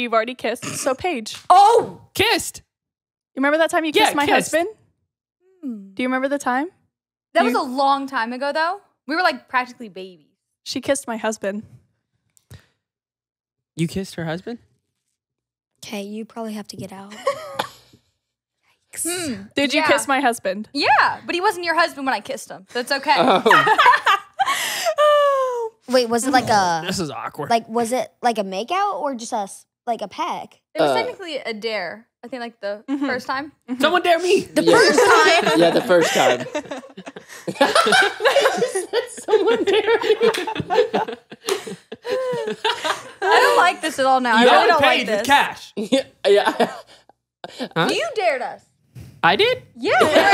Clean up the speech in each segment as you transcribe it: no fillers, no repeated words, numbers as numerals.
we've already kissed. So Paige. Oh, kissed. You remember that time you kissed my kissed. husband? Do you remember the time? That was a long time ago, though. We were like practically babies. She kissed my husband. You kissed her husband? Okay, you probably have to get out. Did you kiss my husband? Yeah, but he wasn't your husband when I kissed him, so it's okay. Wait, was it like a? This is awkward. Like, was it like a makeout or just like a peck? It was technically a dare. I think like the first time. Someone dare me. The first time. Yeah, the first time. Someone dare me. I don't like this at all now. I You really don't paid like this. with cash. Yeah. Huh? You dared us. I did? Yeah.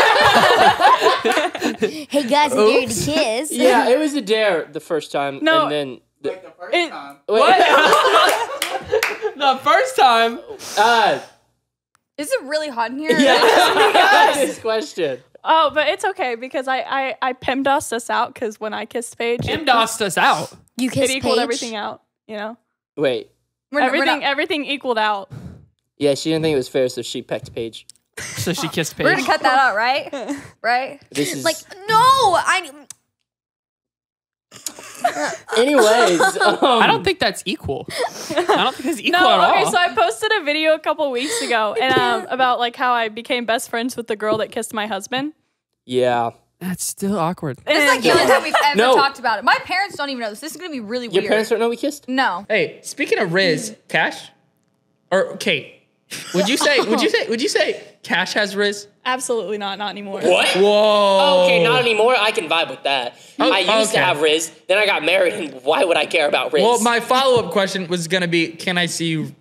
Hey guys, I'm ready to kiss. Yeah, it was a dare the first time. No. And then... Like the first time. What? The first time. Is it really hot in here? Yeah. This question. Oh, but it's okay because I PEMDASed us out because when I kissed Paige, it PEMDASed us out. You kissed equaled Paige? everything out. You know, Wait. everything equaled out. Yeah, she didn't think it was fair, so she pecked Paige. So she kissed Paige. We're gonna cut that out, right? Right? This is... Like, no, I. Anyways. I don't think that's equal. I don't think it's equal at all. Okay, so I posted a video a couple weeks ago and about like how I became best friends with the girl that kissed my husband. Yeah. That's still awkward. This is like the only time we've ever No. talked about it. My parents don't even know this. This is gonna be really weird. Your parents don't know we kissed? No. Hey, speaking of Riz, Cash or Kate, would you say Cash has Riz? Absolutely not anymore. What? Whoa. Oh, okay, not anymore. I can vibe with that. Oh, I used to okay. have Riz, then I got married, and why would I care about Riz? Well, my follow-up question was gonna be, can I see you,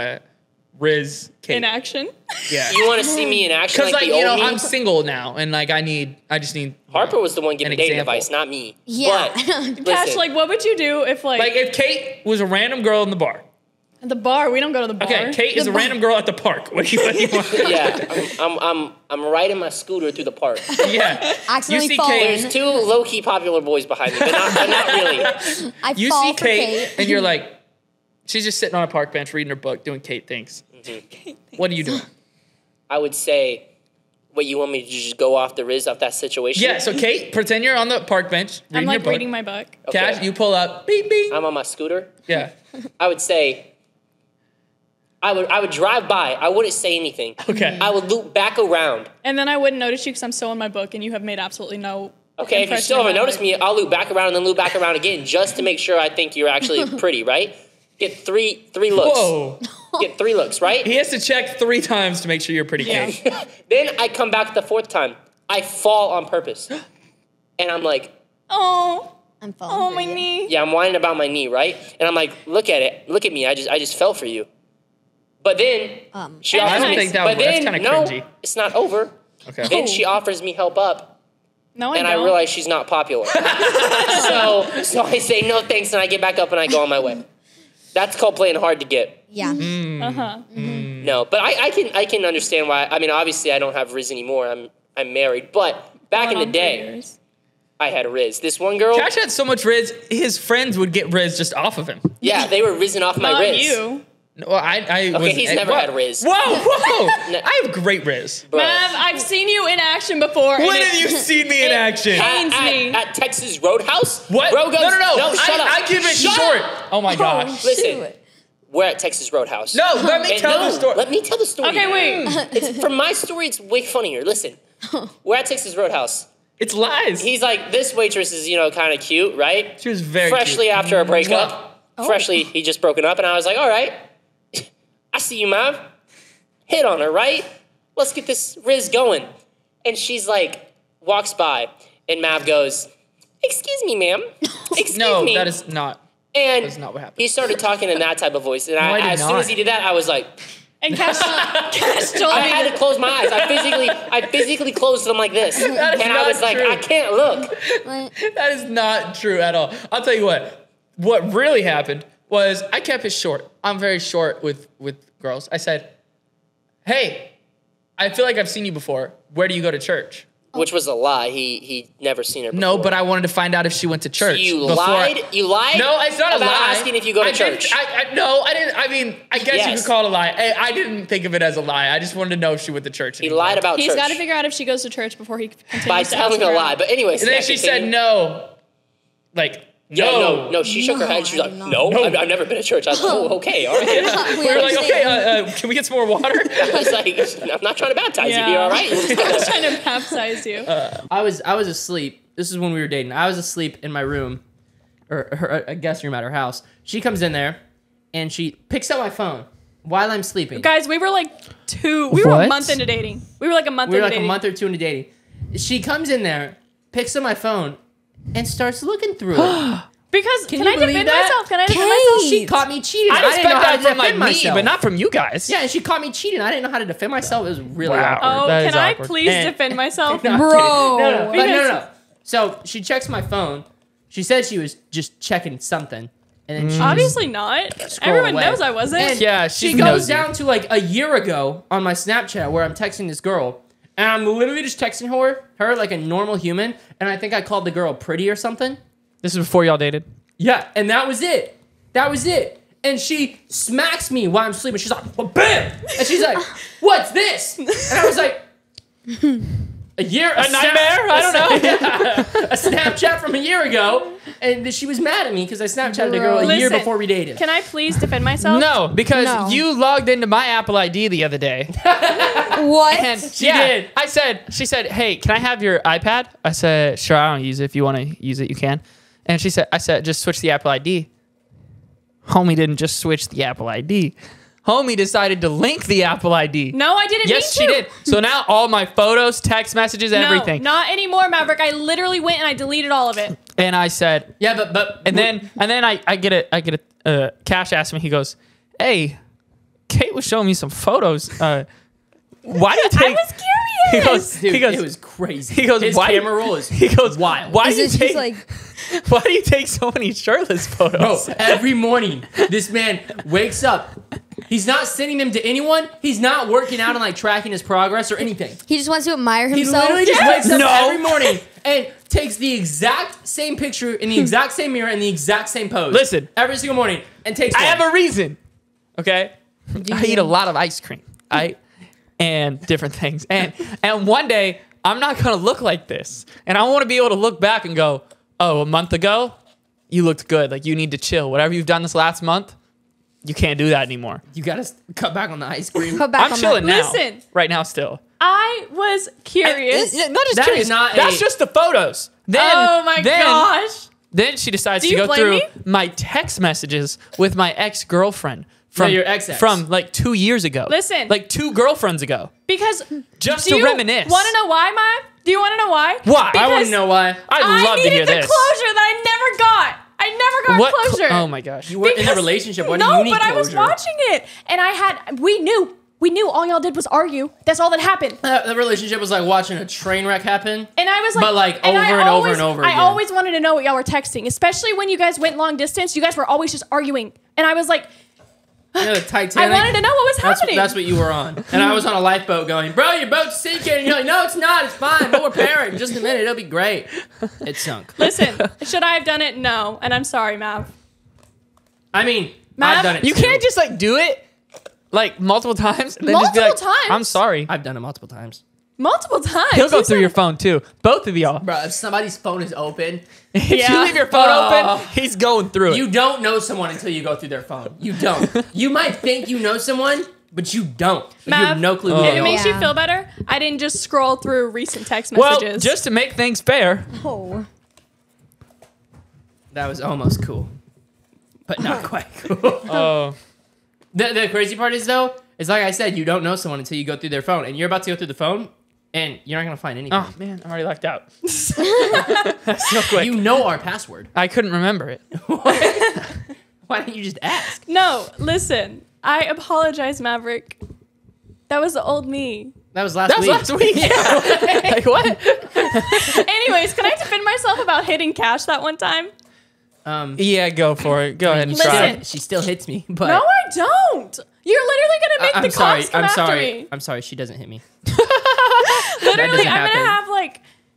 Riz, Kate? In action? Yeah. You want to see me in action Because like the old me? I'm single now, and like I just need. Harper was the one giving an dating example. advice, not me. Yeah. But, Cash, listen, like, what would you do if Like if Kate was a random girl in the bar. at the bar? We don't go to the bar. Okay, Kate is a random girl at the park. What do you want? yeah, I'm riding my scooter through the park. Yeah. Accidentally You see fallen. Kate. There's two low-key popular boys behind me, but not really. I You fall see for Kate, and you're like, she's just sitting on a park bench reading her book, doing Kate things. What are you doing? I would say, what, you want me to just go off the Riz off that situation? Yeah, so Kate, pretend you're on the park bench reading I'm your like book. reading my book. Okay. Cash, you pull up, beep, beep. I'm on my scooter. Yeah. I would say, I would drive by. I wouldn't say anything. Okay. I would loop back around. And then I wouldn't notice you because I'm still in my book and you have made absolutely no Okay, if you still haven't noticed me, I'll loop back around and then loop back around again just to make sure I think you're actually pretty, right? Get three looks. Whoa. Get 3 looks, right? He has to check 3 times to make sure you're pretty, Kate. Then I come back the 4th time. I fall on purpose. And I'm like, Oh, I'm falling for my you. knee. yeah, I'm whining about my knee, right? And I'm like, look at it. Look at me. I just fell for you. But then she I offers don't me, think that but would- that's then, kinda no, cringy. it's not over. Okay. Then she offers me help up. No, And don't. I realize she's not popular. so I say no thanks and I get back up and I go on my way. That's called playing hard to get. Yeah. No, but I can understand why. I mean, obviously I don't have Riz anymore. I'm married, but back in the day, I had Riz. This one girl, Cash had so much Riz, his friends would get Riz just off of him. yeah, they were risen off my Not Riz. you. No, Well, I was. he's never whoa. had Riz. Whoa, whoa! I have great Riz. Bro. Mav, I've seen you in action before. When and have you seen me in action? pains me. At Texas Roadhouse? What? Bro goes, No, shut up. I give it Shut short. up. Oh my gosh. Listen, we're at Texas Roadhouse. No, let me tell the story. Let me tell the story. Okay, wait. From my story, it's way funnier. Listen, we're at Texas Roadhouse. It's lies. He's like, this waitress is, kind of cute, right? She was very Freshly cute. after a breakup. Freshly, he just broken up, and I was like, all right. I see you, Mav. Hit on her, right? Let's get this Riz going. And she's like, walks by, and Mav goes, excuse me, ma'am. Excuse No, me. that is not. And That's not what happened. he started talking in that type of voice. And I did as soon not. as he did that, I was like, And Cash told I me had to close my eyes. I physically closed them like this. And That is I not was like, true. I can't look. That is not true at all. I'll tell you what. What really happened was I kept it short. I'm very short with girls. I said, hey, I feel like I've seen you before. Where do you go to church? Which was a lie. He never seen her before. No, but I wanted to find out if she went to church. So you before lied? You lied? No, it's not a about lie. asking if you go to church. No, I didn't. I mean, I guess you Yes. could call it a lie. I didn't think of it as a lie. I just wanted to know if she went to church. He lied about He's church. got to figure out if she goes to church before he continues by to telling ask a her lie. out. But anyways, And then she said no. Like, no. She shook her head. She was like, no. I've never been to church. I was like, oh, okay, all right. We were like, okay, can we get some more water? I was like, I'm not trying to baptize you. You all right? I was trying to baptize you. I was asleep. This is when we were dating. I was asleep in my room, or her guest room at her house. She comes in there, and she picks up my phone while I'm sleeping. Guys, we were like we were a What? month into dating. We were like a month We were into like dating. a month or two into dating. She comes in there, picks up my phone, and starts looking through it. Because Can can you I believe defend that? myself? Can I defend myself? She caught me cheating. I didn't expect know how that to from like defend me, myself. but not from you guys. Yeah, and she caught me cheating. I didn't know how to defend myself. It was really Wow. awkward. Oh, That can is I awkward. please And- defend myself? No, I'm Bro. kidding. No. Because- No. So she checks my phone. She said she was just checking something. And then she Obviously not. Everyone away. knows I wasn't. And Yeah, she she's goes nosy. down to like a year ago on my Snapchat where I'm texting this girl. And I'm literally just texting her like a normal human. And I think I called the girl pretty or something. This is before y'all dated. Yeah, and that was it. That was it. And she smacks me while I'm sleeping. She's like, well, bam! And she's like, what's this? And I was like, a nightmare? I don't know. Yeah, a Snapchat from a year ago. And she was mad at me because I Snapchatted a girl a year Listen, before we dated. Can I please defend myself? No, because No. you logged into my Apple ID the other day. What? And She did. She said, hey, can I have your iPad? I said, sure, I don't use it. If you want to use it, you can. And I said, just switch the Apple ID. Homie didn't just switch the Apple ID. Homie decided to link the Apple ID. No, I didn't Yes, mean she to. did. So now all my photos, text messages, everything. No, not anymore, Maverick. I literally went and I deleted all of it. And I said, Yeah, but and then I get a Cash asked me. He goes, "Hey, Kate was showing me some photos. Why do you take?" I was He curious. goes, dude, he goes, it was crazy. he goes, His why? camera roll is He goes, wild. Why Is do you it just take? like Why do you take so many shirtless Bro, photos? every morning, this man wakes up. He's not sending them to anyone. He's not working out and like tracking his progress or anything. he just wants to admire He himself? literally just wakes up No. every morning and takes the exact same picture in the exact same mirror in the exact same pose. Listen. every single morning and takes I one. have a reason. Okay, I eat a lot of ice cream. And different things. And one day I'm not gonna look like this. And I want to be able to look back and go, oh, a month ago, you looked good. Like you need to chill. Whatever you've done this last month, you can't do that anymore. You gotta cut back on the ice cream. Cut back I'm on chilling that. now. Listen. Right now still. I was curious. And- not just That curious. is not That's a- just the photos. Then, Oh my gosh. Then she decides Do to you go blame through me? my text messages with my ex-girlfriend from your ex-ex. from like 2 years ago. Listen. Like 2 girlfriends ago. Because Just do to you reminisce. Want to know why, Mom? Do you want to know why? Why? I want Because to know why. I'd love to needed hear the this. closure that I never got. I never got closure. Oh my gosh. You were in a Because- relationship. Why do no, you need but I was closure? watching it, and we knew all y'all did was argue. That's all that happened. The relationship was like watching a train wreck happen. And I was like, But, like, and over I and over always- and over I again. always wanted to know what y'all were texting, especially when you guys went long distance. You guys were always just arguing, and I was like, You know, the Titanic. I wanted to know what was happening. That's what you were on. And I was on a lifeboat going, bro, your boat's sinking. And you're like, no, it's not. It's fine. But we're pairing. Just a minute. It'll be great. It sunk. Listen, should I have done it? No, and I'm sorry, Mav. I mean, Matt, I've done it You too. can't just like do it like multiple times and then just be like, Multiple times? I'm sorry. I've done it multiple times. Multiple times. He'll go You through said- your phone too. Both of y'all. Bro, if somebody's phone is open, If you Yeah. leave your phone Oh. open, he's going through it. you don't know someone until you go through their phone. You don't. You might think you know someone, but you don't. You have Mav, no clue who If they it are. makes Yeah. you feel better, I didn't just scroll through recent text well, messages. just to make things fair, Oh. That was almost cool. But not quite cool. oh, The crazy part is, though, is like I said, you don't know someone until you go through their phone. And you're about to go through the phone, and you're not going to find anything. oh man, I'm already locked out. That's so quick. You know our password. I couldn't remember it. Why don't you just ask? no, listen. I apologize, Maverick. That was the old me. That was last That was week. last week. Yeah. Like what? Anyways, can I defend myself about hitting Cash that one time? Yeah, go for it. Go ahead and Listen. try. She still hits me, but No, I don't. You're literally gonna make I'm the sorry. cops come I'm after sorry. me. I'm sorry. She doesn't hit me. Literally, doesn't I'm happen. gonna have like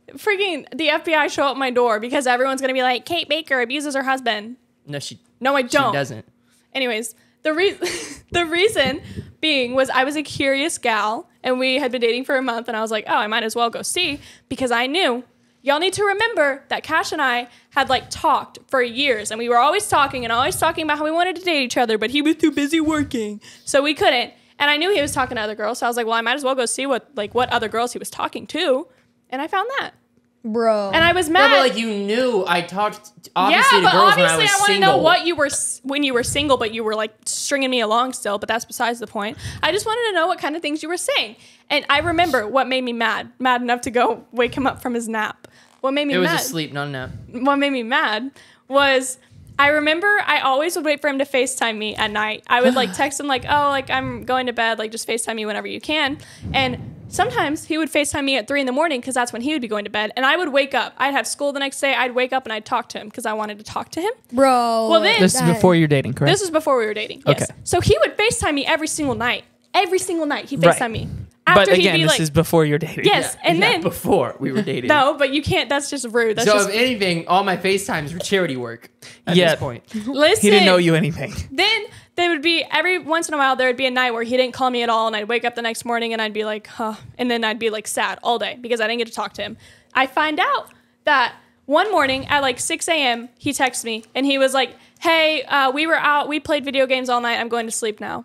freaking the FBI show up my door because everyone's gonna be like, Kate Baker abuses her husband. No, I don't. She doesn't. Anyways, the reason being was I was a curious gal and we had been dating for a month and I was like, oh, I might as well go see because I knew. Y'all need to remember that Cash and I had like talked for years and we were always talking about how we wanted to date each other, but he was too busy working. So we couldn't. And I knew he was talking to other girls. So I was like, well, I might as well go see what other girls he was talking to. And I found that. Bro. And I was No, mad. but like you knew I talked obviously yeah, but to girls obviously when I was want to single. know what you were when you were single, but you were like stringing me along still. But that's besides the point. I just wanted to know what kind of things you were saying, and I remember what made me mad enough to go wake him up from his nap. What made me It was mad? asleep, not a nap. What made me mad was I remember I always would wait for him to FaceTime me at night. I would like text him like, oh, like I'm going to bed, like just FaceTime me whenever you can, and sometimes he would FaceTime me at 3 a.m. because that's when he would be going to bed. And I would wake up. I'd have school the next day. I'd wake up and I'd talk to him because I wanted to talk to him. Bro. Well, then- This is before you're dating, correct? This was before we were dating. Yes. Okay. So he would FaceTime me every single night. Every single night he'd FaceTime Right. me. But After he'd again, be this like, is before you're dating. yes. And then, before we were dating. no, but you can't. That's just rude. That's So just, if anything, all my FaceTimes were charity work at Yeah. this point. listen. He didn't know you anything. Then there would be every once in a while there would be a night where he didn't call me at all, and I'd wake up the next morning and I'd be like, huh, and then I'd be like sad all day because I didn't get to talk to him. I find out that one morning at like 6 a.m. he texts me and he was like, hey, we were out, we played video games all night. I'm going to sleep now.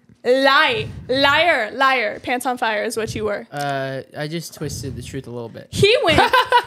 Liar. Pants on fire is what you were. I just twisted the truth a little bit. He went.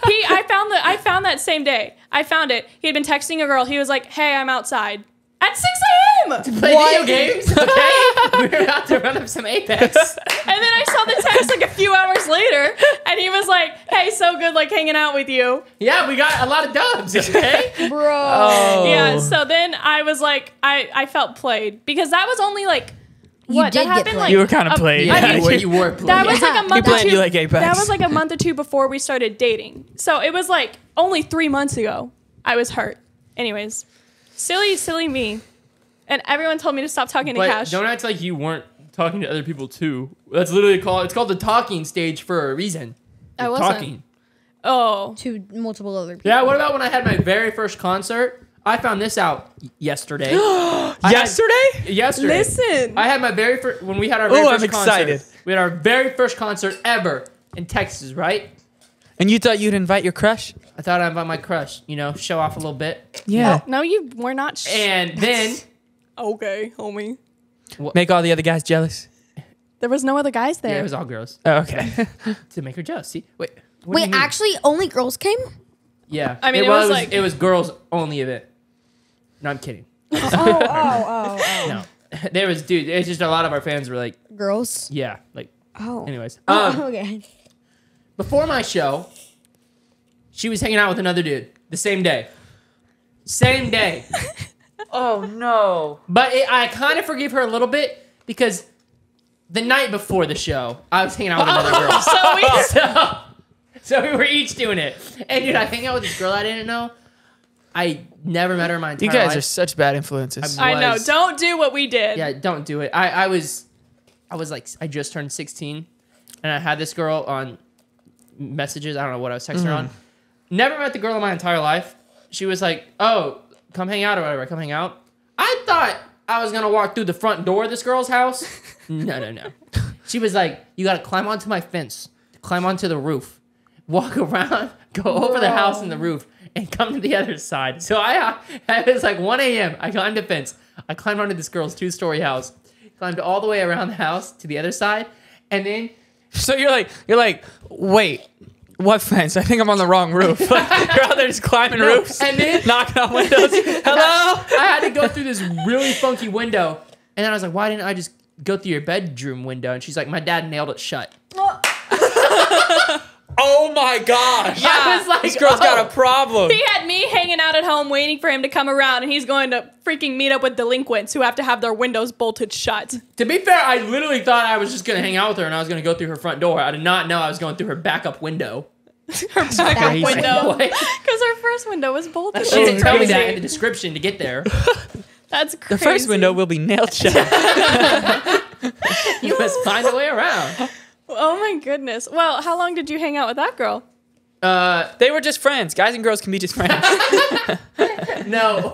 I found that same day. I found it. He had been texting a girl. He was like, "Hey, I'm outside at 6 a.m." Play video games, okay? We're about to run up some Apex. And then I saw the text like a few hours later, and he was like, "Hey, so good, like hanging out with you." Yeah, we got a lot of dubs, okay? Bro. Oh. Yeah. So then I was like, I felt played because that was only like what did that get happened played. like You were kind of a- played. I Yeah, mean, you were playing. that was like a month or playing two. you like Apex. That was like a month or two before we started dating. So it was like only 3 months ago. I was hurt. Anyways, silly me. And everyone told me to stop talking to But Cash. don't act like you weren't talking to other people too. That's literally it's called the talking stage for a reason. I You're wasn't. talking. Oh, To multiple other people. Yeah, what about when I had my very first concert? I found this out yesterday. Yesterday. listen. I had my very first when we had our very Ooh, first I'm concert. excited. We had our very first concert ever in Texas, right? And you thought you'd invite your crush? I thought I'd invite my crush, show off a little bit. Yeah. No, you were not. And then Okay, homie. Make all the other guys jealous. There was no other guys there. yeah, it was all girls Oh, okay. to make her jealous. See, what do you Wait, mean? actually, only girls came? Yeah. I mean, it was like- it was girls only event. No, I'm kidding. Oh. No, there was it's just a lot of our fans were like, Girls? yeah, like. Oh. Anyways, Okay. before my show, she was hanging out with another dude the same day. Same day. Oh, no. But I kind of forgive her a little bit because the night before the show, I was hanging out with another girl. So we. So we were each doing it. And dude, I hang out with this girl I didn't know. I never met her in my entire You guys life. are such bad influences. I'm- I know. was- Don't do what we did. Yeah, don't do it. I was like, I just turned 16, and I had this girl on messages. I don't know what I was texting her on. Never met the girl in my entire life. She was like, "Oh, come hang out or whatever. Come hang out." I thought I was gonna walk through the front door of this girl's house. No. She was like, "You gotta climb onto my fence, climb onto the roof, walk around, go over the house and the roof, and come to the other side." So it was like 1 a.m. I climbed a fence. I climbed onto this girl's 2-story house, climbed all the way around the house to the other side, and then So you're like, wait, what fence? I think I'm on the wrong roof. Like, you're out there just climbing roofs, and then knocking on windows. Hello? I had to go through this really funky window, and then I was like, "Why didn't I just go through your bedroom window?" And she's like, "My dad nailed it shut." Oh my gosh. I was like, This girl's got a problem. He had me hanging out at home waiting for him to come around, and he's going to freaking meet up with delinquents who have to have their windows bolted shut. To be fair, I literally thought I was just gonna hang out with her, and I was gonna go through her front door. I did not know I was going through her backup window. Her backup crazy. window. What? Because her first window was bolted. She didn't tell me Crazy. that in the description to get there. That's The crazy. first window will be nailed shut. You must find a way around. Oh my goodness. Well, how long did you hang out with that girl? They were just friends. Guys and girls can be just friends. No,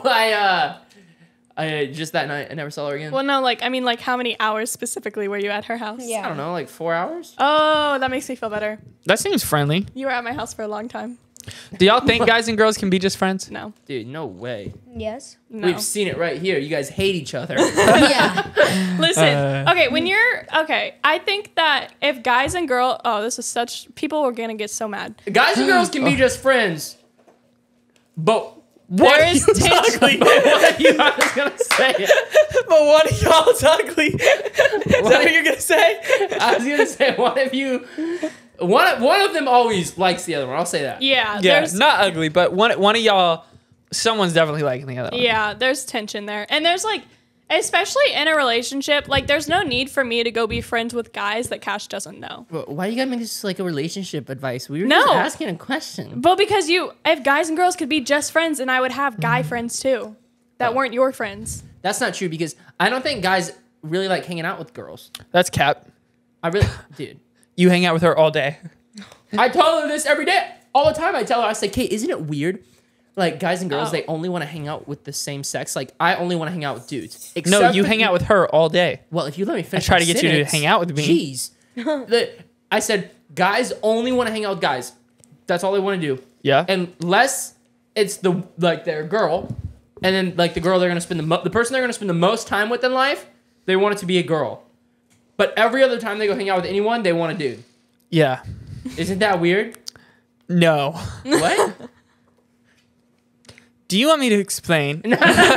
I just that night I never saw her again. Well, no, like I mean, like how many hours specifically were you at her house? Yeah. I don't know, like 4 hours. Oh, that makes me feel better. That seems friendly. You were at my house for a long time. Do y'all think guys and girls can be just friends? No, Dude, no way. Yes. no. We've seen it right here. You guys hate each other. Yeah. Listen, okay, I think that if guys and girls, people are gonna get so mad. Guys and girls can be just friends, but There is tension. I was gonna say it. But one of y'all's ugly. Is that what you're gonna say? I was gonna say one of you. One of them always likes the other one. I'll say that. Yeah, Yeah, there's not ugly, but one of y'all, someone's definitely liking the other one. yeah, there's tension there, and there's like, especially in a relationship, like there's no need for me to go be friends with guys that Cash doesn't know. Why you gotta make this like a relationship advice? We were No. just asking a question. But because if guys and girls could be just friends, and I would have guy friends too, that weren't your friends. That's not true because I don't think guys really like hanging out with girls. That's cap. Dude. You hang out with her all day. I tell her this every day, all the time. I tell her, I say, Kate, isn't it weird? Like guys and girls, Oh. they only want to hang out with the same sex. Like I only want to hang out with dudes. No, Except you if hang out with her all day. Well, if you let me finish, try my to get you to sentence- hang out with me. Jeez, I said guys only want to hang out with guys. That's all they want to do. Yeah. Unless it's their girl, and then like the girl they're gonna spend the person they're gonna spend the most time with in life, they want it to be a girl. But every other time they go hang out with anyone, they want a dude. Yeah. Isn't that weird? No. What? Do you want me to explain? No.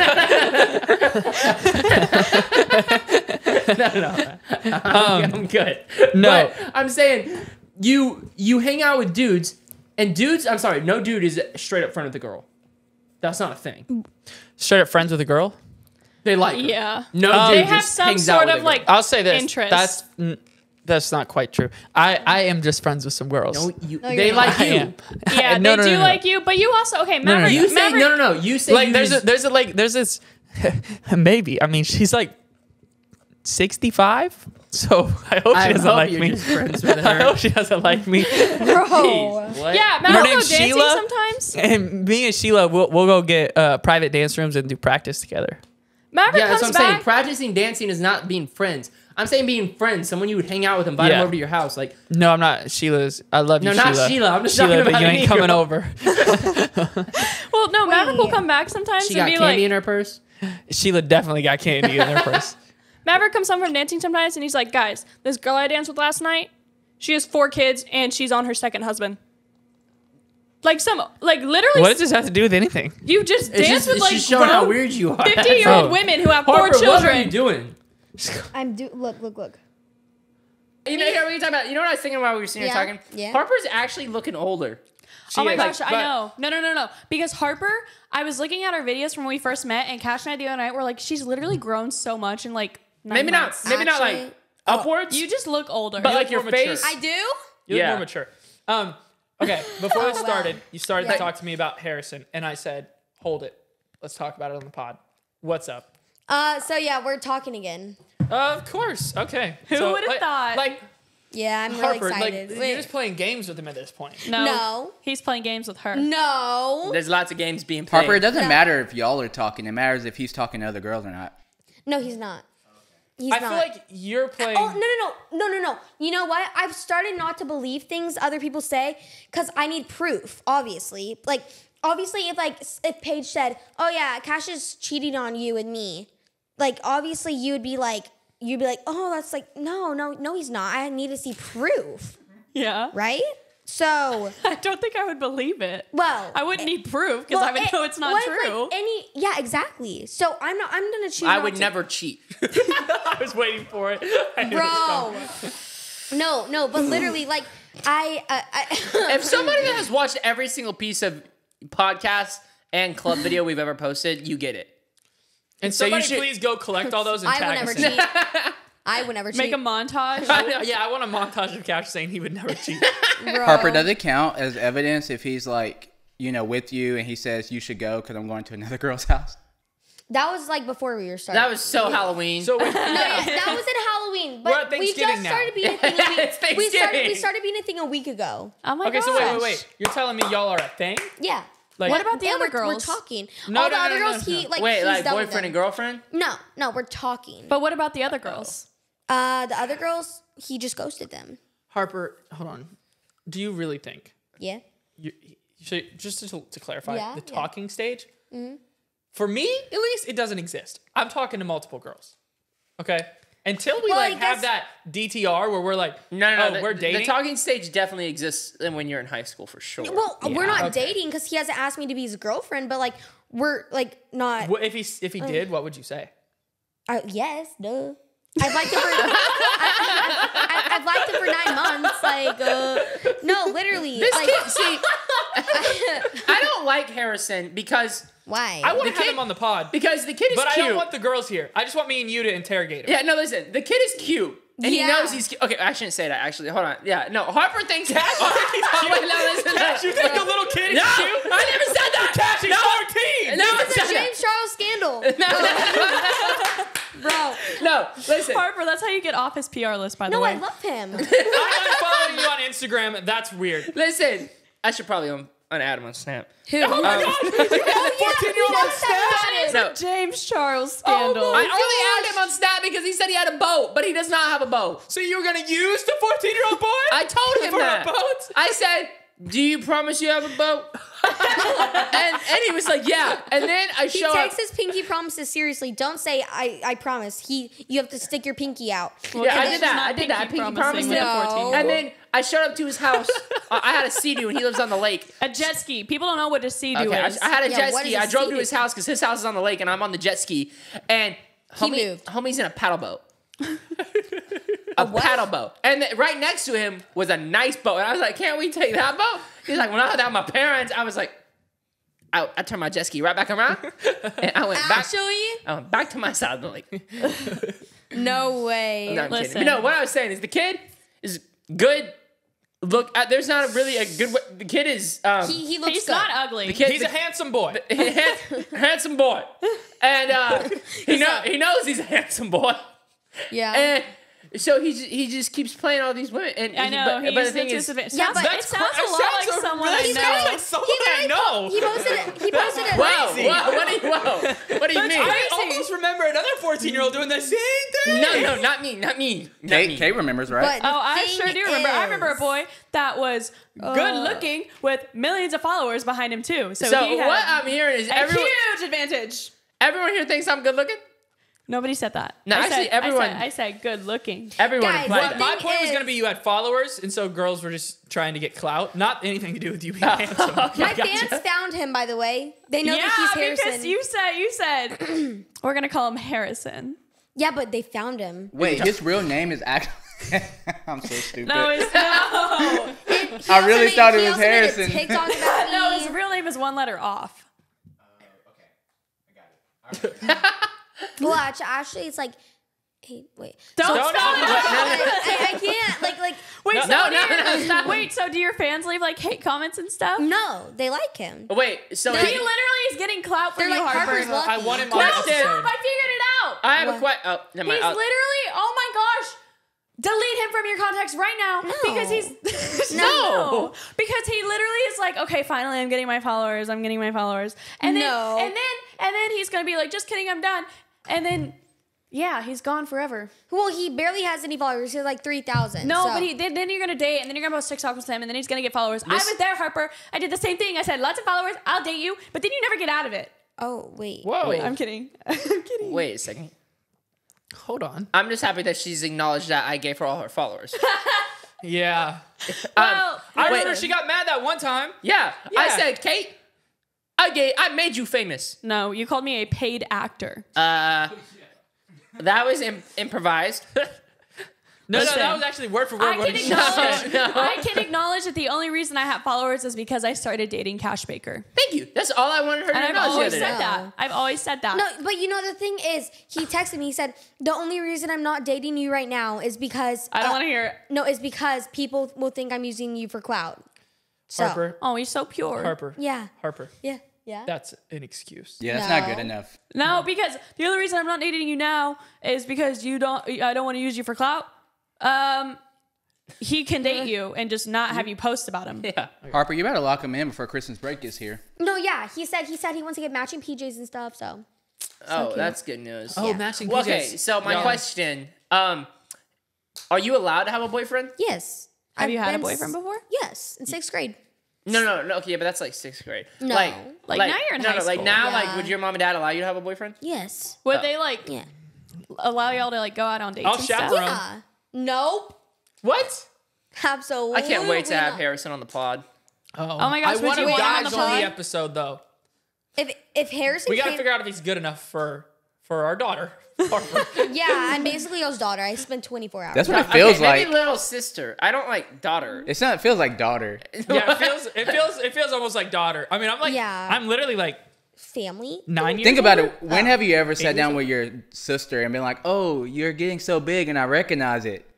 I'm good. No. But I'm saying you hang out with dudes, and dudes. I'm sorry, no dude is straight up friend with a girl. That's not a thing. Straight up friends with a girl? They like her. Yeah. No They dude have just some hangs out sort with of a girl. like I'll say this. interest. That's not quite true. I am just friends with some girls. No, No, they you're like I you. am. Yeah, No, they no, do no, no. like you, but you also Maverick. You say Maverick, no. You say Like you there's use- there's this maybe. I mean, she's like 65, so I hope she doesn't like you're me. just friends with I her. hope she doesn't like me. Bro. Jeez, what? Yeah, Her Maverick go name's dancing Sheila? sometimes. And me and Sheila, we'll go get private dance rooms and do practice together. Maverick Yeah, that's what comes I'm saying. back. Practicing dancing is not being friends. I'm saying being friends. Someone you would hang out with, invite them Yeah. over to your house. Like, No, I'm not. Sheila's. I love you, no, not Sheila. Sheila. I'm just Sheila, talking but about you ain't any coming girl. over. Well, no, Maverick will Wait. come back sometimes She and got be candy like, in her purse. Sheila definitely got candy in her purse. Maverick comes home from dancing sometimes and he's like, guys, this girl I danced with last night, she has 4 kids and she's on her second husband. Like literally, What does this have to do with anything? you just dance with It's like just showing how grown weird you are. 50-year-old Oh. women who have 4 Harper, children. what are you doing? Look. You know what you're talking about? You know what I was thinking while we were sitting here Yeah, talking? yeah. Harper's actually looking older. Oh my is. gosh, Like, I know. No. Because Harper, I was looking at her videos from when we first met, and Cash and I the other night were like, she's literally grown so much in like 9 Maybe months. not like Actually- upwards. You just look older. but like your more mature. face. I do? You look Yeah. more mature. Okay, before this wow. started, you started to Yeah. talk to me about Harrison, and I said, hold it. Let's talk about it on the pod. What's up? So yeah, we're talking again. Of course. Okay. Who So, would've like- thought? Like, Yeah, I'm really Harper, like, excited. you're just playing games with him at this point. No. He's playing games with her. No. There's lots of games being played. Harper, it doesn't No. matter if y'all are talking. It matters if he's talking to other girls or not. No, he's not. He's I not. feel like you're playing. Oh, no. You know what? I've started not to believe things other people say because I need proof, obviously. Like, obviously, if Paige said, oh, yeah, Cash is cheating on you and me, like, obviously, you'd be like, oh, that's like, no, he's not. I need to see proof, Yeah. right? So, I don't think I would believe it. well. I wouldn't need proof because I would know it's not what if, true. yeah, exactly. So, I'm gonna choose I not would to- never cheat. I was waiting for it. I knew it was coming. Bro. No, but literally, like, I If somebody that has watched every single piece of podcast and club video we've ever posted, you get it. And So you somebody should- please go collect all those and I would tag never us in cheat. it. I would never cheat. Make a montage. Yeah, I want a montage of Cash saying he would never cheat. Bro. Harper, does it count as evidence if he's like, with you and he says you should go because I'm going to another girl's house? That was like before we were starting. That was so Halloween. So no, yeah, that was at Halloween. But we're at Thanksgiving just now. started being a thing. A week. It's we Thanksgiving. started being a thing a week ago. Oh my Okay, gosh. so wait. You're telling me y'all are a thing? Yeah. Like, What about the And other we're girls? talking. No, All no, the other no, girls, no, he no. like Wait, he's like done with boyfriend them. and girlfriend? No, we're talking. But what about the other girls? The other girls, he just ghosted them. Harper, hold on. Do you really think? Yeah. So just to clarify, Yeah, the yeah. talking stage, for me at least, it doesn't exist. I'm talking to multiple girls. Okay? Until we Well, I like have guess- that DTR where we're like, No, we're dating. The talking stage definitely exists when you're in high school for sure. Well, we're not okay. dating because he hasn't asked me to be his girlfriend, but like we're like not. If he did, what would you say? Yes, duh. I've liked him for. I've liked him for 9 months. Like, no, literally. This like, kid, see, I don't like Harrison because why? I want to The have kid- him on the pod, the kid is but I cute. don't want the girls here. I just want me and you to interrogate him. Yeah, no, listen. The kid is cute. And he Yeah. knows he's cute. Okay, I shouldn't say that, actually. Hold on. Yeah, no, Harper thinks... Wait, no, listen. Cash, you think the little kid is No, cute? I never said that. Cash, he's 14. No, I This is a said James Charles scandal, that. bro. No, listen. Harper, that's how you get off his PR list, by the No, way. I love him. I'm unfollowing you on Instagram. That's weird. Listen. I should probably unadd him on Snap. Who? Oh my god! You got a 14-year-old on Snap? That is No. a James Charles scandal. I only added him on Snap because he said he had a boat, but he does not have a boat. So you were gonna use the 14-year-old boy? I told him For a that. boat? I said, "Do you promise you have a boat?" and he was like, "Yeah." And then I He show up. takes his pinky promises seriously. Don't say I promise. You have to stick your pinky out. Yeah, I This did is that. not I did that. I pinky promising promised with him. a 14-year-old. And then I showed up to his house. I had a Sea-Doo, and he lives on the lake. A jet ski. People don't know what a Sea-Doo Okay, is. I had a Yeah, jet what ski. is a I drove to Sea-Doo? his house because his house is on the lake, and I'm on the jet ski. And homie's in a paddle boat. A paddle boat. And right next to him was a nice boat. And I was like, "Can't we take that boat?" He's like, "When I had that with my parents," I was like, I turned my jet ski right back around, and I went back to my side of the lake. No way. No, I'm kidding. Listen. But no, what I was saying is the kid is good. Look, there's not really a good way. The kid is He looks He's good. not ugly. the kid, He's a handsome boy. handsome boy, and he knows he's a handsome boy, Yeah. and so he just keeps playing all these women. And I know. but the He's thing is, disadvantaged. Yeah, but it sounds a lot like someone I He know. sounds like someone I know. He posted it. whoa, what do you mean? I almost remember another 14-year-old doing the same thing. No, not me. Kate remembers, right? But Oh, I the sure do thing remember. I remember a is- boy that was good looking with millions of followers behind him too. So, So he had what I'm hearing is a everyone huge advantage. here thinks I'm good looking. Nobody said that. No, I actually, said, everyone- I said good looking. Everyone Guys, implied what that. My thing point was is- going to be you had followers, and so girls were just trying to get clout. Not anything to do with you being handsome. My fans found him, by the way. They know that he's Harrison. because you said we're gonna call him Harrison. Yeah, but they found him. Wait, his real name is actually. I'm so stupid. No, his no, I really thought it He was also made a Harrison. TikTok about no, me. his real name is one letter off. Well, actually, it's like. Hey, wait. Don't No, spell no, it out. I can't. Like. Wait, No, so no, do your- no, stop. Wait, so do your fans leave like hate comments and stuff? No, they like him. Wait, so He literally is getting clout for They're you, like, Harper. Harper's lucky. I want him on No, the stop! episode. I figured it out. I have a What? question. Oh, never mind. He's literally, oh my gosh, delete him from your contacts right now No. because he's No. because he literally is like, okay, finally, I'm getting my followers, and then No. and then he's gonna be like, just kidding, I'm done, and then yeah, he's gone forever. Well, he barely has any followers. He has like 3,000. No, so. but then you're gonna date, and then you're gonna post TikTok with him, and then he's gonna get followers. I was there, Harper. I did the same thing. I said, lots of followers, I'll date you, but then you never get out of it. Oh, wait. Whoa. I'm kidding. I'm kidding. Wait a second. Hold on. I'm just happy that she's acknowledged that I gave her all her followers. Yeah. Well, I Wait. remember she got mad that one time. Yeah, I Yeah. said, Kate, I made you famous. no, you called me a paid actor. That was improvised. No, Listen. that was actually word for word I what can he acknowledge. said. I can acknowledge that the only reason I have followers is because I started dating Cash Baker, Thank you. That's all I wanted her to and I've acknowledge the always other said day. that. I've always said that. No, but you know, the thing is, he texted me. He said, the only reason I'm not dating you right now is because... I don't want to hear it. No, it's because people will think I'm using you for clout. So, Harper. Oh, he's so pure. Harper. Yeah. Harper. Yeah. Yeah. That's an excuse. Yeah, that's not No. good enough. No, because the only reason I'm not dating you now is because I don't want to use you for clout. He can date you and just not have you post about him. Yeah. Harper, you better lock him in before Christmas break is here. No, yeah, he said he wants to get matching PJs and stuff. So. Oh, that's good news. Oh, Yeah. matching Well, PJs. okay, so my question, are you allowed to have a boyfriend? Yes. Have you had a been boyfriend before? Yes, in 6th grade. No, okay, yeah, but that's like 6th grade. No. Like now you're in high like school. now, Yeah. like, would your mom and dad allow you to have a boyfriend? Yes. Would they like Yeah. allow y'all to like go out on dates I'll and stuff? chaperone. Yeah. Nope. What? Absolutely. I can't wait to have not. Harrison on the pod. Oh my gosh, I would want you him want him on guys the on the pod? episode though. If Harrison We got to came- figure out if he's good enough for our daughter. Harper. Yeah, I'm basically y'all's daughter. I spent 24 hours. That's what it feels Okay, like. maybe little sister. I don't like daughter. It feels like daughter. Yeah, it feels almost like daughter. I mean, I'm like, Yeah. I'm literally like Family. 9 years. Think about older? it. When have you ever sat down with your sister and been like, "Oh, you're getting so big, and I recognize it"?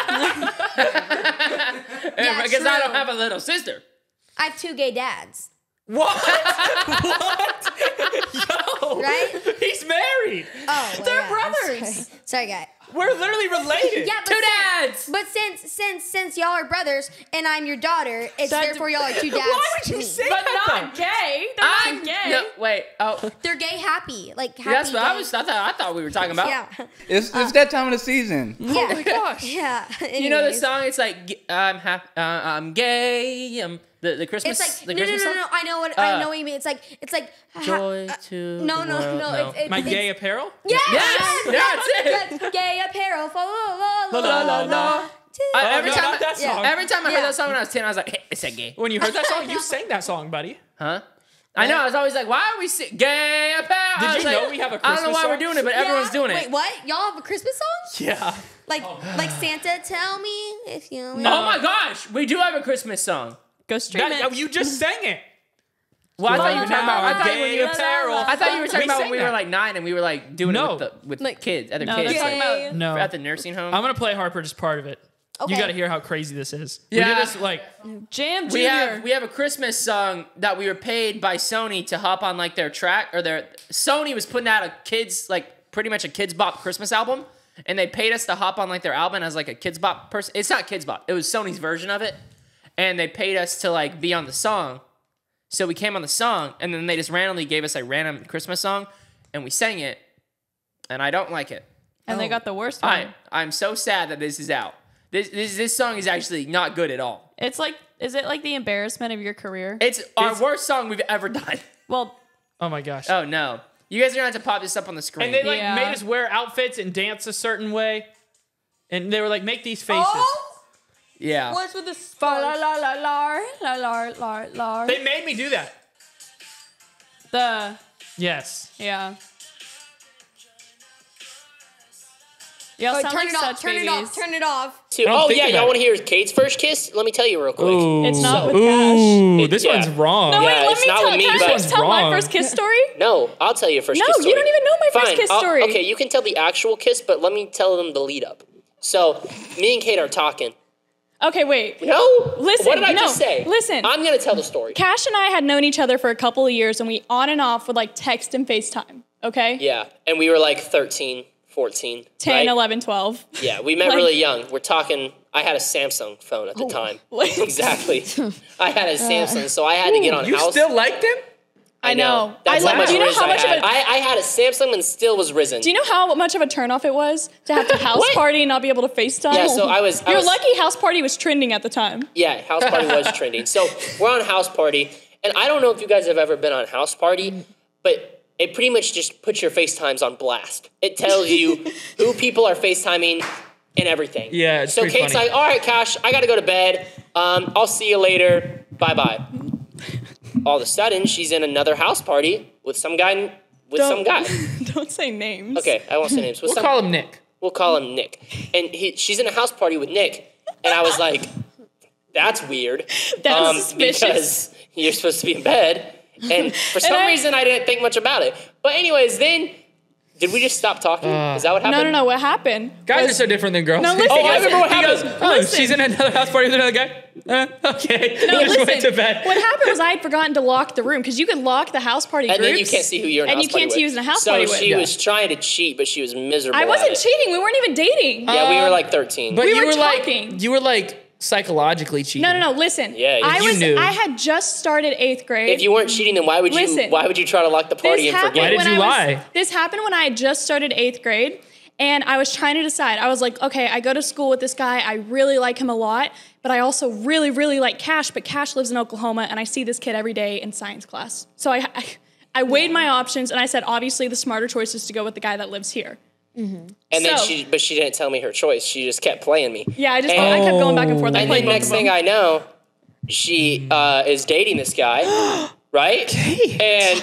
Yeah, Because I don't true. have a little sister. I have 2 gay dads. What? What? Yo, Right? He's married. Oh, They're yeah, brothers. Sorry, guy. We're literally related. Yeah, but Two dads. But since y'all are brothers and I'm your daughter, it's That- therefore y'all are 2 dads. Why would to you me. say But that? not gay. They're I'm not gay. No, wait. Oh, They're gay happy, like happy. that's what I gay. was. I thought we were talking about. Yeah. It's that time of the season. Yeah. Oh my gosh. Yeah. You know the Anyways. song? It's like I'm gay. The Christmas. It's like the no. Christmas song? I know what you mean. It's like Joy to no, the no, world. no. It's My gay apparel? Yes. Yes, that's it. Yes. Gay apparel. La La, la, la. Every no, time, not that song. every time I heard Yeah. that song when I was 10, I was like, hey, it's a gay. When you heard that song, you sang that song, buddy. Huh? I know. I was always like, why are we gay apparel? Did I was you like, know we have a I don't know Christmas why we're song? doing it, but everyone's doing it. Wait, what? Y'all have a Christmas song? Yeah. Like Santa, tell me if you. Oh my gosh, we do have a Christmas song. Go stream That, it. you just sang it. Well, I thought you were Right talking about. now, I thought when gay you apparel. I thought you were talking We about when sang we were that. like 9 and we were like doing No. it with Like- kids, other No, kids, they're talking like, about No. at the nursing home. I'm going to play Harper just part of it. Okay. You got to hear how crazy this is. Yeah. We did this like, Jam we Junior. have a Christmas song that we were paid by Sony to hop on like their track or their Sony was putting out a kids like pretty much a Kids Bop Christmas album and they paid us to hop on like their album as like a Kids Bop person. It's not Kids Bop. It was Sony's version of it. And they paid us to like be on the song. So we came on the song and then they just randomly gave us a random Christmas song and we sang it and I don't like it. and they got the worst one. I'm so sad that this is out. This song is actually not good at all. It's like, is it like the embarrassment of your career? It's our worst song we've ever done. Well, oh my gosh. Oh no. You guys are gonna have to pop this up on the screen. And they like Yeah. made us wear outfits and dance a certain way. And they were like, make these faces. yeah. What's with this? fa la la la la la la la la. They made me do that. The Yes. yeah. Y'all sound Turn like it off. such Turn it babies. off. Turn it off. Oh think yeah, about y'all it. want to hear Kate's first kiss? Let me tell you real quick. It's not with Cash. Ooh, this Yeah. one's wrong. No, Yeah, wait, let it's me not tell. with me, Can I but- just tell my Wrong. first kiss story? No, I'll tell you first No, kiss you story. don't even know my first Fine, kiss story. okay, you can tell the actual kiss, but let me tell them the lead up. So, me and Kate are talking. Okay, wait. No? Listen, What did I no, just say? listen. I'm gonna tell the story. Cash and I had known each other for a couple of years, and we on and off would like text and FaceTime. Okay. Yeah, and we were like 13, 14. 10, right? 11, 12. Yeah, we met Like- really young. We're talking, I had a Samsung phone at the time. Wait. Exactly. I had a Samsung, so I had to get on You house. still liked him? I know. That's I how love- much do you know riz how I much of had. a- I had a Samsung and still was risen. Do you know how much of a turnoff it was to have to house party and not be able to FaceTime? Yeah, so I was- You're lucky house party was trending at the time. Yeah, house party was trending. So we're on house party, and I don't know if you guys have ever been on house party, but it pretty much just puts your FaceTimes on blast. It tells you who people are FaceTiming and everything. Yeah, it's so pretty Kate's funny. like, all right, Cash, I gotta go to bed. I'll see you later. Bye-bye. All of a sudden, she's in another house party with some guy. Don't say names. Okay, I won't say names. We'll call him Nick. We'll call him Nick. And she's in a house party with Nick. And I was like, that's weird. That's suspicious. Because you're supposed to be in bed. And for some I- reason, I didn't think much about it. But anyways, then Did we just stop talking? Is that what happened? No. What happened? Guys are so different than girls. No, listen, oh, I listen. remember what He happened. goes, listen. She's in another house party with another guy. Okay. No, Just listen. went to bed. What happened was I had forgotten to lock the room because you could lock the house party And groups. then you can't see who you're in a and house you party can't with. see who's in a house so party with. she was trying to cheat, but she was miserable. I wasn't at it. cheating. We weren't even dating. Yeah, we were like 13. But We you were were talking. like, you were like psychologically cheating. No. Listen. Yeah, you knew. I had just started 8th grade. If you weren't cheating, then why would Listen. you try to lock the party and forget? Why did you lie? This happened when I had just started 8th grade. And I was trying to decide. I was like, okay, I go to school with this guy. I really like him a lot. But I also really, really like Cash. But Cash lives in Oklahoma. And I see this kid every day in science class. So I weighed my options. And I said, obviously, the smarter choice is to go with the guy that lives here. And then So- she didn't tell me her choice. She just kept playing me. Yeah, I kept going back and forth. I And played then both next of them. thing I know, she is dating this guy, right? And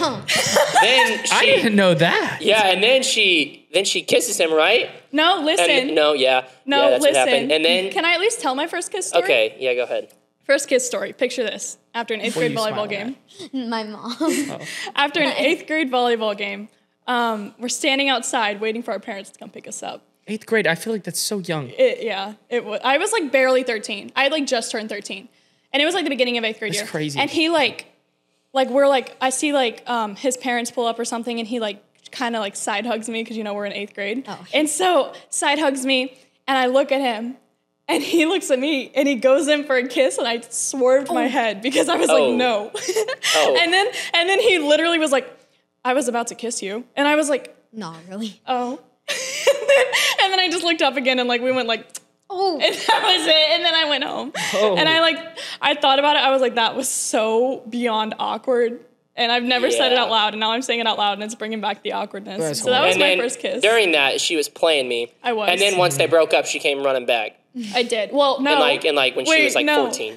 then I she, didn't know that. yeah, and then she kisses him, right? No, listen. And, no, yeah, No, yeah, that's listen. what happened. And then Can I at least tell my first kiss story? okay, yeah, go ahead. First kiss story. Picture this. After an 8th What are grade you volleyball smiling game. My mom. After an 8th grade volleyball game, we're standing outside waiting for our parents to come pick us up. 8th grade. I feel like that's so young. It was. I was like barely 13. I had like just turned 13, and it was like the beginning of 8th grade That's year. crazy. And he like we're like I see like his parents pull up or something, and he like kind of like side hugs me because we're in 8th grade. Oh. And so side hugs me, and I look at him. And he looks at me and he goes in for a kiss, and I swerved my head because I was like, no. Oh. and then he literally was like, I was about to kiss you. And I was like, Not really. oh. and then I just looked up again and like we went like, Oh. and that was it. And then I went home. Oh. And I thought about it. I was like, that was so beyond awkward. And I've never said it Yeah. out loud. And now I'm saying it out loud and it's bringing back the awkwardness. That's So that was And my then first kiss. during that, she was playing me. I was. And then once they broke up, she came running back. I did. Well, no. And like when she was like 14.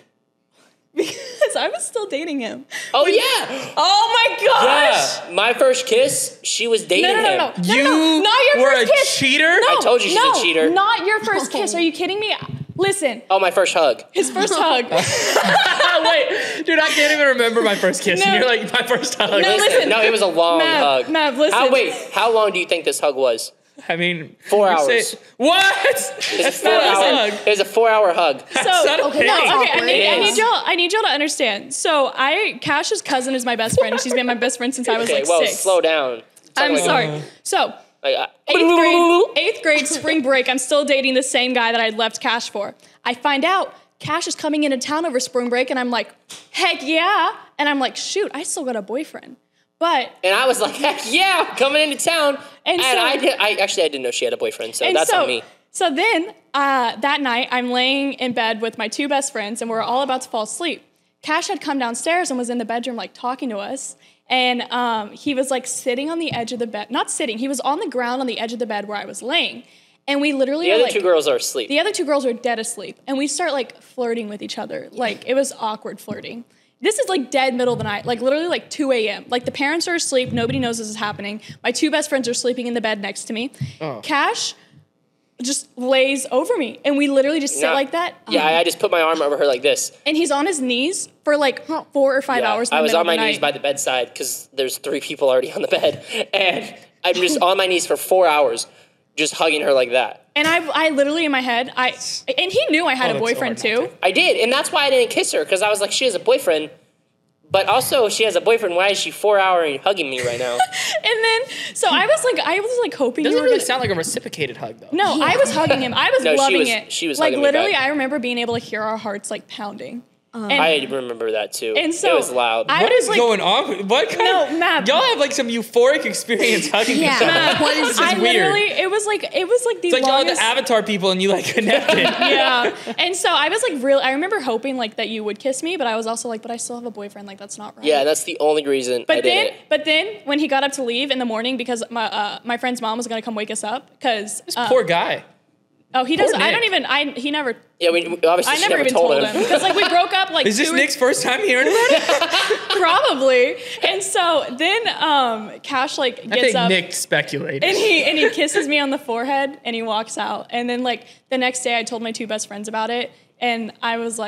Because I was still dating him. Oh yeah. Oh my gosh! Yeah. My first kiss, she was dating him. No, You not your were first a kiss. cheater? No, I told you she's a cheater. Not your first kiss. Are you kidding me? Listen, Oh, my first hug. his first hug. Wait, dude, I can't even remember my first kiss. No. And you're like, my first hug. No, listen. No, it was a long hug. Mav, listen. Wait, how long do you think this hug was? I mean, 4 you hours. say- what? It was That's a 4 not a hour. hug. It was a 4-hour hug. So not a okay, thing. no, okay. Awkward. I need y'all to understand. So Cash's cousin is my best friend, and she's been my best friend since I was Okay, like well, 6. slow down. I'm Like- sorry. So like, 8th grade spring break, I'm still dating the same guy that I'd left Cash for. I find out Cash is coming into town over spring break, and I'm like, heck yeah. And I'm like, shoot, I still got a boyfriend. But And I was like, heck yeah, I'm coming into town. And so- I didn't know she had a boyfriend, so that's on me. So then that night, I'm laying in bed with my 2 best friends, and we're all about to fall asleep. Cash had come downstairs and was in the bedroom like talking to us. And he was like sitting on the edge of the bed. Not sitting, he was on the ground on the edge of the bed where I was laying. And we literally The were other like, 2 girls are asleep. the other 2 girls were dead asleep. And we start like flirting with each other. Like it was awkward flirting. This is like dead middle of the night, like literally like 2 a.m. Like the parents are asleep, nobody knows this is happening. My 2 best friends are sleeping in the bed next to me. Cash just lays over me, and we literally just sit No. like that. Yeah, I just put my arm over her like this. And he's on his knees for like 4 or 5 Yeah, hours. In the I was middle on my of the knees night. by the bedside because there's 3 people already on the bed. And I'm just on my knees for 4 hours, just hugging her like that. And I literally in my head, and he knew I had a that's so boyfriend too. romantic. I did, and that's why I didn't kiss her, because I was like, she has a boyfriend. But also, she has a boyfriend. Why is she 4 hours hugging me right now? And then, so I was like hoping Doesn't you were really gonna. sound like a reciprocated hug, though. No, I was hugging him. I was No, she loving was- it. she was like hugging me literally. back. I remember being able to hear our hearts like pounding. I remember that too. And so it was loud. I What was is like, going on? What kind No, of... Matt. Y'all have like some euphoric experience hugging Yeah. each other. Matt, what is This I weird. literally, it was like the It's like y'all are the longest. Avatar people and you like connected. Yeah. And so I was like I remember hoping like that you would kiss me, but I was also like, but I still have a boyfriend. Like that's not right. Yeah, that's the only reason I did it. But then when he got up to leave in the morning because my friend's mom was gonna come wake us up because Poor guy. oh he doesn't Nick. I don't even he never Yeah, we obviously I she never even told told him because like we broke up like Is this 2 or Nick's first time hearing about it? probably. And so then Cash like I gets think up Nick speculated. and he kisses me on the forehead and he walks out. And then like the next day I told my 2 best friends about it and I was like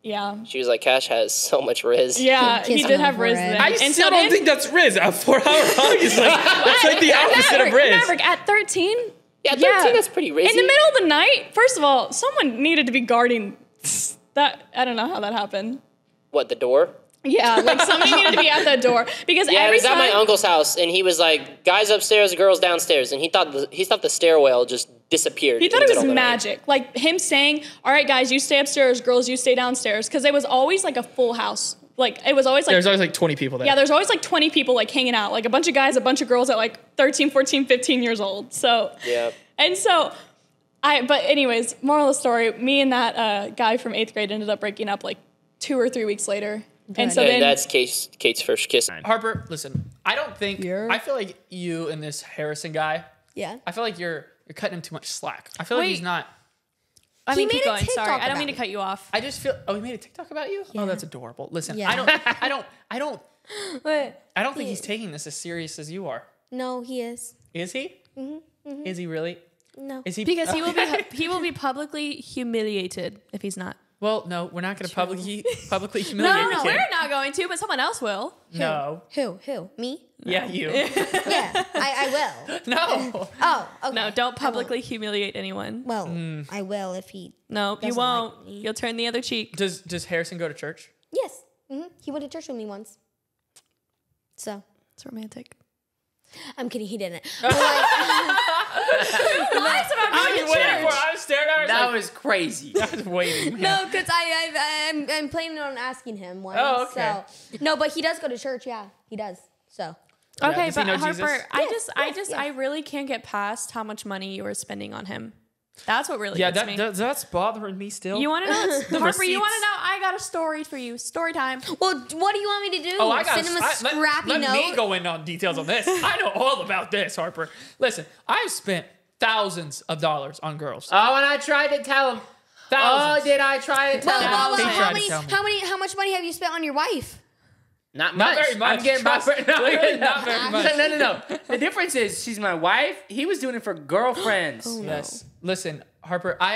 Yeah. She was like, Cash has so much riz. Yeah, Kiss he on did the have Riz forehead. then. I And still so don't then- think that's Riz. A 4-hour hug is like that's like the opposite of Riz. Maverick, at 13? Yeah, 13, that's pretty rizzy. In the middle of the night? First of all, someone needed to be guarding that. I don't know how that happened. What, the door? Yeah, like somebody needed to be at that door. Because Yeah, it every was at my time... uncle's house, and he was like, guys upstairs, girls downstairs. And he thought the stairwell just disappeared. He in thought the it was middle of the night. magic. Like him saying, all right, guys, you stay upstairs, girls, you stay downstairs. Because it was always like a full house. Like, it was always like... There's always like 20 people there. Yeah, there's always like 20 people like hanging out. Like a bunch of guys, a bunch of girls at like 13, 14, 15 years old. So... Yeah. And so... But anyways, moral of the story, me and that guy from 8th grade ended up breaking up like 2 or 3 weeks later. And so And then... that's Kate's first kiss. Harper, listen, I don't think I feel like you and this Harrison guy, Yeah. I feel like you're cutting him too much slack. I feel like he's Wait. not. I He mean, made keep a going. TikTok Sorry, I don't about mean to me. cut you off. I just feel. Oh, he made a TikTok about you. Yeah. Oh, that's adorable. Listen, Yeah. I don't What? think he's taking this as serious as you are. No, he is. Is he? Mm-hmm. Is he really? No. Is he? Because he will be publicly humiliated if he's not. Well, no, we're not going to publicly No, humiliate the kid. we're not going to, but someone else will. No. Who? Me? Yeah, you. Yeah, I will. No. Oh, okay. No, don't publicly humiliate anyone. Well, I will if he. No, you Doesn't won't. like me. You'll turn the other cheek. Does Harrison go to church? Yes. He went to church with me once. So It's romantic. I'm kidding. He didn't. Lies about going to church. I was staring at her. That was crazy. I was waiting. No, because I'm planning on asking him once. Oh, okay. So no, but he does go to church. Yeah, he does. So Okay, does he but know Harper, Jesus? I really can't get past how much money you were spending on him. That's what really Yeah, gets me. that's bothering me still. You want to know? Harper, you want receipts. to know? I got a story for you. Story time. well, what do you want me to do? Oh, I got Send him a scrappy let note. me go in on details on this. I know all about this, Harper. Listen, I've spent thousands of dollars on girls. Oh, and I tried to tell him. Thousands. Oh, did I try to tell him? Well, He tried to tell me. how much money have you spent on your wife? Not Not much. very much. I'm getting my Trust- no, clearly not very much. No. The difference is she's my wife. He was doing it for girlfriends. Yes. Listen, Harper, I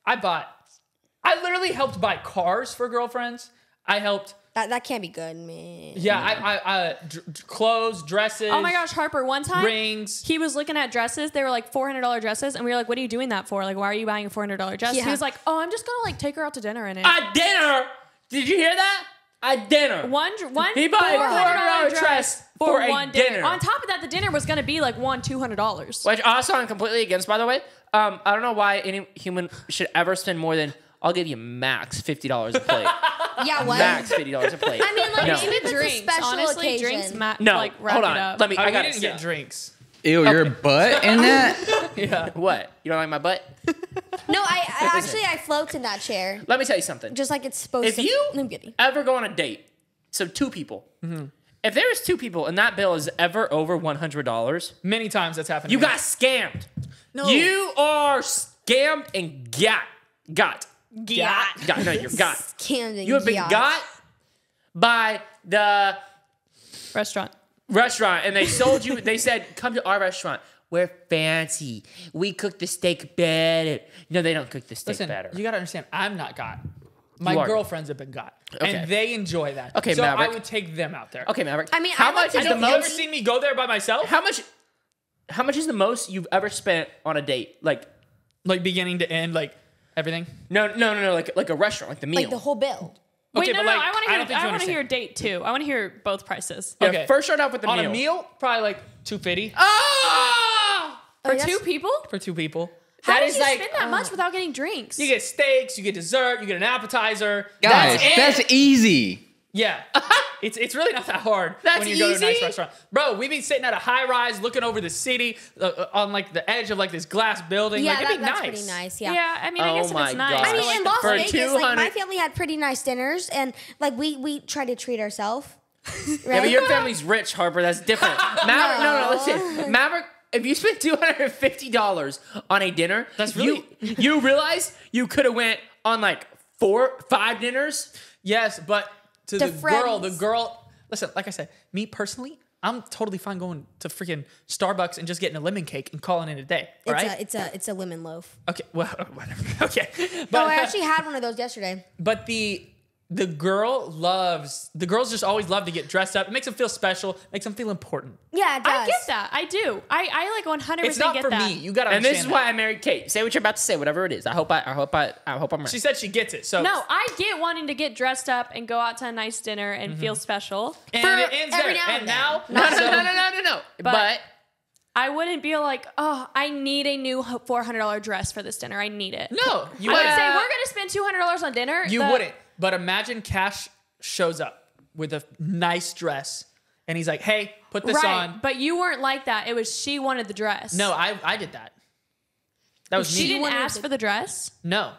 literally helped buy cars for girlfriends. I helped. That can't be good, man. Yeah, I clothes, dresses. Oh my gosh, Harper! One time, Rings. he was looking at dresses. They were like $400 dresses, and we were like, "What are you doing that for? Like, why are you buying a $400 dress?" Yeah. He was like, "Oh, I'm just gonna like take her out to dinner in it." At dinner. Did you hear that? At dinner. One He bought a $400 dress for a one dinner. On top of that, the dinner was gonna be like $200. Which also I'm completely against, by the way. I don't know why any human should ever spend more than, I'll give you max $50 a plate. Yeah, what? Max $50 a plate. I mean, like No. maybe if it's a special Honestly, occasion. drinks No, like wrap hold it on. up. Let me. I We got didn't get drinks. Ew, your butt in that? Yeah. What? You don't like my butt? No, I float in that chair, Let me tell you something. just like it's supposed If to. you I'm kidding. ever go on a date, so 2 people. If there is 2 people and that bill is ever over $100, Many times that's happened. you to me. got scammed. No. You are scammed and got. No, you're got. Camden, You have been got by the Restaurant. restaurant and they sold you, they said, come to our restaurant. We're fancy. We cook the steak better. No, they don't cook the steak Listen, better. you gotta understand. I'm not got. My You are. girlfriends have been got, Okay. and they enjoy that. Okay, so Maverick. I would take them out there. Okay, Maverick. I mean, how I like much to is go the Have you ever most? seen me go there by myself? How much is the most you've ever spent on a date? Like, Like beginning to end, like everything. no, like a restaurant, like the meal. Like the whole bill. Wait, Okay, no, but no, like, I want I don't think to you hear. I want to understand. hear date too. I want to hear both prices. Yeah, Okay. first start out with the On meal. a meal, probably like $250 Ah! For yes. 2 people? for 2 people. How That did is you like- spend that much without getting drinks? You get steaks, you get dessert, you get an appetizer. Guys, it. that's easy. Yeah. It's really not that hard That's when you go to a nice easy? restaurant. Bro, we've been sitting at a high rise looking over the city on like the edge of like this glass building. Yeah, like, it'd be that's nice. pretty nice. yeah. Yeah. I mean, I Oh guess if my it's nice. God. but I mean, like in the Las for Vegas, like 200 my family had pretty nice dinners, and like we try to treat ourselves. Right? Yeah, but your family's rich, Harper. That's different. Maverick, no, listen. Maverick, if you spent $250 on a dinner, That's really- you realize you could have went on like 4-5 dinners. Yes, but to To the friends. girl, listen, like I said, me personally, I'm totally fine going to freaking Starbucks and just getting a lemon cake and calling it a day. All right? It's a lemon loaf. Okay, well, whatever. Okay. Oh, But, I actually had one of those yesterday. but the the girls just always love to get dressed up. It makes them feel special, makes them feel important. Yeah, it does. I get that. I do. I like 100% It's not get for that. me. You gotta And understand this is that. why I married Kate. Say what you're about to say, whatever it is. I hope I'm right. She said she gets it. So No, I get wanting to get dressed up and go out to a nice dinner and feel special. and For it ends every there. now And and now, then. No. But I wouldn't be like, oh, I need a new $400 dress for this dinner. I need it. no, you I would wouldn't. say we're gonna spend $200 on dinner. You wouldn't. But imagine Cash shows up with a nice dress, and he's like, "Hey, put this right, on." but you weren't like that. It was she wanted the dress. No, I did that. That was she me. didn't wanted ask the- for the dress. No.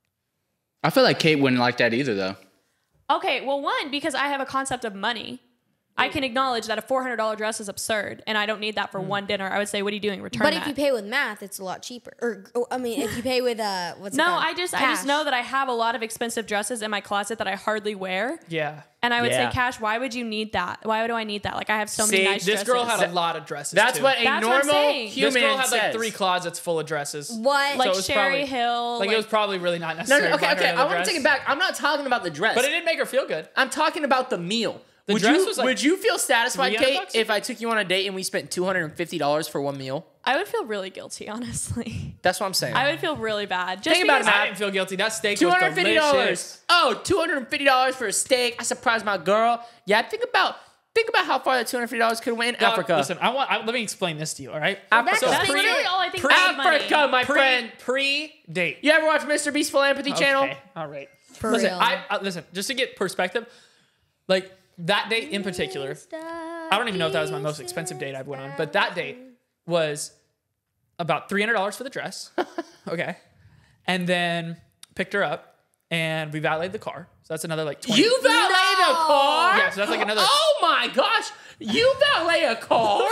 I feel like Kate wouldn't like that either, though. Okay, well, one, because I have a concept of money. I can acknowledge that a $400 dress is absurd, and I don't need that for one dinner. I would say, what are you doing? Return But that. if you pay with math, it's a lot cheaper. If you pay with what's it no, called? I just Cash. know that I have a lot of expensive dresses in my closet that I hardly wear. Yeah. And I would Yeah. say, Cash, why would you need that? Why do I need that? Like, I have so many See, nice This dresses. girl had a lot of dresses. that's too. what a That's what I'm normal saying. This human girl had like says. 3 closets full of dresses. What? like it was Sherry probably- Hill. Like, it was probably really not No, necessary. no, to buy her okay. another I want dress. to take it back. I'm not talking about the dress. But it did make her feel good. I'm talking about the meal. The dress was like would you feel satisfied, $300 Kate, bucks? if I took you on a date and we spent $250 for one meal? I would feel really guilty, honestly. That's what I'm saying. I would feel really bad. Just Think about because it, I didn't feel guilty. That steak was $250. delicious. Oh, $250 for a steak. I surprised my girl. Yeah, think about how far that $250 could win. Now, Africa. Listen, let me explain this to you, all right? Africa. That's pre- literally all I think about money. Africa, my friend. Pre-date. You ever watch Mr. Beast Philanthropy Channel? Okay, all right. For Listen, real. listen, just to get perspective, like that date in particular, I don't even know if that was my most expensive date I've went on, but that date was about $300 for the dress. Okay. And then picked her up and we valeted the car. So that's another like 20. You valet the car? Yeah, so that's like another. Oh my gosh. You valet a car?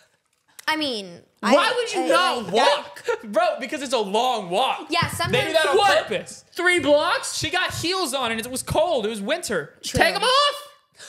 I mean, Why would you not walk? Bro, because it's a long walk. Yeah, They sometimes. do that on What? purpose. 3 blocks? She got heels on and it was cold. It was winter. Take them off.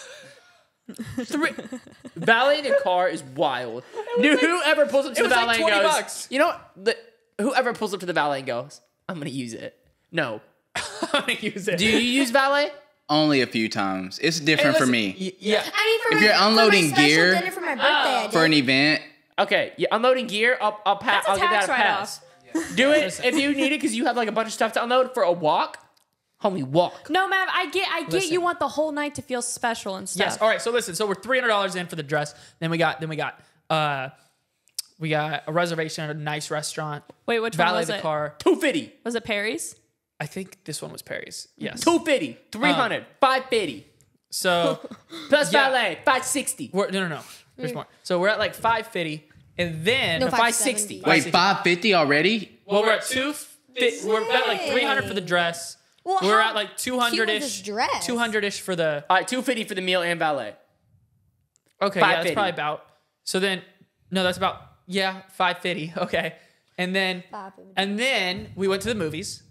Valeting a car is wild. Dude, whoever pulls up to it the was like valet and 20 goes, bucks. you know what? Whoever pulls up to the valet and goes, I'm going to use it. No. I'm gonna use it. Do you use valet? Only a few times. It's different for me. Yeah. I mean, for If my, you're unloading for my special gear dinner for my birthday, I For an did. event, Okay, yeah, unloading gear, I'll That's a give that tax a pass. Do it if you need it because you have like a bunch of stuff to unload for a walk. Homie, walk. No, Mav, I get Listen. you want the whole night to feel special and stuff. Yes. All right. So listen. So we're $300 in for the dress. Then we got a reservation at a nice restaurant. Wait, which one Valet was the it? car. 250, Was it Perry's? I think this one was Perry's. Yes. 250, 300, 550 So plus Yeah. valet, 560. no. There's more. So we're at like 550, and then No, 560. 570. wait, 550 already? well, we're at 250. We're at like 300 for the dress. Well, we're how at like cute was 200 this ish. dress? 200 ish for the. All right, 250 for the meal and valet. Okay, yeah, that's 550. probably about. So then, no, that's about 550. Okay, and then 550. and then we went to the movies.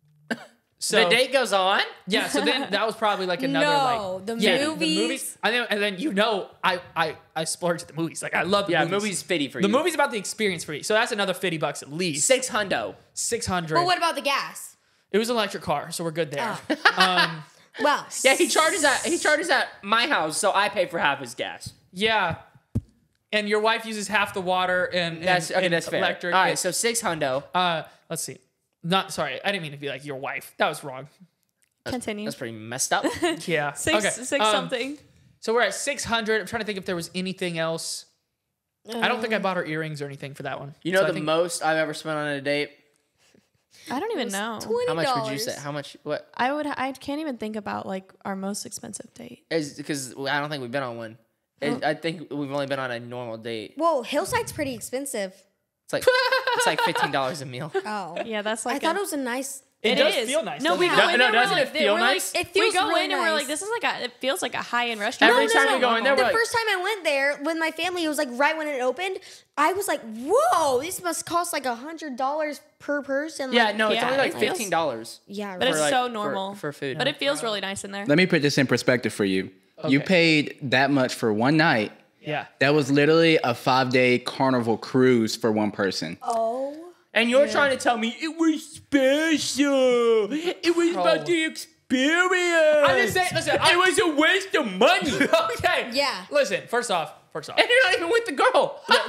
So The date goes on. yeah, so then that was probably like another No, like the yeah, movies. and then I splurged at the movies. Like I love the Yeah, movies. movie's 50 for The you. movie's about the experience for me. So that's another $50 at least. 600. 600. But what about the gas? It was an electric car, so we're good there. Well, Yeah, he charges at my house, so I pay for half his gas. Yeah. And your wife uses half the water and That's okay. and That's fair. electric. All right, so 600. Let's see. Not sorry, I didn't mean to be like your wife. That was wrong. Continue. That's pretty messed up. Yeah. Six something. So we're at 600. I'm trying to think if there was anything else. I don't think I bought her earrings or anything for that one. You know So I the think- most I've ever spent on a date? I don't even know. $20. How much would you say? How much? What? I can't even think about like our most expensive date. Is because I don't think we've been on one. I think we've only been on a normal date. Whoa, Hillside's pretty expensive. It's like $15 a meal. Oh, Yeah, that's like I thought it was a nice. It It does is. feel nice. No, doesn't we it? go in No, and we're doesn't like, it feel we're like- nice? It feels we go really in and we're like, nice. this is like it feels like a high-end restaurant. Every time we go in there, The we're like, first time I went there with my family, it was like right when it opened. I was like, "Whoa, this must cost like $100 per person." yeah, Like, no, it's Yeah, only like it feels- $15. yeah, But it's for, like, so for- normal for food. But it feels really nice in there. Let me put this in perspective for you. You Okay. paid that much for one night. Yeah. That was literally a 5-day carnival cruise for one person. oh, And you're trying to tell me it was special. It was about the experience. Period. I'm just saying, listen, It was a waste of money. okay. Yeah. Listen, first off. And you're not even with the girl. Look,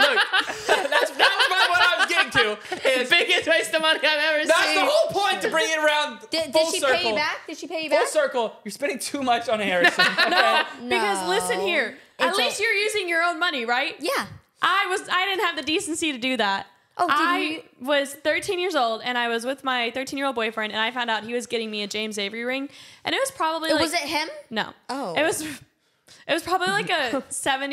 what I was getting to. Is Biggest waste of money I've ever that's seen. the whole point to bring it around Did full she circle. pay you back? Did she pay you Full back? circle. You're spending too much on Harrison. Okay? No, because listen here. At It's least you're using your own money, right? Yeah. I didn't have the decency to do that. Oh, did I you? was 13 years old and I was with my 13-year-old boyfriend and I found out he was getting me a James Avery ring and it was probably like Was it him? no. Oh. It was probably like a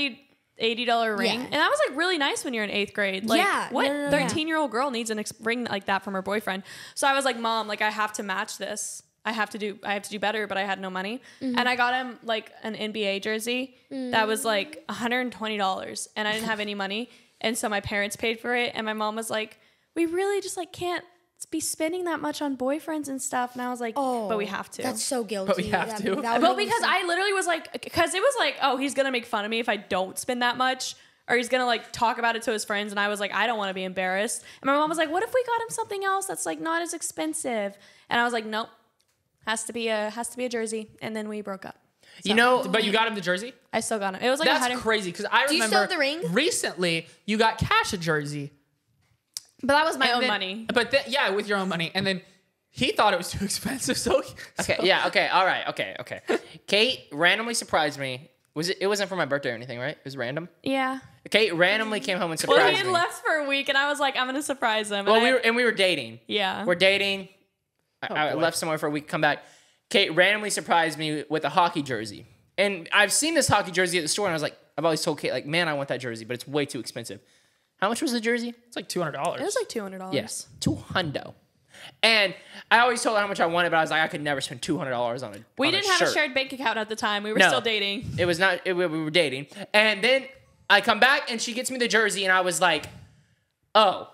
$70-$80 ring. Yeah. And that was like really nice when you're in 8th grade. Like Yeah. what No. 13-year-old girl needs a ring like that from her boyfriend? So I was like, "Mom, like I have to match this. I have to do better," but I had no money. Mm-hmm. And I got him like an NBA jersey that was like $120 and I didn't have any money. And so my parents paid for it and my mom was like, "We really just like can't be spending that much on boyfriends and stuff." And I was like, Oh, "But we have to." That's so guilty. But we have to. would But make me because so- I literally was like, because it was like, oh, he's gonna make fun of me if I don't spend that much, or he's gonna like talk about it to his friends, and I was like, I don't want to be embarrassed. And my mom was like, what if we got him something else that's like not as expensive? And I was like, nope, has to be a jersey. And then we broke up. You know, But you got him the jersey? I still got him. It was like That's crazy because I Do you remember still have the ring? recently you got Cash a jersey. but that was my and own then- money. But then, yeah, with your own money. And then he thought it was too expensive. So Okay, yeah, okay, all right, okay. Kate randomly surprised me. It wasn't for my birthday or anything, right? It was random. Yeah. Kate randomly came home and surprised Well, he had me. left for a week, and I was like, I'm gonna surprise him. Well, And we were dating. yeah. We're dating. I boy. left somewhere for a week, come back. Kate randomly surprised me with a hockey jersey. And I've seen this hockey jersey at the store, and I was like, I've always told Kate, like, man, I want that jersey, but it's way too expensive. How much was the jersey? it's like $200. It was like $200. Yes, $200. And I always told her how much I wanted, but I was like, I could never spend $200 on it. We didn't have a shirt. shared bank account at the time. We were No. still dating. It was not. We were dating, and then I come back and she gets me the jersey, and I was like, "Oh,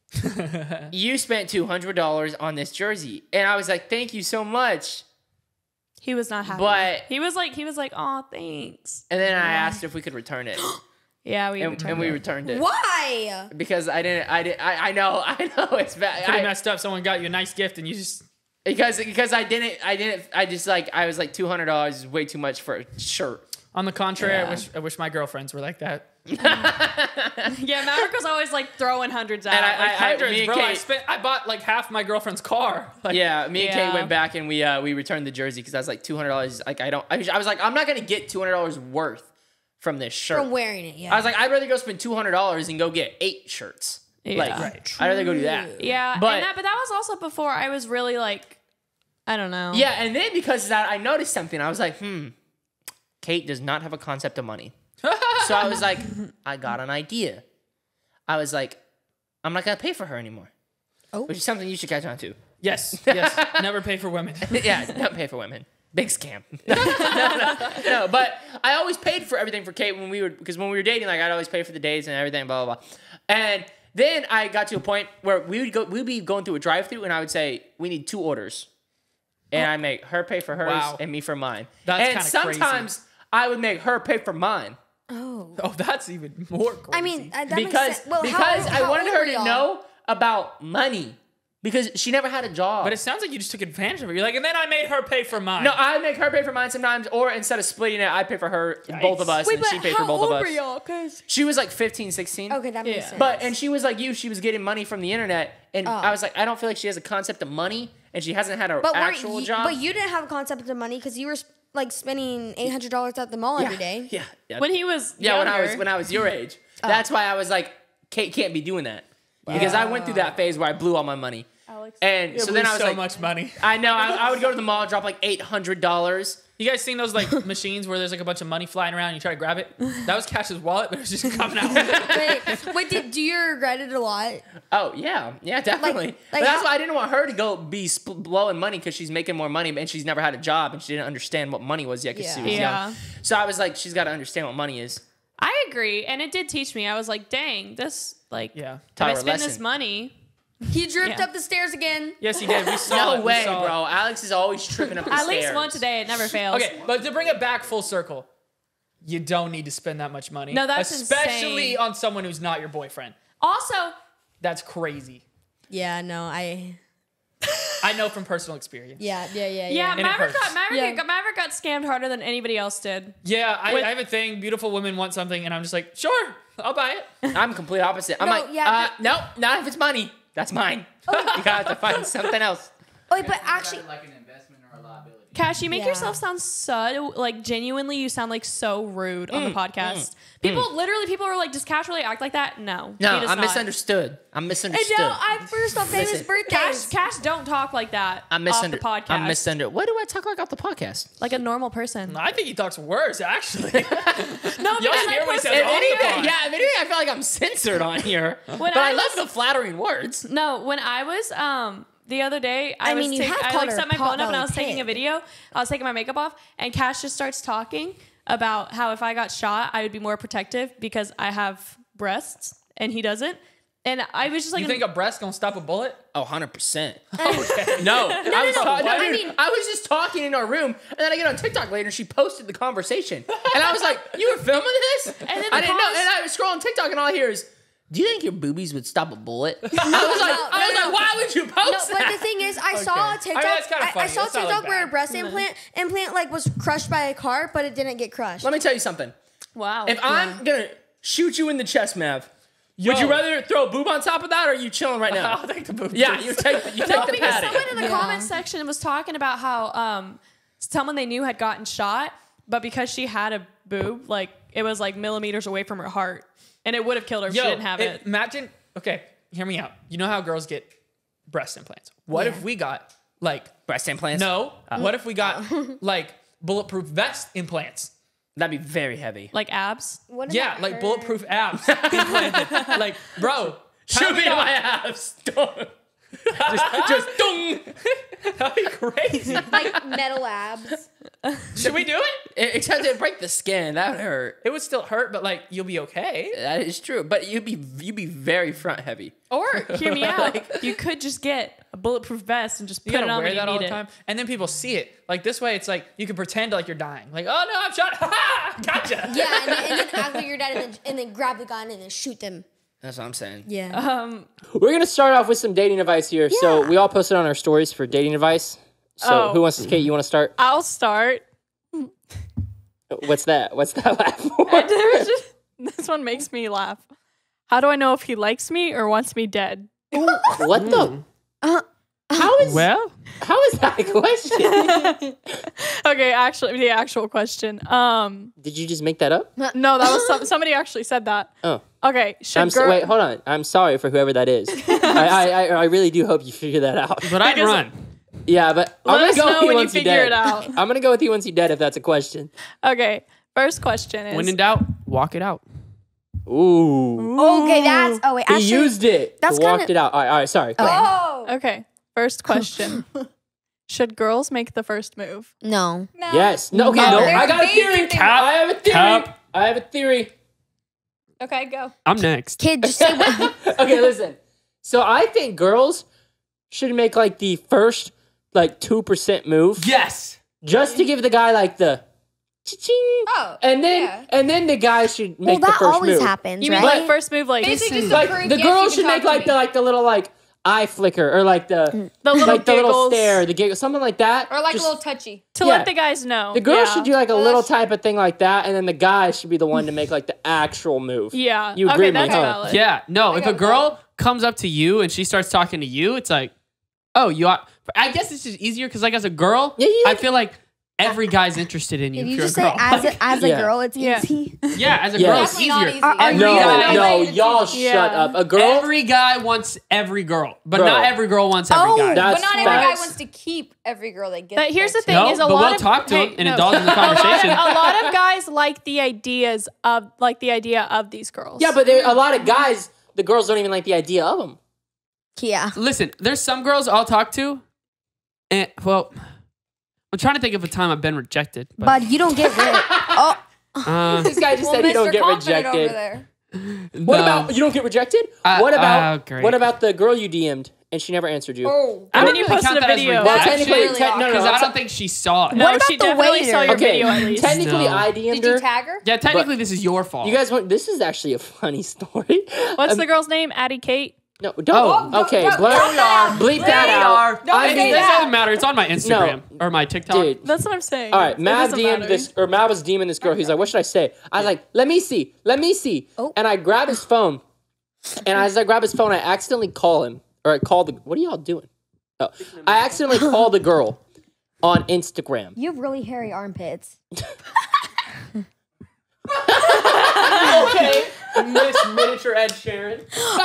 you spent $200 on this jersey," and I was like, "Thank you so much." He was not happy. But- he was like, "Oh, thanks." And then I asked if we could return it, Yeah, we and returned we it. returned it Why? because I didn't. I know it's bad. Could have messed up. Someone got you a nice gift and you just. because I didn't. I just like I was like $200 is way too much for a shirt. On the contrary, Yeah. I wish my girlfriends were like that. Yeah, Maverick was always like throwing hundreds out. And Like, I- Hundreds, me and bro. Kate- I bought like half my girlfriend's car. Like, Yeah, me and Kate Yeah. went back and we returned the jersey because I was like $200. Like I was like I'm not gonna get $200 worth from this shirt. From wearing it, yeah. I was like I'd rather go spend $200 and go get 8 shirts. Yeah. Like Right. I'd rather go do that. yeah, but- but that was also before I was really like, I don't know. Yeah, and then because of that I noticed something. I was like, Kate does not have a concept of money. So I was like, I got an idea. I was like, I'm not gonna pay for her anymore. Oh. Which is something you should catch on to. yes. Never pay for women. Yeah, don't pay for women. Big scam. No, but I always paid for everything for Kate when we were dating, like I'd always pay for the dates and everything, blah blah blah. And then I got to a point where we'd be going through a drive-through and I would say, we need 2 orders. And I make her pay for hers Wow. and me for mine. That's and kinda crazy. sometimes I would make her pay for mine. Oh. Oh, that's even more crazy. I mean, that makes Because sense. Well, I wanted old her were to y'all? know about money. Because she never had a job. But it sounds like you just took advantage of it. You're like, and then I made her pay for mine. No, I make her pay for mine sometimes, or instead of splitting it, I pay for her, both of us, Wait, and but she paid how for both old of us. were y'all? Cause She was like 15, 16. Okay, that makes Yeah. sense. But, and she was like you, she was getting money from the internet, and I was like, I don't feel like she has a concept of money, and she hasn't had an actual job. But you didn't have a concept of money because you were like spending $800 at the mall every day. Yeah. when he was Yeah, younger, when I was your age. That's why I was like, Kate can't be doing that. Because I went through that phase where I blew all my money. Alex. And so then I was so like, much money. I know, I would go to the mall, drop like $800. You guys seen those like machines where there's like a bunch of money flying around and you try to grab it? That was Cash's wallet, but it was just coming out. Wait, do you regret it a lot? Oh yeah, definitely. Like but that's how- why I didn't want her to go be blowing money because she's making more money and she's never had a job and she didn't understand what money was yet because she was Yeah. young. So I was like, she's got to understand what money is. I agree, and it did teach me. I was like, dang, this like, Yeah. if Taught I her a spend this lesson. money, He dripped Yeah. up the stairs again. Yes, he did. We saw it. No We way, saw it. bro. Alex is always tripping up the at stairs. least one today, it never fails. Okay, but to bring it back full circle, you don't need to spend that much money. No, that's especially insane. on someone who's not your boyfriend. Also, That's crazy. Yeah, no, I I know from personal experience. Yeah. Yeah, it Maverick hurts. Maverick got scammed harder than anybody else did. Yeah, I have a thing. Beautiful women want something, and I'm just like, sure, I'll buy it. I'm complete opposite. I'm No, like, yeah, no, not if it's money. That's mine. You gotta have to find something else. Wait, but actually, like an investment or a liability. Cash, you make Yeah. yourself sound so, like, genuinely, you sound like so rude on the podcast. People are like, does Cash really act like that? No. No, he does I'm not. misunderstood. I'm and misunderstood. no, first off, famous Listen, birthdays. Cash don't talk like that I'm off the podcast. I'm misunderstood. What do I talk like off the podcast? Like a normal person. I think he talks worse, actually. No, Y'all because hear what he says If all the anything, time. yeah, if anything, I feel like I'm censored on here. But I love the flattering words. No, when I was the other day, I mean, you have I called like her set my phone up and I Potbelly was taking a Pig. video. I was taking my makeup off, and Cash just starts talking about how if I got shot, I would be more protective because I have breasts and he doesn't. And I was just like, You think a breast gonna stop a bullet? Oh, 100%. No, I was just talking in our room, and then I get on TikTok later, and she posted the conversation. And I was like, you were filming this? then I didn't know. And I was scrolling TikTok, and all I hear is, do you think your boobies would stop a bullet? I was like, why would you No, post but that? the thing is, I saw a TikTok. that's kinda I funny. saw a That's not, TikTok like, where a bad. breast implant like was crushed by a car, but it didn't get crushed. Let me tell you something. wow. If I'm gonna shoot you in the chest, Mav, would you rather throw a boob on top of that, or are you chilling right now? I'll take the boob. Yeah, you take the because padding. someone in the comment section was talking about how someone they knew had gotten shot, but because she had a boob, like it was like millimeters away from her heart, and it would have killed her if she didn't have it. Imagine, okay, hear me out. You know how girls get breast implants? What if we got like Breast implants? no? What if we got like bulletproof vest implants? That'd be very heavy. Like abs. What Yeah, about like her? bulletproof abs implanted. Like, bro, Shoot me in my abs. just dung. that'd be crazy. like metal abs. Should we do it? Except it break the skin. That would hurt. It would still hurt, but like you'll be okay. That is true. But you'd be very front heavy. Or hear me out. You could just get a bulletproof vest and just You put it gotta on wear when that you all need the it. time, and then people see it. Like this way, it's like you can pretend like you're dying. Like, oh no, I'm shot. Ha! Gotcha. Yeah, and then act like you're dead, and then grab the gun and then shoot them. That's what I'm saying. Yeah. We're gonna start off with some dating advice here. So Yeah. we all posted on our stories for dating advice. So Oh. who wants to? Kate, you want to start? I'll start. What's that? What's that laugh for? This one makes me laugh. How do I know if he likes me or wants me dead? What the? How is that a question? Okay, actually, the actual question. Did you just make that up? No, that was somebody actually said that. Oh. Okay, should Wait, hold on. I'm sorry for whoever that is. I really do hope you figure that out. But I'd run. Yeah, but I'm Let gonna us go know with you when you once you figure dead. it out. I'm gonna go with you once you dead if that's a question. Okay, first question is. When in doubt, walk it out. Ooh. Okay, that's. Oh wait, He actually, used it. that's Walked kinda- it out. All right, sorry. Oh Okay, first question. Should girls make the first move? no. Yes. No, okay, No, no. there's I got a amazing theory. things- I have a theory. Cap. I have a theory. Okay, go. I'm next. Kid, just say what? Okay, listen. So I think girls should make like the first like 2% move Yes. just to give the guy like the cha-ching. Oh, And then yeah. and then the guy should make the that first always move. happens, You mean right? like first move, like Basically, just Like prove, the yes, girls you should can make talk like to the me. little like eye flicker or like the the little like the little giggles stare, the giggle, something like that. Or like Just- a little touchy. to yeah. let the guys know. The girls Yeah. should do like a Oh, little that's true. type of thing like that, and then the guy should be the one to make like the actual move. Yeah. You agree okay, with me, that's huh? valid. Yeah. No, if got a girl comes up to you and she starts talking to you, it's like, oh, you are. I guess it's just easier because like as a girl, Yeah, I feel like every guy's interested in you. If if you you're just a say girl. as a Yeah. girl, it's Yeah. easy. Yeah, as a Yeah. girl, it's Definitely not easier. easy. Are No, you Yeah. no, It's y'all easy. Yeah. shut up. A girl. Every guy wants every girl, but Bro. not every girl wants every Oh, guy. That's But not every guy facts. wants to keep every girl they get. But here's the there, thing: No, is a but lot we'll of talk to hey, him and indulge in the A lot of- conversation. A lot of guys like the ideas of the idea of these girls. Yeah, but there a lot of guys. The girls don't even like the idea of them. Yeah. Listen, there's some girls I'll talk to, and well, I'm trying to think of a time I've been rejected. But you don't get rid. Oh, This guy just Well, said he Mr. don't get Confident over rejected. there. What about you don't get rejected? What about great. what about the girl you DM'd and she never answered you? Oh, And then I you don't really posted count a that as video. Well, That's technically, really no, because no, I don't think she saw it. No, What about she the definitely saw your waiter? Okay, video at least. technically No. I DM'd did you her. tag her? Yeah, technically this is your fault. You guys want this is actually a funny story. What's the girl's name? Addie Kate. No, don't. Okay, blur. Bleep that out. It doesn't matter. It's on my Instagram or my TikTok. Dude. That's what I'm saying. All right, It Mav doesn't DM'd matter. this, or Mav was DMing this girl. He's like, "What should I say?" I was like, "Let me see." Oh. And I grab his phone, and as I grab his phone, I accidentally call him, or I call the. What are y'all doing? Oh, I accidentally call the girl on Instagram. You have really hairy armpits. Okay. Miss Miniature Ed Sheeran.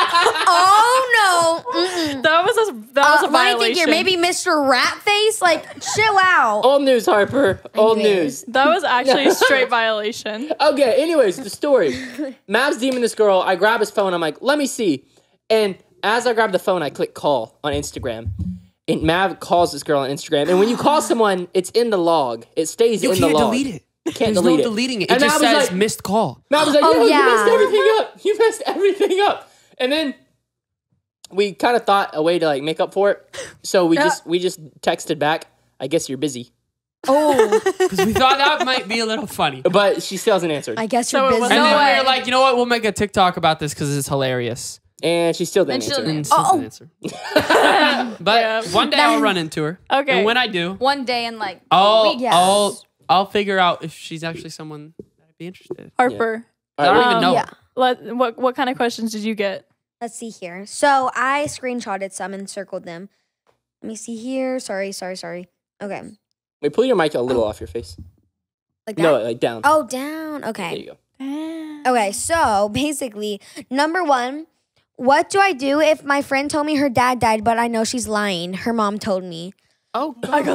Oh no! Mm-mm. That was a Let me violation. think here. Maybe Mr. Rat Face. Like, chill out. Old news, Harper. Old Anyways. news. That was actually a straight violation. Okay, anyways, the story. Mav's DMing this girl. I grab his phone. I'm like, let me see. And as I grab the phone, I click call on Instagram. And Mav calls this girl on Instagram. And when you call someone, it's in the log. It stays in the log. You can't delete it. You can't There's delete no it. deleting it. It And just Mav was says like- missed call. Mav was like, Oh, yo, yeah. you messed everything up. You messed everything up. And then we kind of thought a way to like make up for it. So we just texted back, I guess you're busy. Oh, Because we thought that might be a little funny. But she still hasn't answered. I guess So you're it busy. was And No then way. we were like, you know what? We'll make a TikTok about this because it's hilarious. And she still didn't And she answer. didn't And answer. still didn't answer. But Yeah. one day I'll run into her. Okay. And when I do, One day in like I'll figure out if she's actually someone that I'd be interested in. Harper. I don't even know. Yeah. What kind of questions did you get? Let's see here. So I screenshotted some and circled them. Let me see here. Sorry. Okay. Wait, pull your mic a little off your face. Like that? No, like down. Oh, down. There Okay. you go. Okay, so basically, number one, what do I do if my friend told me her dad died, but I know she's lying? Her mom told me. Oh,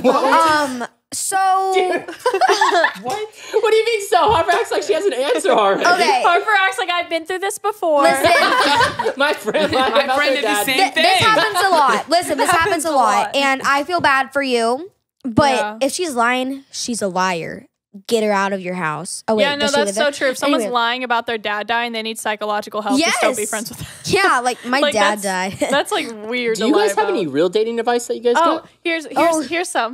So What? What do you mean so? Harper acts like she has an answer already. okay. Harper acts like I've been through this before. Listen, My friend My friend did the same thing. this happens a lot. Listen, this happens a lot, lot. and I feel bad for you. But Yeah. if she's lying, she's a liar. Get her out of your house. Oh wait, Yeah, no, does she that's live so there? true. If someone's Anyway. lying about their dad dying, they need psychological help. Just don't be friends with them. Yeah, like my Like, dad that's- died. That's like weird. Do to you lie guys have about. any real dating advice that you guys Oh, got? here's some.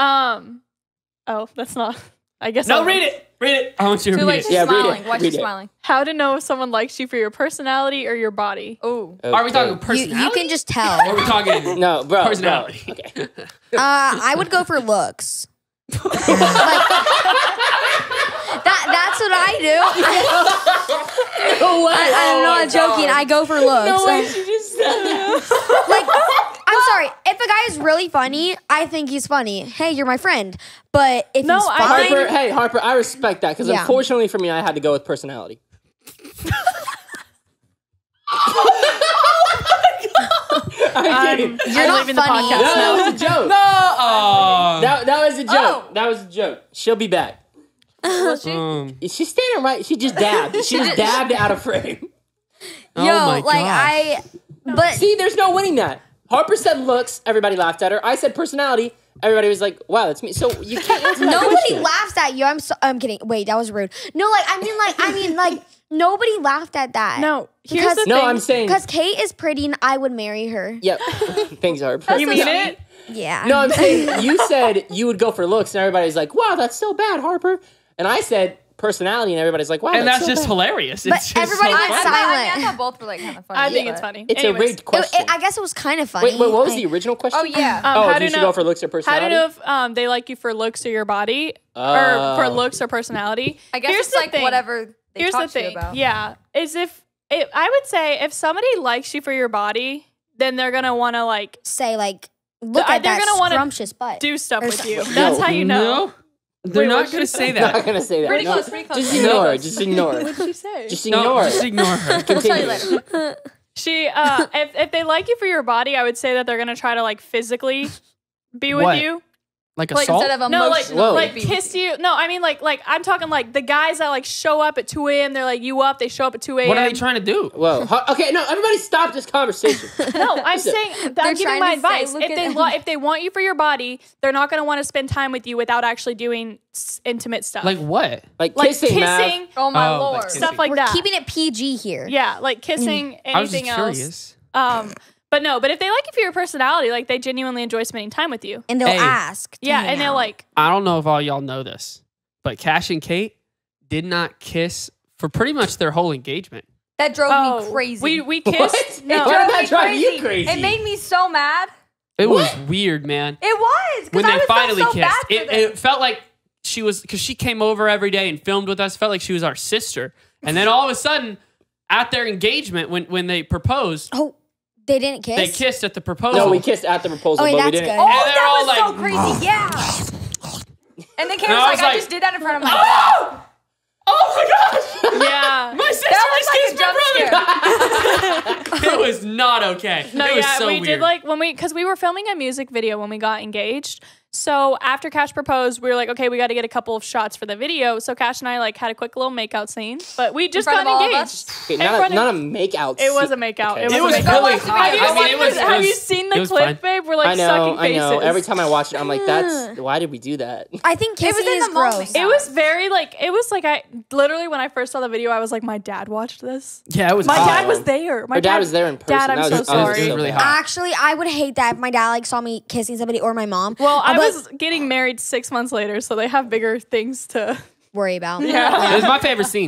Oh, that's not. I guess. No, I'll- read it. Read it. I want you to Too read late. it. She's Yeah, read smiling. it. Watch Read her it. smiling. How to know if someone likes you for your personality or your body? Oh. Are we talking you personality? can just tell. Or are we talking No, bro. personality? Bro. Okay. I would go for looks. That's what I do. No way. I'm not joking. I go for looks. No way. She just said that. Like, I'm sorry. If a guy is really funny, I think he's funny. Hey, you're my friend. But if No, he's I- fine, Harper, hey, Harper, I respect that because Yeah. unfortunately for me, I had to go with personality. I'm kidding. you're not leaving the funny. podcast. That was a joke. Oh. That was a joke. That was a joke. She'll be back. Was she? She's standing right. She just dabbed. She just dabbed out of frame. Oh Yo, my like gosh. but See, there's no winning that. Harper said looks. Everybody laughed at her. I said personality. Everybody was like, "Wow, that's me." So you can't answer that nobody question. laughs at you. I'm kidding. Wait, that was rude. No, I mean, nobody laughed at that. No, here's Because- the No, thing. I'm saying. Because Kate is pretty and I would marry her. Yep. Thanks, Harper. You mean it? Yeah. No, I'm saying you said you would go for looks, and everybody's like, "Wow, that's so bad, Harper." And I said personality, and everybody's like, "Wow, And that's so just bad." hilarious. But It's just everybody so got funny. silent. I thought both were like kind of funny. I think but- it's funny. It's Anyways, a rigged question. I guess it was kind of funny. Wait, what was Like, the original question? Oh yeah. Oh, how you do should know- go for looks or How personality. do you know if they like you for looks or your body, or for looks or personality? I guess Here's it's the like thing. whatever they Here's the talk to you thing. about. Yeah, is I would say if somebody likes you for your body, then they're gonna want to like say like, look They're at that gonna wanna scrumptious butt. do stuff Or with you. something. That's how you know. No, they're Wait, not what'd going you to say I'm not that. gonna say that. Pretty No. close, pretty close. Just Pretty ignore it. close. Just ignore it. What'd she say? Just No, ignore just it. ignore her. We'll tell you Continue. later. She if they like you for your body, I would say that they're gonna try to like physically be with What? you. Like Like, assault? Instead of No, like emotional. Whoa. like be- kiss you. No, I mean like I'm talking like the guys that like show up at 2 a.m. They're like you up. They show up at 2 a.m. what are they trying to do? Whoa. Okay, no, everybody stop this conversation. No, I'm Listen, saying I'm They're giving trying my to say, advice. look If at they him. if they want you for your body, they're not going to want to spend time with you without actually doing intimate stuff. Like what? Like like kissing, Mav. Oh my Oh, lord. like stuff like We're that. keeping it PG here. Yeah, like kissing, I was just anything else. curious. But no, but if they like you for your personality, like they genuinely enjoy spending time with you. And they'll Hey. ask. to Yeah, hang and they'll out. like I don't know if all y'all know this, but Cash and Kate did not kiss for pretty much their whole engagement. That drove me crazy. We kissed. No. Why did that me drive you crazy? It made me so mad. It was weird, man. It was. When they finally so kissed, bad for them. it felt like she was, because she came over every day and filmed with us. Felt like she was our sister. And then all of a sudden, at their engagement, when they proposed, Oh, they didn't kiss? they kissed at the proposal. No, we kissed at the proposal, Oh, but we that's didn't. good. Oh, And they're that all was so like, crazy. Yeah. And then Kate And was I like, was I like, just did that in front of my dad. Oh my gosh! Yeah. My sister That was just kissed my brother. It was not okay. No, it was yeah, so we weird. did like because we were filming a music video when we got engaged. So after Cash proposed, we were like, okay, we got to get a couple of shots for the video. So Cash and I like had a quick little makeout scene, but we just front got of all of engaged. us? Okay, In front of- not a makeout. It was a makeout. Okay. It It was, was a makeout. really hot. Have you I mean, seen it was. Have it you was- seen it the was clip, fine. babe? We're like I know, sucking I faces. know. Every time I watch it, I'm like, that's why did we do that? I think It was kissing in is the moment. gross. It was very like I literally when I first saw the video, I was like, my dad watched this. Yeah, it was. My hot. dad was there. My Her dad was there in person. Dad, I'm That so was- sorry. It was really hot. Actually, I would hate that if my dad like saw me kissing somebody or my mom. Well, I I'd be like, was getting married 6 months later, so they have bigger things to. worry about. Yeah. It was my favorite scene.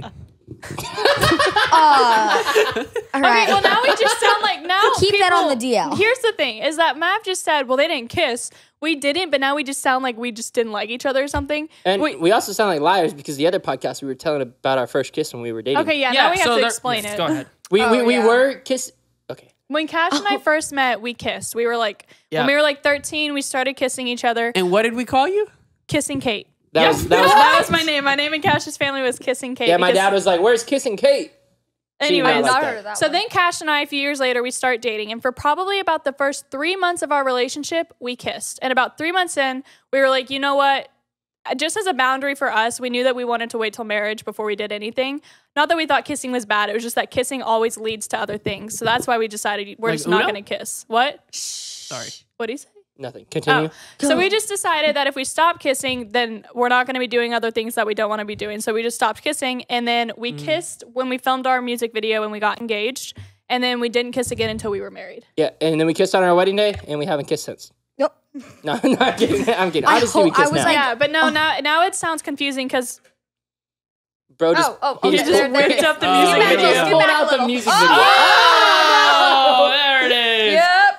All Okay, right. well now we just sound like now Keep that on people- the DL. Here's the thing: is that Mav just said, "Well, they didn't kiss, we didn't," but now we just sound like we just didn't like each other or something. And we also sound like liars because the other podcast we were telling about our first kiss when we were dating. Okay, yeah, now we have so to there- explain yes, it. Go ahead. We yeah. were kiss. Okay. When Cash and I first met, we kissed. We were like, Yeah. when we were like 13, we started kissing each other. And what did we call you? Kissing Kate. That was that was. That was my name. My name in Cash's family was Kissing Kate. Yeah, my because- dad was like, "Where's kissing Kate?" She did not Anyways, like Not that. heard of that so one. then Cash and I, a few years later, we start dating. And for probably about the first 3 months of our relationship, we kissed. And about 3 months in, we were like, you know what? Just as a boundary for us, we knew that we wanted to wait till marriage before we did anything. Not that we thought kissing was bad. It was just that kissing always leads to other things. So that's why we decided we're Like just not Uno? going to kiss. What? Sorry. What do you say? Nothing. Continue. Oh. So we just decided that if we stop kissing, then we're not going to be doing other things that we don't want to be doing. So we just stopped kissing. And then we kissed when we filmed our music video and we got engaged. And then we didn't kiss again until we were married. Yeah, and then we kissed on our wedding day, and we haven't kissed since. Nope. No, I'm not kidding. I'm kidding. Obviously, we hope- I kissed was now. like- Yeah, but no, now it sounds confusing because Bro, just Oh, he okay. just ripped up the music back, video. just pulled back a out the little. music video. Oh, there it is. Yep.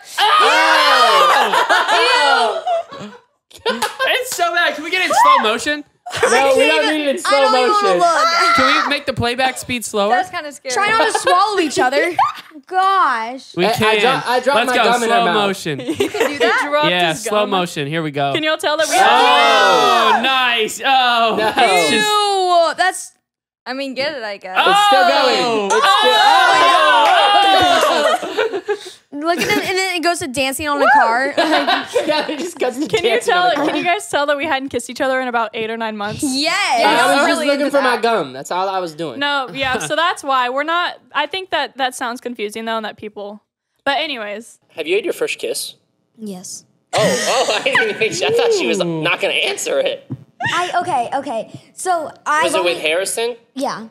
It's so bad. Can we get it in slow motion? No, we don't need it in slow I don't even want to motion. look. Can we make the playback speed slower? That's kind of scary. Try not to swallow each other. Gosh. We I can. I dropped Let's my go. gum in her Slow mouth. motion. You can do that. Dropped Yeah, his slow gum. motion. Here we go. Can y'all tell that we Oh, nice. Oh, No. it's just. Ew, that's I mean, get it, I guess. It's still going. It's still. look at it, and then it goes to dancing on a car. Yeah, it just cuts to Can you dancing on tell? the car. Can you guys tell that we hadn't kissed each other in about 8 or 9 months? Yes. I was I'm just really looking into for my that. gum. That's all I was doing. No, yeah. So that's why we're not. I think that sounds confusing though, and that people. But anyways, Have you had your first kiss? Yes. Oh, I didn't even think. I thought she was not going to answer it. Okay. So I Was it with Harrison? Yeah.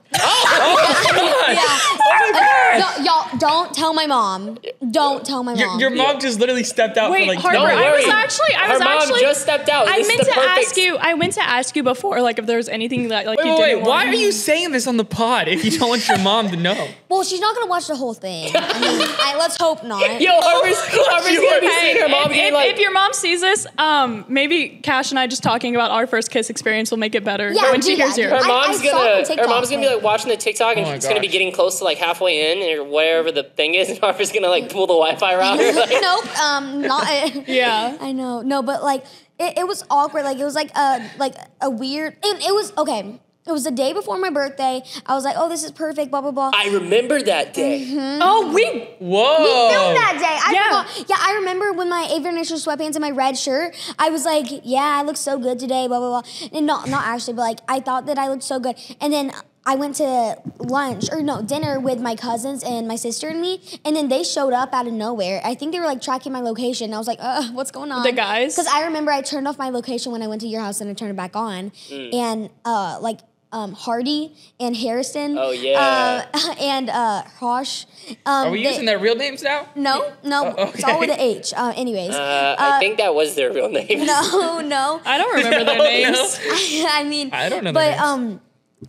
Oh, No, y'all don't tell my mom. Don't tell my mom. Your mom just literally stepped out wait, for like Harper. Don't I was worry. actually. Her mom just stepped out. I This is meant the to perfect- ask you. I meant to ask you before, like if there was anything that like you Wait, didn't want. why are you saying this on the pod if you don't want your mom to know? Well, she's not gonna watch the whole thing. I mean, let's hope not. Yo, Harper's gonna be seeing her mom being like, if your mom sees this, maybe Cash and I just talking about our first kiss experience will make it better Yeah, when she do hears that. yours. her I mom's saw it on gonna TikTok, be like watching the TikTok and Oh my she's gonna be gosh. getting close to like halfway in or wherever the thing is, and Harper's gonna like pull the Wi-Fi router. Like, Nope. Not. Yeah. I know. No, but like it was awkward. Like it was like a weird. It was okay. It was the day before my birthday. I was like, oh, this is perfect. Blah blah blah. I remember that day. Oh, we. Whoa. Filmed that day. I Yeah. forgot. Yeah, I remember when my Avian Nature sweatpants and my red shirt. I was like, yeah, I look so good today. Blah blah blah. And not actually, but like I thought that I looked so good. And then I went to dinner with my cousins and my sister and me. And then they showed up out of nowhere. I think they were like tracking my location. I was like, what's going on? The guys? Because I remember I turned off my location when I went to your house and I turned it back on. And Hardy and Harrison. Oh, yeah. And Hosh. Are we using their real names now? No, it's all with an H. Anyways, I think that was their real name. no. I don't remember their names. I mean, I don't know But their names.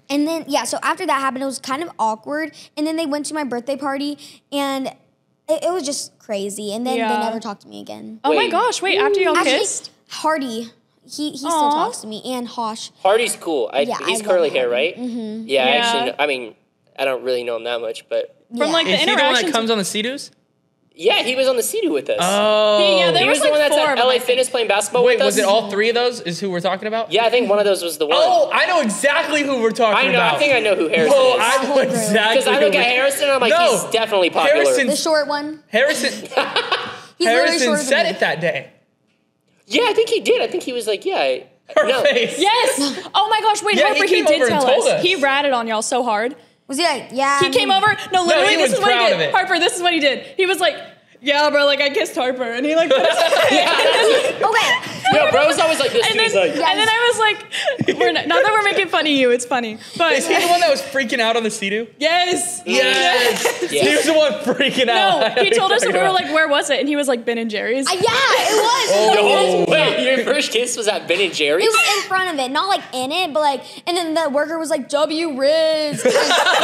And then, so after that happened, it was kind of awkward. And then they went to my birthday party, and it was just crazy. And then they Yeah. never talked to me again. Oh my Wait. gosh! Wait, after y'all Actually, kissed? Hardy, he still Aw. talks to me, and Hosh. Hardy's cool. Yeah, He's I curly love hair, Hardy. right? Mm-hmm. Yeah, I Yeah. actually. I mean, I don't really know him that much, but From like the Is he the one that interactions. comes on the Sea-Doos? yeah, he was on the Sea-Doo with us. Oh. Yeah, there he was was the like one that's 4 at of them, LA I think. Fitness playing basketball Wait, with us. was it all 3 of those is who we're talking about? Yeah, I think one of those was the one. Oh, I know exactly who we're talking I know. about. I think I know who Harrison Oh, is. I know exactly. Because I look who at we're- Harrison and I'm like, No. he's definitely popular. Harrison- The short one. Harrison He's literally Harrison shorter than said me. it that day. Yeah, I think he did. I think he was like, yeah. Her no. face. Yes. Oh my gosh! Wait, Yeah, Harper, he he came did over and tell told us. us. He ratted on y'all so hard. Was he like, yeah? He came over. No, literally, he this was is what he proud of did. it. Harper, this is what he did. He was like, "Yeah, bro, like I kissed Harper," and he like put his Okay. No, bro was always like this. and He then, was like, and then I was like, "We're not that we're making fun of you. It's funny." But Is he the one that was freaking out on the Sea-Doo? yes, Yes. Yeah. He was the one freaking out. No, he told us, and we were like, "Where was it?" And he was like, "Ben and Jerry's." Yeah, it was. Oh. wait, your first kiss was at Ben and Jerry's? It was in front of it, not like in it, but like, and then the worker was like, W Riz. And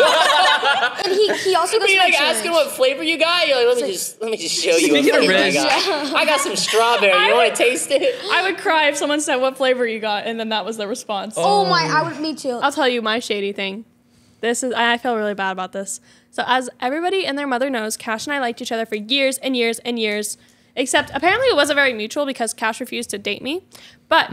he also goes Were you to my like church. asking what flavor you got? You're like, let me just show you what Speaking of flavor I Riz. got. I got some strawberry. You want to taste it? I would cry if someone said what flavor you got, and then that was the response. Oh my, I would, me too. I'll tell you my shady thing. I feel really bad about this. So as everybody and their mother knows, Cash and I liked each other for years and years and years. Except apparently it wasn't very mutual because Cash refused to date me. But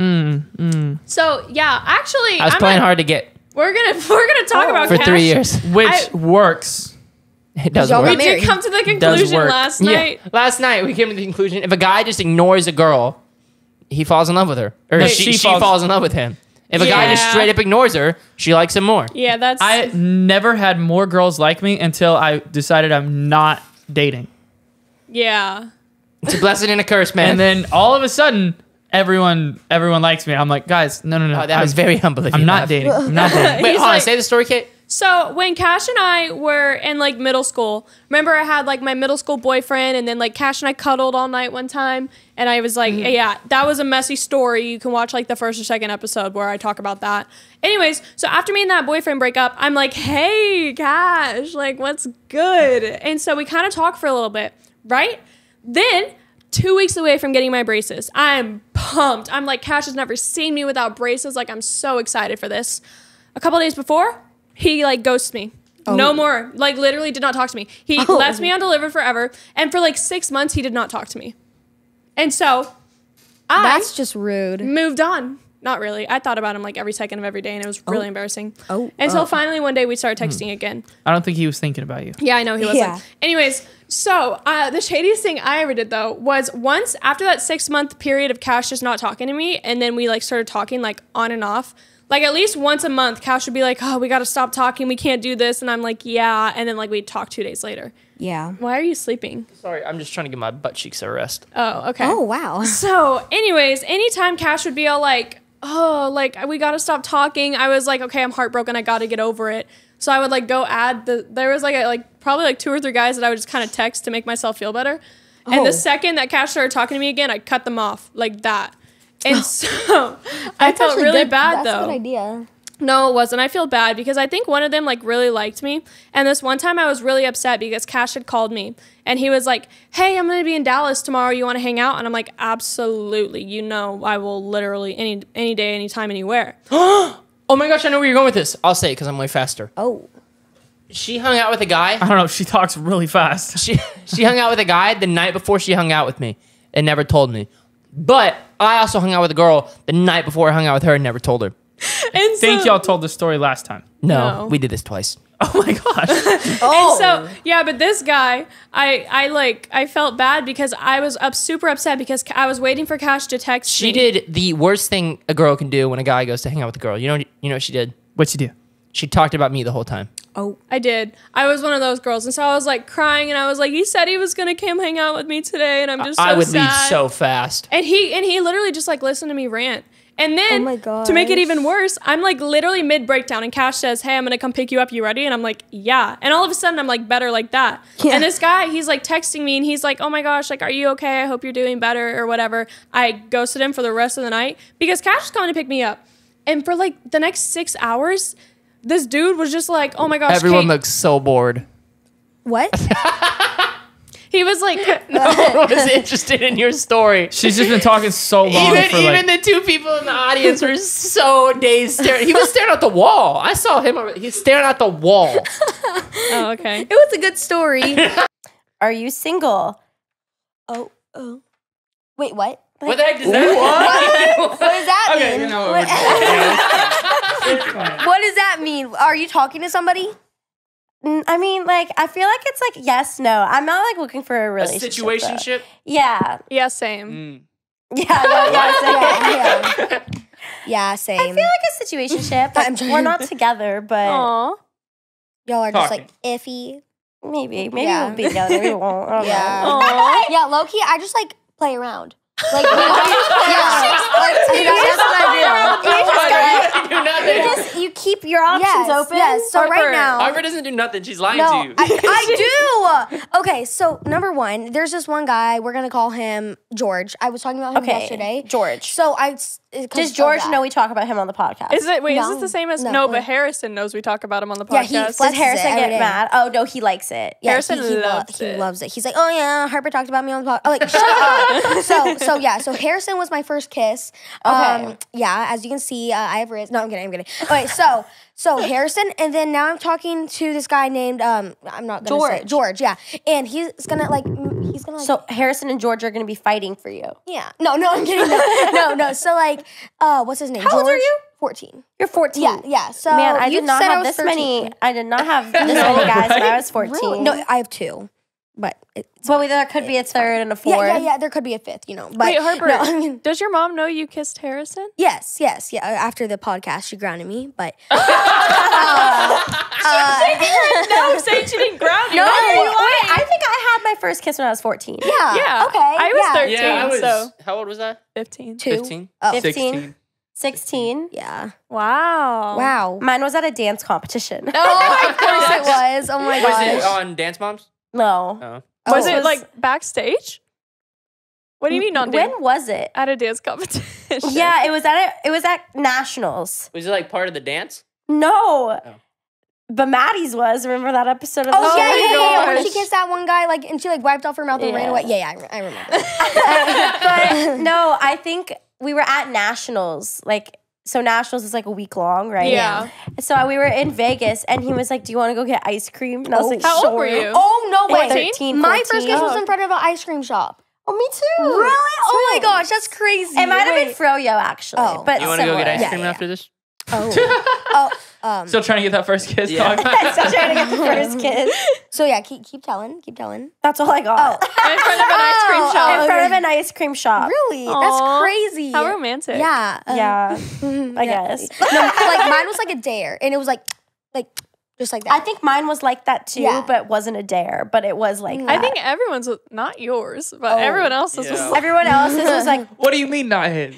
so yeah, actually, I was I'm playing not- hard to get We're gonna talk about for Cash. 3 years. Which works. It does Y'all work. We got did married. come to the Does conclusion work. last Yeah. night. Last night we came to the conclusion: if a guy just ignores a girl, he falls in love with her, or No, she she falls in love with him. If a guy just Yeah. straight up ignores her, she likes him more. Yeah, that's I never had more girls like me until I decided I'm not dating. yeah. It's a blessing and a curse, man. And then all of a sudden, everyone likes me. I'm like, guys, no. Oh, that was very humble of you. I'm not Mav. dating. I'm not dating. Wait, He's hold on. like- Say the story, Kate. So when Cash and I were in like middle school, remember I had like my middle school boyfriend, and then like Cash and I cuddled all night one time, and I was like, yeah, that was a messy story. You can watch like the first or second episode where I talk about that. Anyways, so after me and that boyfriend break up, I'm like, hey, Cash, like what's good? And so we kind of talk for a little bit, right? Then 2 weeks away from getting my braces, I'm pumped. I'm like, Cash has never seen me without braces. Like I'm so excited for this. A couple days before, he like ghosts me. No more. Like literally did not talk to me. He left me undelivered forever. And for like 6 months, he did not talk to me. And so I That's just rude. moved on. Not really. I thought about him like every second of every day, and it was really embarrassing. Until finally one day we started texting again. I don't think he was thinking about you. Yeah, I know he wasn't. Yeah. Anyways, so the shadiest thing I ever did though was once after that 6 month period of Cash just not talking to me, and then we like started talking like on and off. Like at least once a month, Cash would be like, "Oh, we got to stop talking. We can't do this," and I'm like, "Yeah," and then like we'd talk 2 days later. Yeah. Why are you sleeping? Sorry, I'm just trying to give my butt cheeks a rest. Oh, okay. Oh, wow. So, anyways, anytime Cash would be all like, "Oh, like we gotta stop talking," I was like, "Okay, I'm heartbroken. I gotta get over it." So I would like go add there was like probably like 2 or 3 guys that I would just kind of text to make myself feel better. And Oh. the second that Cash started talking to me again, I cut them off like that. And so I felt actually really good. bad That's a though. good idea. No, it wasn't. I feel bad because I think one of them like really liked me. And this one time I was really upset because Cash had called me and he was like, "Hey, I'm going to be in Dallas tomorrow. You want to hang out?" And I'm like, "Absolutely. You know, I will literally any day, anytime, anywhere." Oh my gosh, I know where you're going with this. I'll say it because I'm way faster. Oh. She hung out with a guy. I don't know. She talks really fast. She hung out with a guy the night before she hung out with me and never told me. But I also hung out with a girl the night before I hung out with her and never told her. And I think so, y'all told the story last time. No, No. we did this twice. Oh my gosh. Oh. So yeah, but this guy, I felt bad because I was super upset because I was waiting for Cash to text She me. did the worst thing a girl can do when a guy goes to hang out with a girl. You know what she did? What'd you do? She talked about me the whole time. I did. I was one of those girls, and so I was like crying, and I was like, "He said he was gonna come hang out with me today, and I'm just so I would sad." leave so fast. And he literally just like listened to me rant. And then Oh my to make it gosh. even worse, I'm like literally mid breakdown, and Cash says, "Hey, I'm gonna come pick you up. You ready?" And I'm like, "Yeah." And all of a sudden, I'm like better like that. Yeah. And this guy, he's like texting me, and he's like, "Oh my gosh, like, are you okay? I hope you're doing better or whatever." I ghosted him for the rest of the night because Cash was coming to pick me up, and for like the next 6 hours, this dude was just like, oh my gosh, Everyone Kate. looks so bored. What? He was like, No one was interested in your story. She's just been talking so long for Even the two people in the audience were so dazed staring. He was staring at the wall. I saw him. He's staring at the wall. oh, okay. It was a good story. Are you single? Oh. Wait, what? What the heck does that mean? What does that Okay, mean? you know what we're doing. What does that mean? Are you talking to somebody? I mean, like, I feel like it's like yes, no. I'm not like looking for a A relationship. though. situationship? Yeah. Yeah, same. Yeah. No, yeah, same. Yeah. Yeah, same. I feel like a situationship. I'm Like, trying- we're not together, but Aw. Y'all are just Talking. like iffy. maybe Yeah. we'll be together. Maybe we won't. I don't know. Aw. Yeah, low key, I just like play around. Like, yeah, that's what I do. Do nothing. You keep your options open. Yes. So right Harper. now, Harper doesn't do nothing. She's lying no, to you. I do. Okay, so number one, there's this one guy. We're gonna call him George. I was talking about him Okay, yesterday. George. So Does George know we talk about him on the podcast? Is it? Wait, is No. this the same as? No. No, but Harrison knows we talk about him on the Yeah, podcast. he Does flexes Harrison it every get day. mad? Oh no, he likes it. Yeah, Harrison he loves it. loves it. He's like, oh yeah, Harper talked about me on the podcast. Like, shut up. So Harrison was my first kiss. Okay. Yeah, as you can see, I have Riz. No, I'm kidding. Okay, so Harrison, and then now I'm talking to this guy named I'm not gonna say George. Yeah, and he's gonna like. So Harrison and George are going to be fighting for you. Yeah. No, I'm kidding. No. So like, what's his name? How old are George? you? 14. You're 14. Yeah. So Man, I you did not said I have was this 13. many. I did not have this many guys when I was 14. Really? No, I have 2, but Well, there could be a third and a fourth. yeah. There could be a 5th, But Wait, Harper, No, I mean, does your mom know you kissed Harrison? yes. Yeah. After the podcast, she grounded me, but No, saying she didn't ground you. No, Why are you Wait, lying? I think I had my first kiss when I was 14. yeah. Yeah. Okay. I was 13, Yeah, I was. so How old was that? 15. 2. 15? Oh. 15. 16. Yeah. Wow. Wow. Mine was at a dance competition. Oh, of course it was. Oh my Was it gosh. on Dance Moms? No. Oh. Was Oh. it like backstage? What do you mean on dance? When was it? At a dance competition? Yeah, it was at Nationals. Was it like part of the dance? No. But Maddie's was. Remember that episode of the Oh, show? yeah. When gosh. she kissed that one guy, like, and she like wiped off her mouth and ran Yeah. away. Yeah, I remember. But no, I think we were at Nationals. Like, so Nationals is like a week long, right? Yeah. So we were in Vegas, and he was like, "Do you want to go get ice cream?" And I was like, How old were "Sure." you? Oh no way. 13, My 14. first kiss was in front of an ice cream shop. Oh, me too. Really? Oh my gosh, that's crazy. It might have been Wait. Froyo actually, Oh. but You want to go get ice similar. cream Yeah. after this? Still trying to get that first kiss. Yeah. Dog. Still trying to get the first kiss. So yeah, keep telling. That's all I got. In front of an ice cream Oh, shop. In front of an ice cream shop. Really? Aw. That's crazy. How romantic. Yeah. Yeah, I guess. No, like mine was like a dare, and it was like just like that. I think mine was like that too, Yeah. but wasn't a dare. But it was like I that. think everyone's, not yours, but everyone else's yeah. was like, everyone else's was like, What do you mean not his?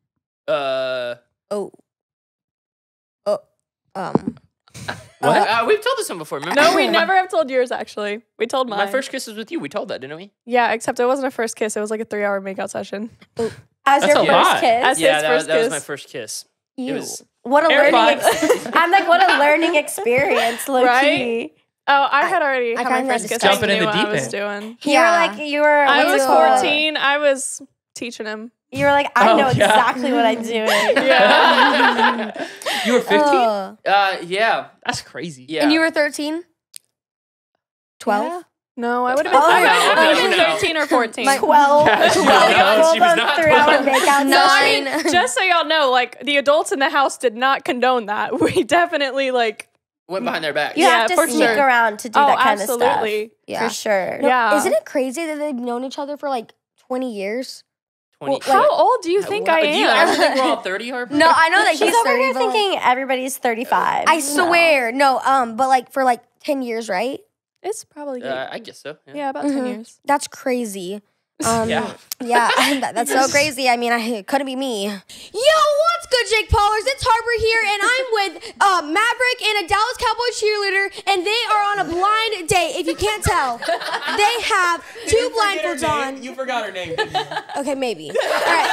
What? We've told this one before. Remember? no, we never have told yours, actually. We told mine. My first kiss was with you. We told that, didn't we? Yeah, except it wasn't a first kiss. It was like a 3-hour makeout session. as That's your a first lot. kiss. As Yeah, his that first was kiss. my first kiss. It Ew. was. What a Terrifying. learning I'm like, what a learning experience, low Right? key. Oh, I had already I had my kinda first just kiss. I jumping in knew the what I deep was end. doing. You were I what's was it called? 14. I was teaching him. You were like, I Oh, know yeah. exactly what I'm doing. Yeah. You were 15? Yeah. That's crazy. Yeah. And you were 13? 12? Yeah. No, I would have been, Oh, I yeah. would have been 13 or 14. 12. Yeah, she was not- she was not 3-hour 12. makeout Nine. session. Just so y'all know, like, the adults in the house did not condone that. We definitely, like, Went behind their backs. You Yeah, have to for sneak sure. around to do that kind absolutely. of stuff. Yeah. For sure. Yeah. Isn't it crazy that they've known each other for like 20 years? 20. How old do you think I Do you actually am? think we're all 30, Harper? No, I know that She's he's over 30, here but, like, thinking everybody's 35. I swear. No, but like for like 10 years, right? It's probably, I guess so. yeah, about 10 years. That's crazy. Yeah. Yeah, that's so crazy. I mean, it couldn't be me. Yo, what's good, Big Ballers. It's Harper here, and I'm with Maverick and a Dallas Cowboy cheerleader, and they are on a blind date. If you can't tell, they have two blindfolds on. You forgot her name. Okay, maybe. All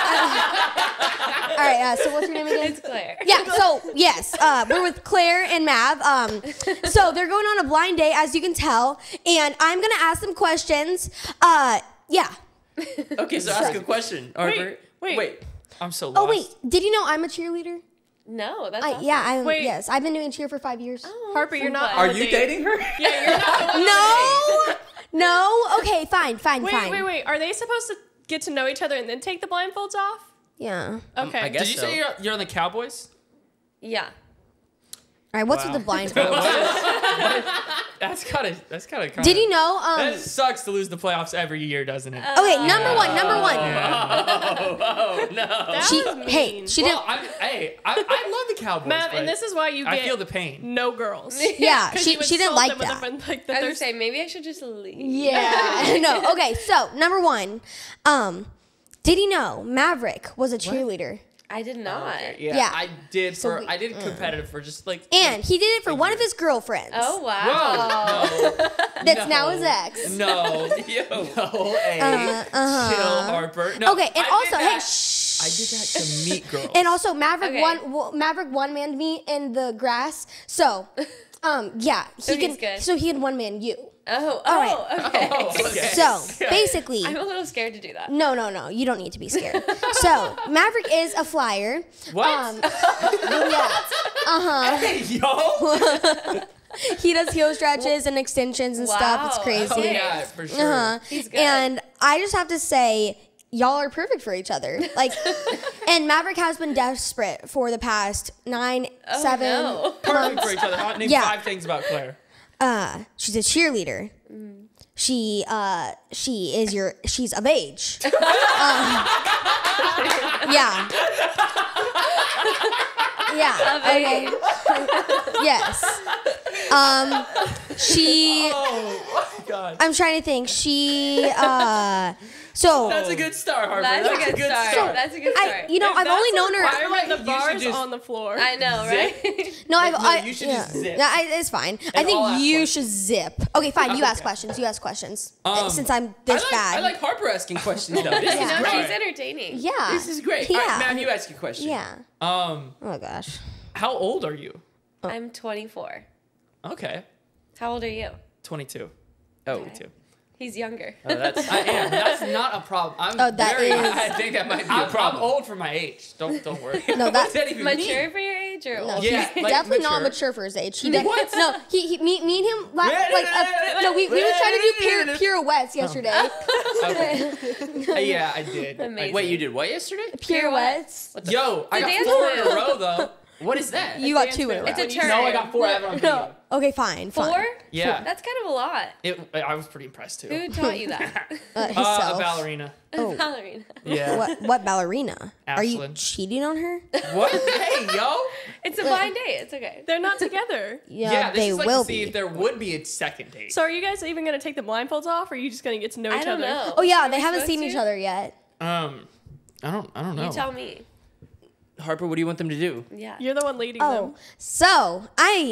right. So what's your name again? It's Claire. Yeah. So yes, we're with Claire and Mav. So they're going on a blind date, as you can tell, and I'm gonna ask them questions. Yeah. Okay, so ask a question, Harper. Wait. I'm so lost. Oh wait, did you know I'm a cheerleader? No, that's awesome. Yeah. Wait. Yes, I've been doing cheer for 5 years. Harper, you're not. Are on the you date. dating her? Yeah, you're not. The one No. Okay. Fine. Wait. Are they supposed to get to know each other and then take the blindfolds off? Yeah. Okay. I guess Did you so. say you're on the Cowboys? Yeah. All right. What's with the blindfold? That's kind of. Did you know? That sucks to lose the playoffs every year, doesn't it? Okay. Number one. Oh no. She didn't. Well, I love the Cowboys. Mav, but and this is why you get I feel the pain. no girls. Yeah. 'Cause She you didn't insult like them with that. a friend, like, that I was they're gonna say maybe I should just leave. Yeah. No. Okay. So number one. Did you know Maverick was a cheerleader? I did not. Yeah. I did competitive for just like. And he did it for one of his girlfriends. Oh wow. Whoa. That's now his ex. No. No. Chill, Harper. No, Okay, and I also, did hey, that- shh. I did that to meet girls. And also, Maverick Okay. Maverick one-manned me in the grass. So, yeah, So he's good. So he had one-man you. Oh. All right. Okay. Okay. So basically, I'm a little scared to do that. no, you don't need to be scared. So Maverick is a flyer. What? Yeah. Hey, yo. He does heel stretches and extensions and stuff. It's Wow. crazy. Oh, yeah, for sure. He's good. And I just have to say, y'all are perfect for each other. Like, and Maverick has been desperate for the past 7 no. Perfect for each other. Huh? Name Yeah. 5 things about Claire. She's a cheerleader. She's of age. Yeah. Yeah. Okay. Yes. She. Oh my God. I'm trying to think. She. So. That's a good start, Harper. That's a good start. start. That's a good start. I've only known her. Why are the you bars should just- on the floor? I know, right? No, you should just zip. No, it's fine. I all think ask you questions. should zip. Okay, fine. You ask Okay. questions. You ask questions. Since I I'm this bad. I like Harper asking questions though. This You is know, great. she's entertaining. Yeah. This is great. Yeah. All right, Mav, you ask your question. Yeah. Um, Oh gosh. how old are you? I'm 24. Okay. How old are you? 22. Oh. 22. He's younger. Oh, that's I am. That's not a problem. I'm Oh, that very. is- I think that might be a I'm problem. old for my age. Don't worry. No, What's that. that even mean? Mature for your age or No, old? Yeah, he's like definitely not mature. mature for his age. He what? No, me and him. We were trying to do pirouettes yesterday. Okay. Yeah, I did. Amazing. Wait, you did what yesterday? Pirouettes. Yo, I got dance 4 in a move. row though. What is that? You got 2 in a row. It's a turn. No, I got 4. I have it on video. Okay, fine. 4? Yeah. That's kind of a lot. I was pretty impressed too. Who taught you that? A Himself. ballerina. Ballerina. Yeah. What ballerina? Are you Ashlyn. cheating on her? What? Hey, yo. It's a blind date. It's okay. They're not together. Yeah, this they is like will to see be. if there would be a second date. So are you guys even gonna take the blindfolds off, or are you just gonna get to know I each don't other? know. Oh yeah, Are they we haven't supposed seen to? each other yet. I don't know. You tell me. Harper, what do you want them to do? Yeah. You're the one leading Oh, them. so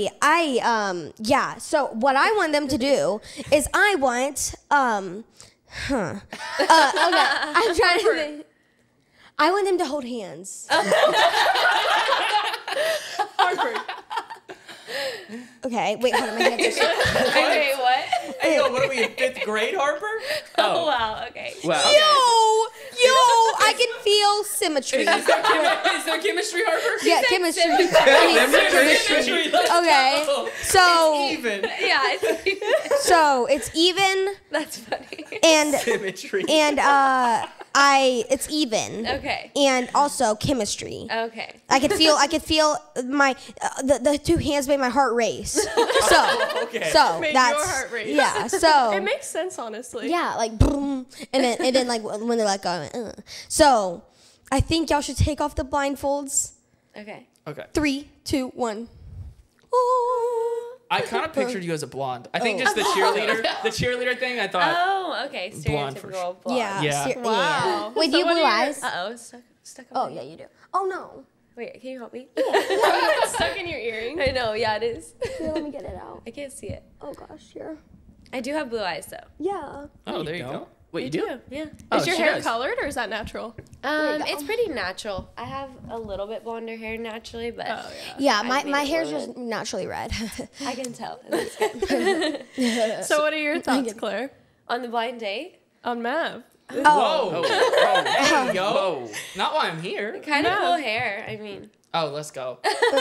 yeah. So what I want them to do is I want okay. I'm trying to think. I want them to hold hands. Harper. Okay, wait, hold on. My hands are so- Okay, what? Hey, yo, what are we in 5th grade, Harper? Oh, wow. Okay. Wow. Yo, I can feel symmetry. Is there chemistry, Harper? Yeah, chemistry. Chemistry, let's Okay, go. so Even. Yeah, it's even that's funny. and Symmetry. it's even. Okay. And also chemistry. Okay. I could feel my the 2 hands made my heart race. So Okay. so Made that's your heart race. yeah. So It makes sense, honestly. yeah, like boom, and then like when they're like going. So I think y'all should take off the blindfolds. Okay. Okay. 3, 2, 1. Ooh. I kind of pictured you as a blonde. I think just the cheerleader thing. I thought. Oh, okay. Blonde for Stereotypical blonde. Yeah. Yeah. Yeah. Wow. Wait, So do you what blue are your- eyes? Uh-oh. Stuck Oh on yeah, you do. Oh no. Wait, can you help me? It's stuck in your earring. I know. Yeah, it is. Here, let me get it out. I can't see it. Oh gosh, here. I do have blue eyes though. Yeah. Oh, there you go. Wait, you do? Yeah. Oh, Is your she hair does. colored or is that natural? It's pretty natural. I have a little bit blonder hair naturally, but Yeah, I my made it hair's blonde. just naturally red. I can tell. That's good. So what are your thoughts, Claire? On the blind date, On Mav? Whoa. Hey, yo. Whoa. Not why I'm here. kind of cool hair. I mean, Oh, let's go.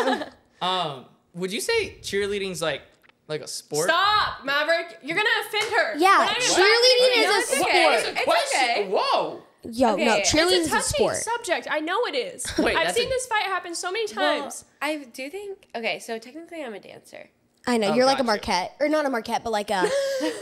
Would you say cheerleading's like a sport? Stop, Maverick. You're going to offend her. Yeah, We're not even cheerleading talking is a about okay. sport. It's okay. Whoa. Yo, Okay, no, it's cheerleading It's is a a touchy sport. subject. I know it is. Wait, I've that's seen a- this fight happen so many well, times. I do think. Okay, so technically, I'm a dancer. I know, you're like a gotcha. Marquette, or not a Marquette, but like a,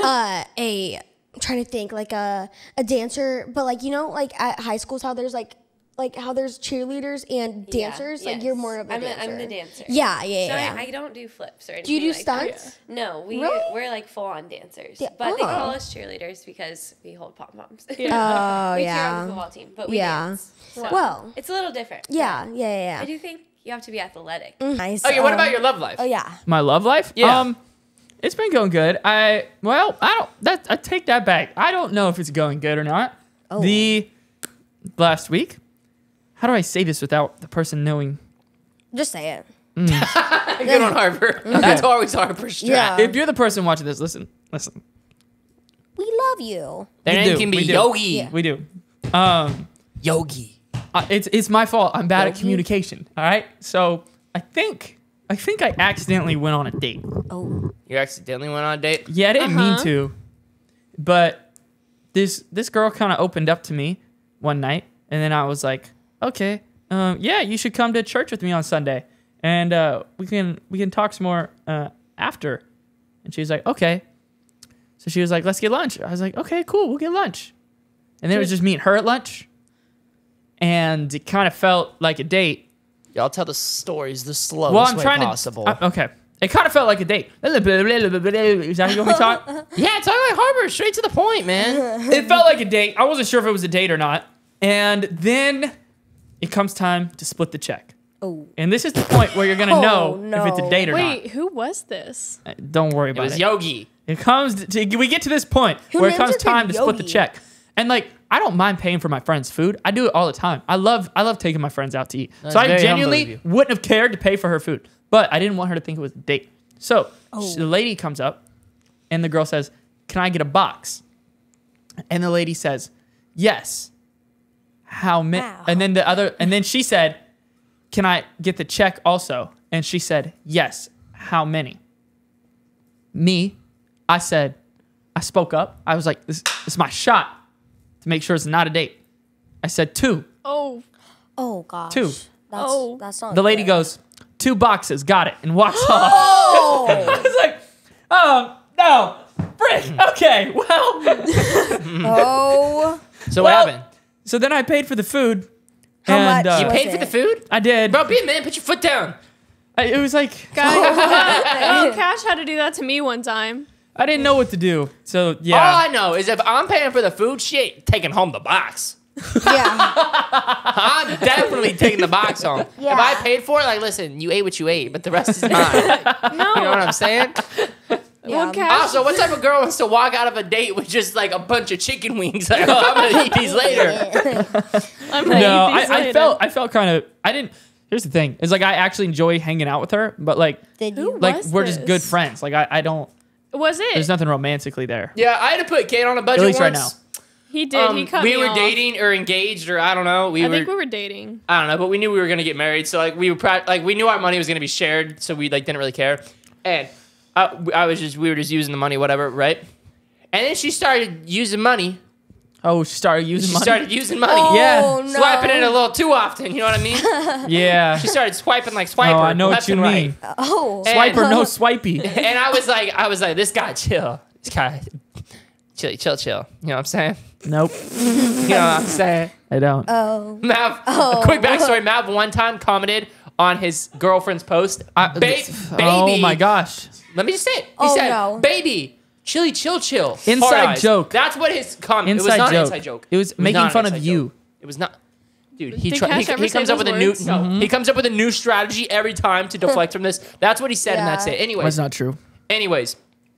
I'm trying to think, like a dancer, but like, you know, like at high schools, how there's like how there's cheerleaders and dancers, like you're more of a dancer. I'm the dancer. Yeah. So Yeah. I don't do flips or anything. Do you do like that. stunts? No, Really? we're like full on dancers. Yeah. But they Oh. call us cheerleaders because we hold pom poms. Oh, we cheer on the yeah. football team, but we Yeah. dance. So Well, it's a little different. yeah. I do think you have to be athletic. Nice. Okay, what about your love life? Oh, yeah. My love life? Yeah. It's been going good. I take that back. I don't know if it's going good or not. Oh. The last week, how do I say this without the person knowing? Just say it. Good on Harper. That's always Harper's strat. Yeah. If you're the person watching this, listen. We love you. Their We name do, can be we do. Yogi. Yeah. We do. Yogi. It's my fault. I'm bad at communication. All right. So I think I accidentally went on a date. Oh. You accidentally went on a date? Yeah, I didn't mean to, but this girl kind of opened up to me one night, and then I was like, okay, yeah, you should come to church with me on Sunday, and we can talk some more after. And she was like, okay. So she was like, let's get lunch. I was like, okay, cool, we'll get lunch. And then it was just me and her at lunch, and it kind of felt like a date. Y'all tell the stories the slowest Well, I'm way trying possible. to. Okay. It kind of felt like a date. Is that how you want me to talk? Yeah, talk like Harper. Straight to the point, man. It felt like a date. I wasn't sure if it was a date or not. And then it comes time to split the check. Oh. And this is the point where you're going to know no. if it's a date or Wait, who was this? not. Don't worry It about was it. Yogi. It comes to, we get to this point Who where it names comes her kid time to split the Yogi? check. And like, I don't mind paying for my friends' food. I do it all the time. I love taking my friends out to eat. That's so I very humble of genuinely you. wouldn't have cared to pay for her food. But I didn't want her to think it was a date. So the lady comes up and the girl says, "Can I get a box?" And the lady says, "Yes." How many? Wow. And then she said, "Can I get the check also?" And she said, "Yes." How many? I spoke up. I was like, this is my shot to make sure it's not a date. I said 2. Oh, Oh gosh. 2. That's not The lady good. goes, 2 boxes, got it, and walks off. I was like, oh, no, frick, okay, well. Oh. So Well, what happened? So then I paid for the food. How and, much You was paid for it? the food? I did. Bro, be a man. Put your foot down. It was like, guys. Well, Cash had to do that to me one time. I didn't know what to do. So, All yeah. I know is if I'm paying for the food, she ain't taking home the box. Yeah. I'm definitely taking the box home. If I paid for it, like, listen, you ate what you ate, but the rest is mine. No. You know what I'm saying? Well, Cash. Also, what type of girl wants to walk out of a date with just like a bunch of chicken wings? Like, oh, I'm gonna eat these later. I'm gonna No, eat these I later. felt kind of, I didn't, here's the thing. It's like, I actually enjoy hanging out with her, but like, Did you? like was we're just this? good friends. Like, I don't, Was it? there's nothing romantically there. Yeah, I had to put Kate on a budget At least right once. He did. He cut we me were off. dating or engaged or I don't know. I think we were dating. I don't know, but we knew we were gonna get married, so like we knew our money was gonna be shared, so we like didn't really care. And we were just using the money, whatever, right? And then she started using money. Oh, she started using She money. started using money. Oh, Yeah. no. Swiping it a little too often, you know what I mean? Yeah. She started swiping like swiper. Oh, I know what left you and right. mean. Oh. And- Swiper, no swipey. And I was like, this guy chill. This guy chill. You know what I'm saying? Nope, You know what I'm saying? I don't. Oh. Mav, a quick backstory. Mav one time commented on his girlfriend's post, baby. Oh my gosh. Let me just say it. He Oh, said, no. baby, chilly, chill. Inside Hard eyes. joke. That's what his comment. It was Inside not joke. an inside joke. It was making not an fun of inside you. joke. It was not. Dude, Did he Cash ever say comes up those with a new words? he comes up with a new strategy every time to deflect from this. That's what he said, and that's it. That's Anyways, not true. anyways.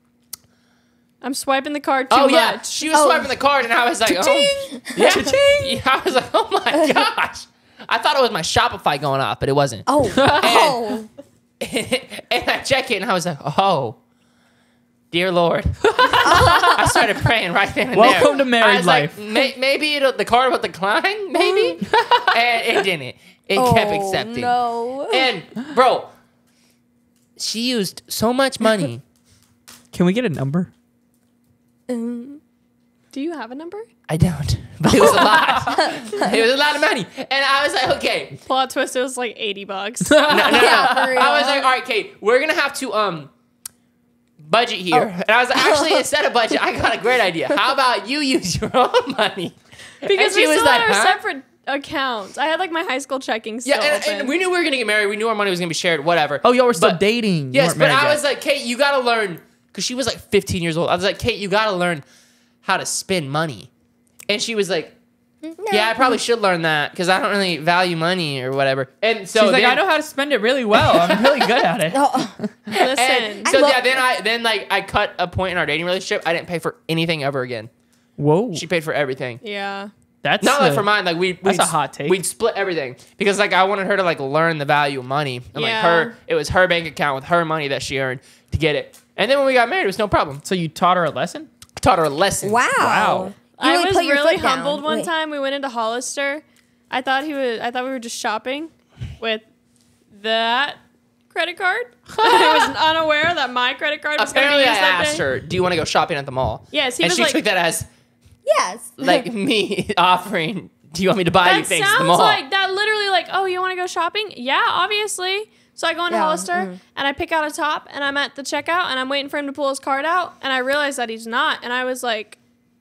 I'm swiping the card too Oh much. yeah, she was swiping the card, and I was like, oh, yeah, yeah, I was like, oh my gosh. I thought it was my Shopify going off, but it wasn't. Oh. And I check it, and I was like, oh, dear Lord. I started praying right then and there. Welcome to married I was life. Like, maybe the card will decline, maybe. And it didn't. It kept accepting. No. And, bro, she used so much money. Can we get a number? Do you have a number? I don't. But it was a lot. It was a lot of money. And I was like, okay. Plot twist, it was like $80. No. Yeah, for real. I was like, all right, Kate, we're going to have to budget here. And I was like, actually, instead of budget, I got a great idea. How about you use your own money? Because she we was still like, had our huh? separate accounts. I had like my high school checking still Yeah, open. and we knew we were going to get married. We knew our money was going to be shared, whatever. Oh, y'all were still But- dating. You Yes, weren't but married I yet. was like, Kate, you got to learn, because she was like 15 years old. I was like, Kate, you got to learn how to spend money. And she was like, yeah, I probably should learn that because I don't really value money or whatever. And so she's like, then- I know how to spend it really well. I'm really good at it. Listen, And so yeah, then I cut a point in our dating relationship. I didn't pay for anything ever again. Whoa. She paid for everything. yeah. That's Not like for mine. Like that's a hot take. We'd split everything because like I wanted her to like learn the value of money and Yeah. it was her bank account with her money that she earned to get it. And then when we got married, it was no problem. So you taught her a lesson? Taught her a lesson. Wow. Wow. You I really was put your really foot down. humbled one Wait. time. We went into Hollister. I thought we were just shopping with that credit card. I was unaware that my credit card was going to be Apparently, I used that asked day. her, "Do you want to go shopping at the mall?" Yes, he and was she like, took that as Yes. like me offering, "Do you want me to buy you that things at the sounds mall?" like that. Literally, like, oh, you want to go shopping? Yeah, obviously. So I go into Yeah, Hollister and I pick out a top and I'm at the checkout and I'm waiting for him to pull his card out and I realize that he's not and I was like,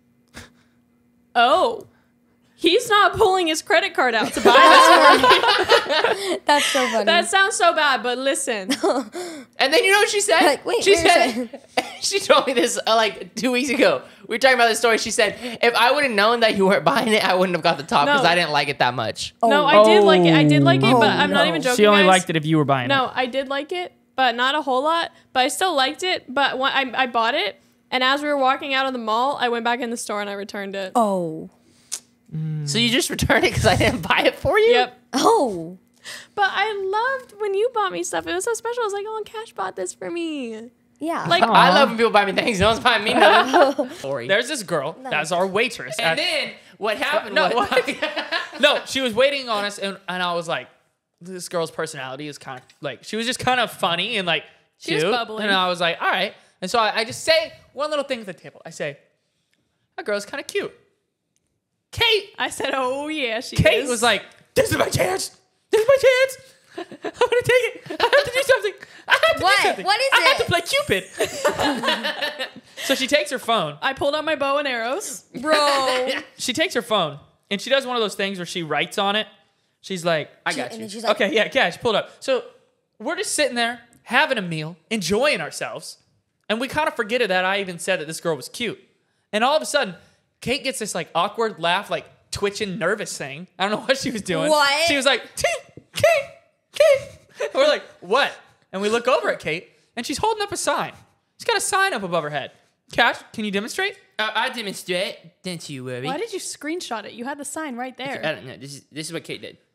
oh, he's not pulling his credit card out to buy this for me. That's so funny. That sounds so bad, but listen. And then you know what she said? Like, wait, she wait a said, she told me this like 2 weeks ago. We were talking about this story. She said, if I would have known that you weren't buying it, I wouldn't have got the top because No. I didn't like it that much. No, I did like it. I did like it, Oh, but I'm not no. even joking. She only guys. liked it if you were buying it. No, I did like it, but not a whole lot. But I still liked it. But when I bought it, and as we were walking out of the mall, I went back in the store and I returned it. Oh. So you just returned it because I didn't buy it for you? Yep. Oh. But I loved when you bought me stuff. It was so special. I was like, oh, Cash bought this for me. Yeah. Like, I love when people buy me things. No one's buying me nothing. Story. There's this girl that's our waitress. And then what happened No, was... No, she was waiting on us, and I was like, this girl's personality is kind of like, she was just kind of funny and like She was cute. bubbly. And I was like, all right. And so I just say one little thing at the table. I say, that girl's kind of cute. I said, oh, yeah, she Kate is. was like, this is my chance. This is my chance. I'm going to take it. I have to do something. I have to What? do something. What is I have it? to play Cupid. So she takes her phone. I pulled out my bow and arrows. Bro. She takes her phone, and she does one of those things where she writes on it. She's like, I got And you. then she's like, okay, yeah, Cash, pull it up. So we're just sitting there having a meal, enjoying ourselves, and we kind of forget that I even said that this girl was cute. And all of a sudden, Kate gets this like awkward laugh, like twitching, nervous thing. I don't know what she was doing. What? She was like, Kate. And we're like, what? And we look over at Kate, and she's holding up a sign. She's got a sign up above her head. Cash, can you demonstrate? I demonstrate. Don't you worry. Why did you screenshot it? You had the sign right there. I don't know. This is what Kate did.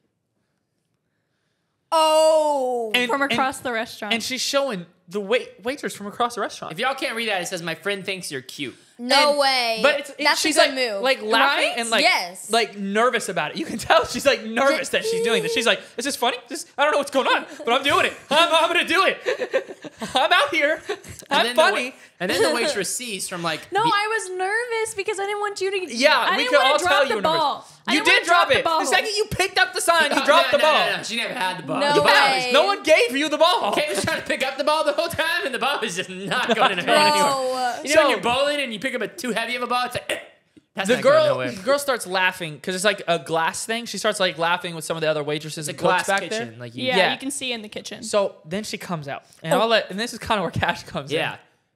oh. And, From across the restaurant. and she's showing the waitress from across the restaurant. If y'all can't read that, it says, my friend thinks you're cute. No And- way. But That's she's a good like, move. like laughing Right? and like, Yes. like nervous about it. You can tell she's like nervous that she's doing this. She's like, "Is this funny? I don't know what's going on, but I'm doing it. I'm gonna do it. I'm out here. I'm then funny." And then the waitress sees from like... no, the- I was nervous because I didn't want you to. Yeah, I we didn't could wanna all drop tell the you were nervous. ball. I You didn't wanna did drop the it. ball. The second you picked up the sign, you No, dropped no, the ball. No, she never had the ball. No The ball way. was- No one gave you the ball. Kate was trying to pick up the ball the whole time, and the ball was just not going in her hand anymore. Bro. You know when So- you're bowling and you pick up a too heavy of a ball, it's like... That's The not going girl, nowhere. the girl starts laughing because it's like a glass thing. She starts like laughing with some of the other waitresses It's a and cooks glass back kitchen. there. Like you, Yeah, Yeah. you can see in the kitchen. So then she comes out, and and this is kind of where Cash comes in. Yeah.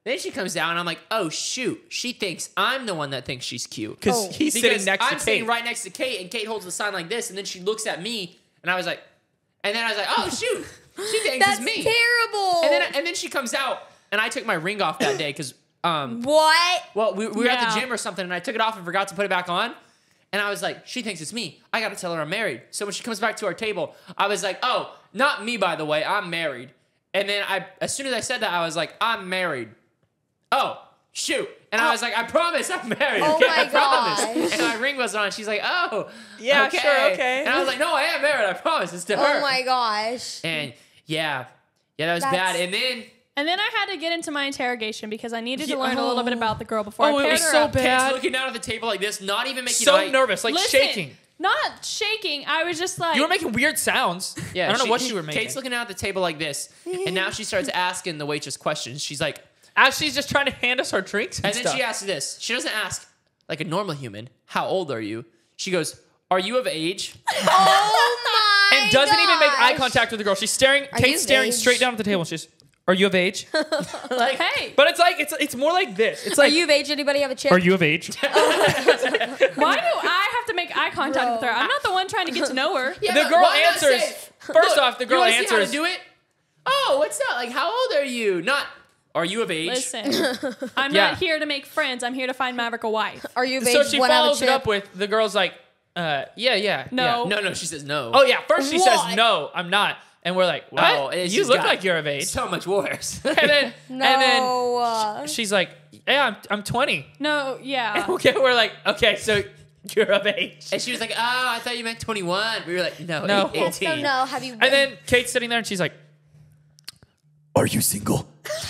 Then she comes down and I'm like, oh shoot, she thinks I'm the one that thinks she's cute. Because he's sitting next to I'm Kate. sitting right next to Kate, and Kate holds the sign like this, and then she looks at me, and I was like, oh shoot, she thinks it's me. Terrible. And then she comes out, and I took my ring off that day because what? well, we were at the gym or something, and I took it off and forgot to put it back on. And I was like, she thinks it's me. I got to tell her I'm married. So when she comes back to our table, I was like, oh, not me, by the way. I'm married. And then as soon as I said that, I was like, I'm married. Oh, shoot. And I was like, I promise I'm married. Oh Okay, my I promise. gosh. And my ring wasn't on. She's like, oh, Yeah, okay. sure, okay. And I was like, no, I am married. I promise. It's to her. Oh my gosh. And yeah, that was bad. And then I had to get into my interrogation because I needed to learn a little bit about the girl before I it paired was her so up. bad. Kate's looking down at the table like this, not even making So eye. nervous, like Listen, shaking. Not shaking. I was just like, You were making weird sounds. Yeah, I don't know what you were making. Kate's looking down at the table like this, and now she starts asking the waitress questions. She's like, As she's just trying to hand us our drinks and and then stuff. she asks this. She doesn't ask like a normal human, how old are you? She goes, are you of age? Oh my and doesn't even make eye gosh. contact with the girl. She's staring. Are you Kate's staring of age? straight down at the table. She's, are you of age? Like, hey, But it's like it's more like this. It's Are like, you of age? Anybody have a chip? are you of age? why do I have to make eye contact with her? I'm not the one trying to get to know her. yeah, The but girl why not answers. say, First look, off, the girl you wanna see how answers. to do it. Oh, what's up? Like, how old are you? Not, are you of age? Listen, I'm Yeah. not here to make friends. I'm here to find Maverick a wife. Are you of age? So she Wanna have a follows it chip? up with the girl's like, yeah. No. No, she says no. Oh yeah. First she What? says no, I'm not, and we're like, what? Oh, it's You just look got like you're of age. so much worse. and then No. she's like, yeah, I'm 20. No, yeah. Okay, we're like, okay, so you're of age. And she was like, oh, I thought you meant 21. We were like, no, No. 18. So no. Have you? And then Kate's sitting there and she's like, are you single?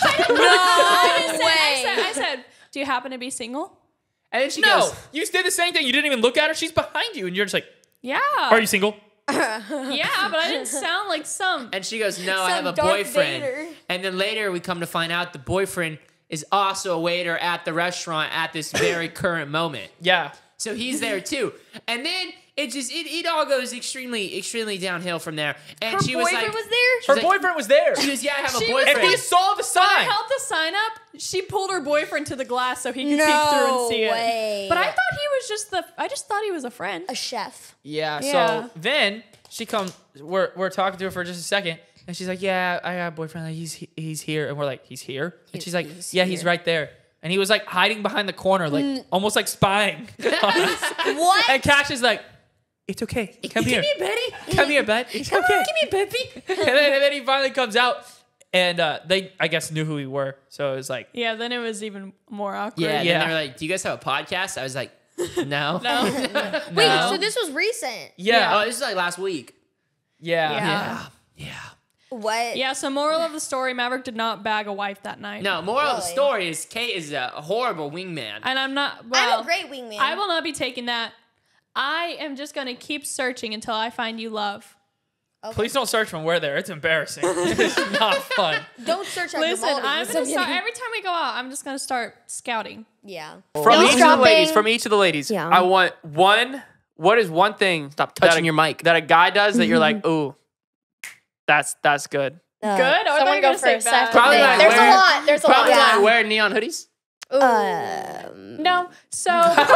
I said, do you happen to be single? And then she No, goes, you did the same thing. You didn't even look at her. She's behind you, and you're just like, Yeah. are you single? Yeah, but I didn't sound like some. and she goes, no, I have Some a Darth boyfriend. Vader. And then later we come to find out the boyfriend is also a waiter at the restaurant at this very current moment. Yeah. So he's there too. And then it all goes extremely downhill from there. And Her she was boyfriend like, was there. she's Her like- boyfriend was there. she goes, yeah, I have a She was boyfriend. And he saw the When I sign. held the sign up, she pulled her boyfriend to the glass so he could No peek through and see way. it. But I thought he was I just thought he was a friend. A chef. Yeah. Yeah. So then she comes. We're talking to her for just a second, and she's like, "Yeah, I got a boyfriend. Like, he's here." And we're like, "He's here?" And she's like, "Yeah, he's right there." And he was like hiding behind the corner, like almost like spying. What? And Cash is like, "It's okay. Come here, Betty. come here, bud. It's okay." Give me Betty. And then he finally comes out, and they, I guess, knew who we were. So it was like, Yeah, then it was even more awkward. Yeah, and Yeah. then they were like, do you guys have a podcast? I was like, no. No. Wait. No. So this was recent. yeah, Oh, this is like last week. yeah. Yeah. What? Yeah, so moral of the story, Maverick did not bag a wife that night. No, moral of the Really? story is Kate is a horrible wingman. And I'm not, well, I'm a great wingman. I will not be taking that. I am just going to keep searching until I find you love. Please don't search when we're there. It's embarrassing. It's not fun. Don't search at Listen, your I'm going to start, every time we go out, I'm just going to start scouting. Yeah. From each of the Eavesdropping. ladies, from each of the ladies, Yeah. I want one. What is one thing? Stop touching your mic. That a guy does that you're like, ooh, that's good. Good? Or I thought you Someone were go gonna say first. bad. Probably like There's a wear- lot. There's a lot. Probably Yeah. like wear neon hoodies. No. So,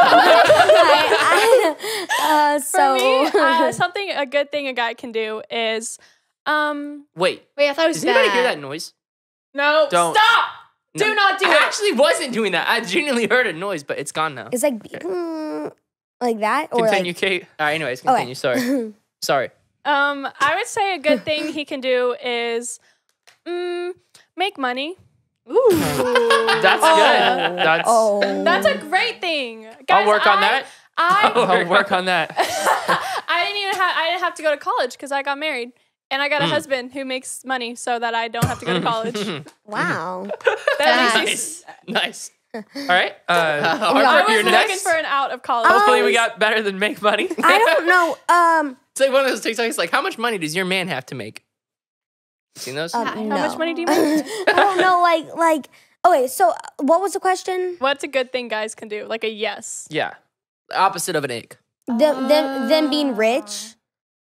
So for me, something, a good thing a guy can do is, Wait, wait, I thought it was does anybody bad. hear that noise? no, Don't. stop! Do not do I it. actually wasn't doing that. I genuinely heard a noise, but it's gone now. It's like like that or Continue, like Kate. All right, anyways, Okay. continue. Sorry. Sorry. I would say a good thing he can do is make money. That's good. That's. That's a great thing. Guys, I'll work on that. I I'll work on that. I didn't have to go to college because I got married. And I got a husband who makes money so that I don't have to go to college. wow. That makes me- Nice. All right. I Harper, was you're looking next. for an out of college. Hopefully, we got better than make money. I don't know. It's like one of those TikToks. It's like, how much money does your man have to make? You seen those? How much money do you make? I don't know. Like. Okay. So what was the question? What's a good thing guys can do? Like a yes. Yeah. The opposite of an egg. Them being rich.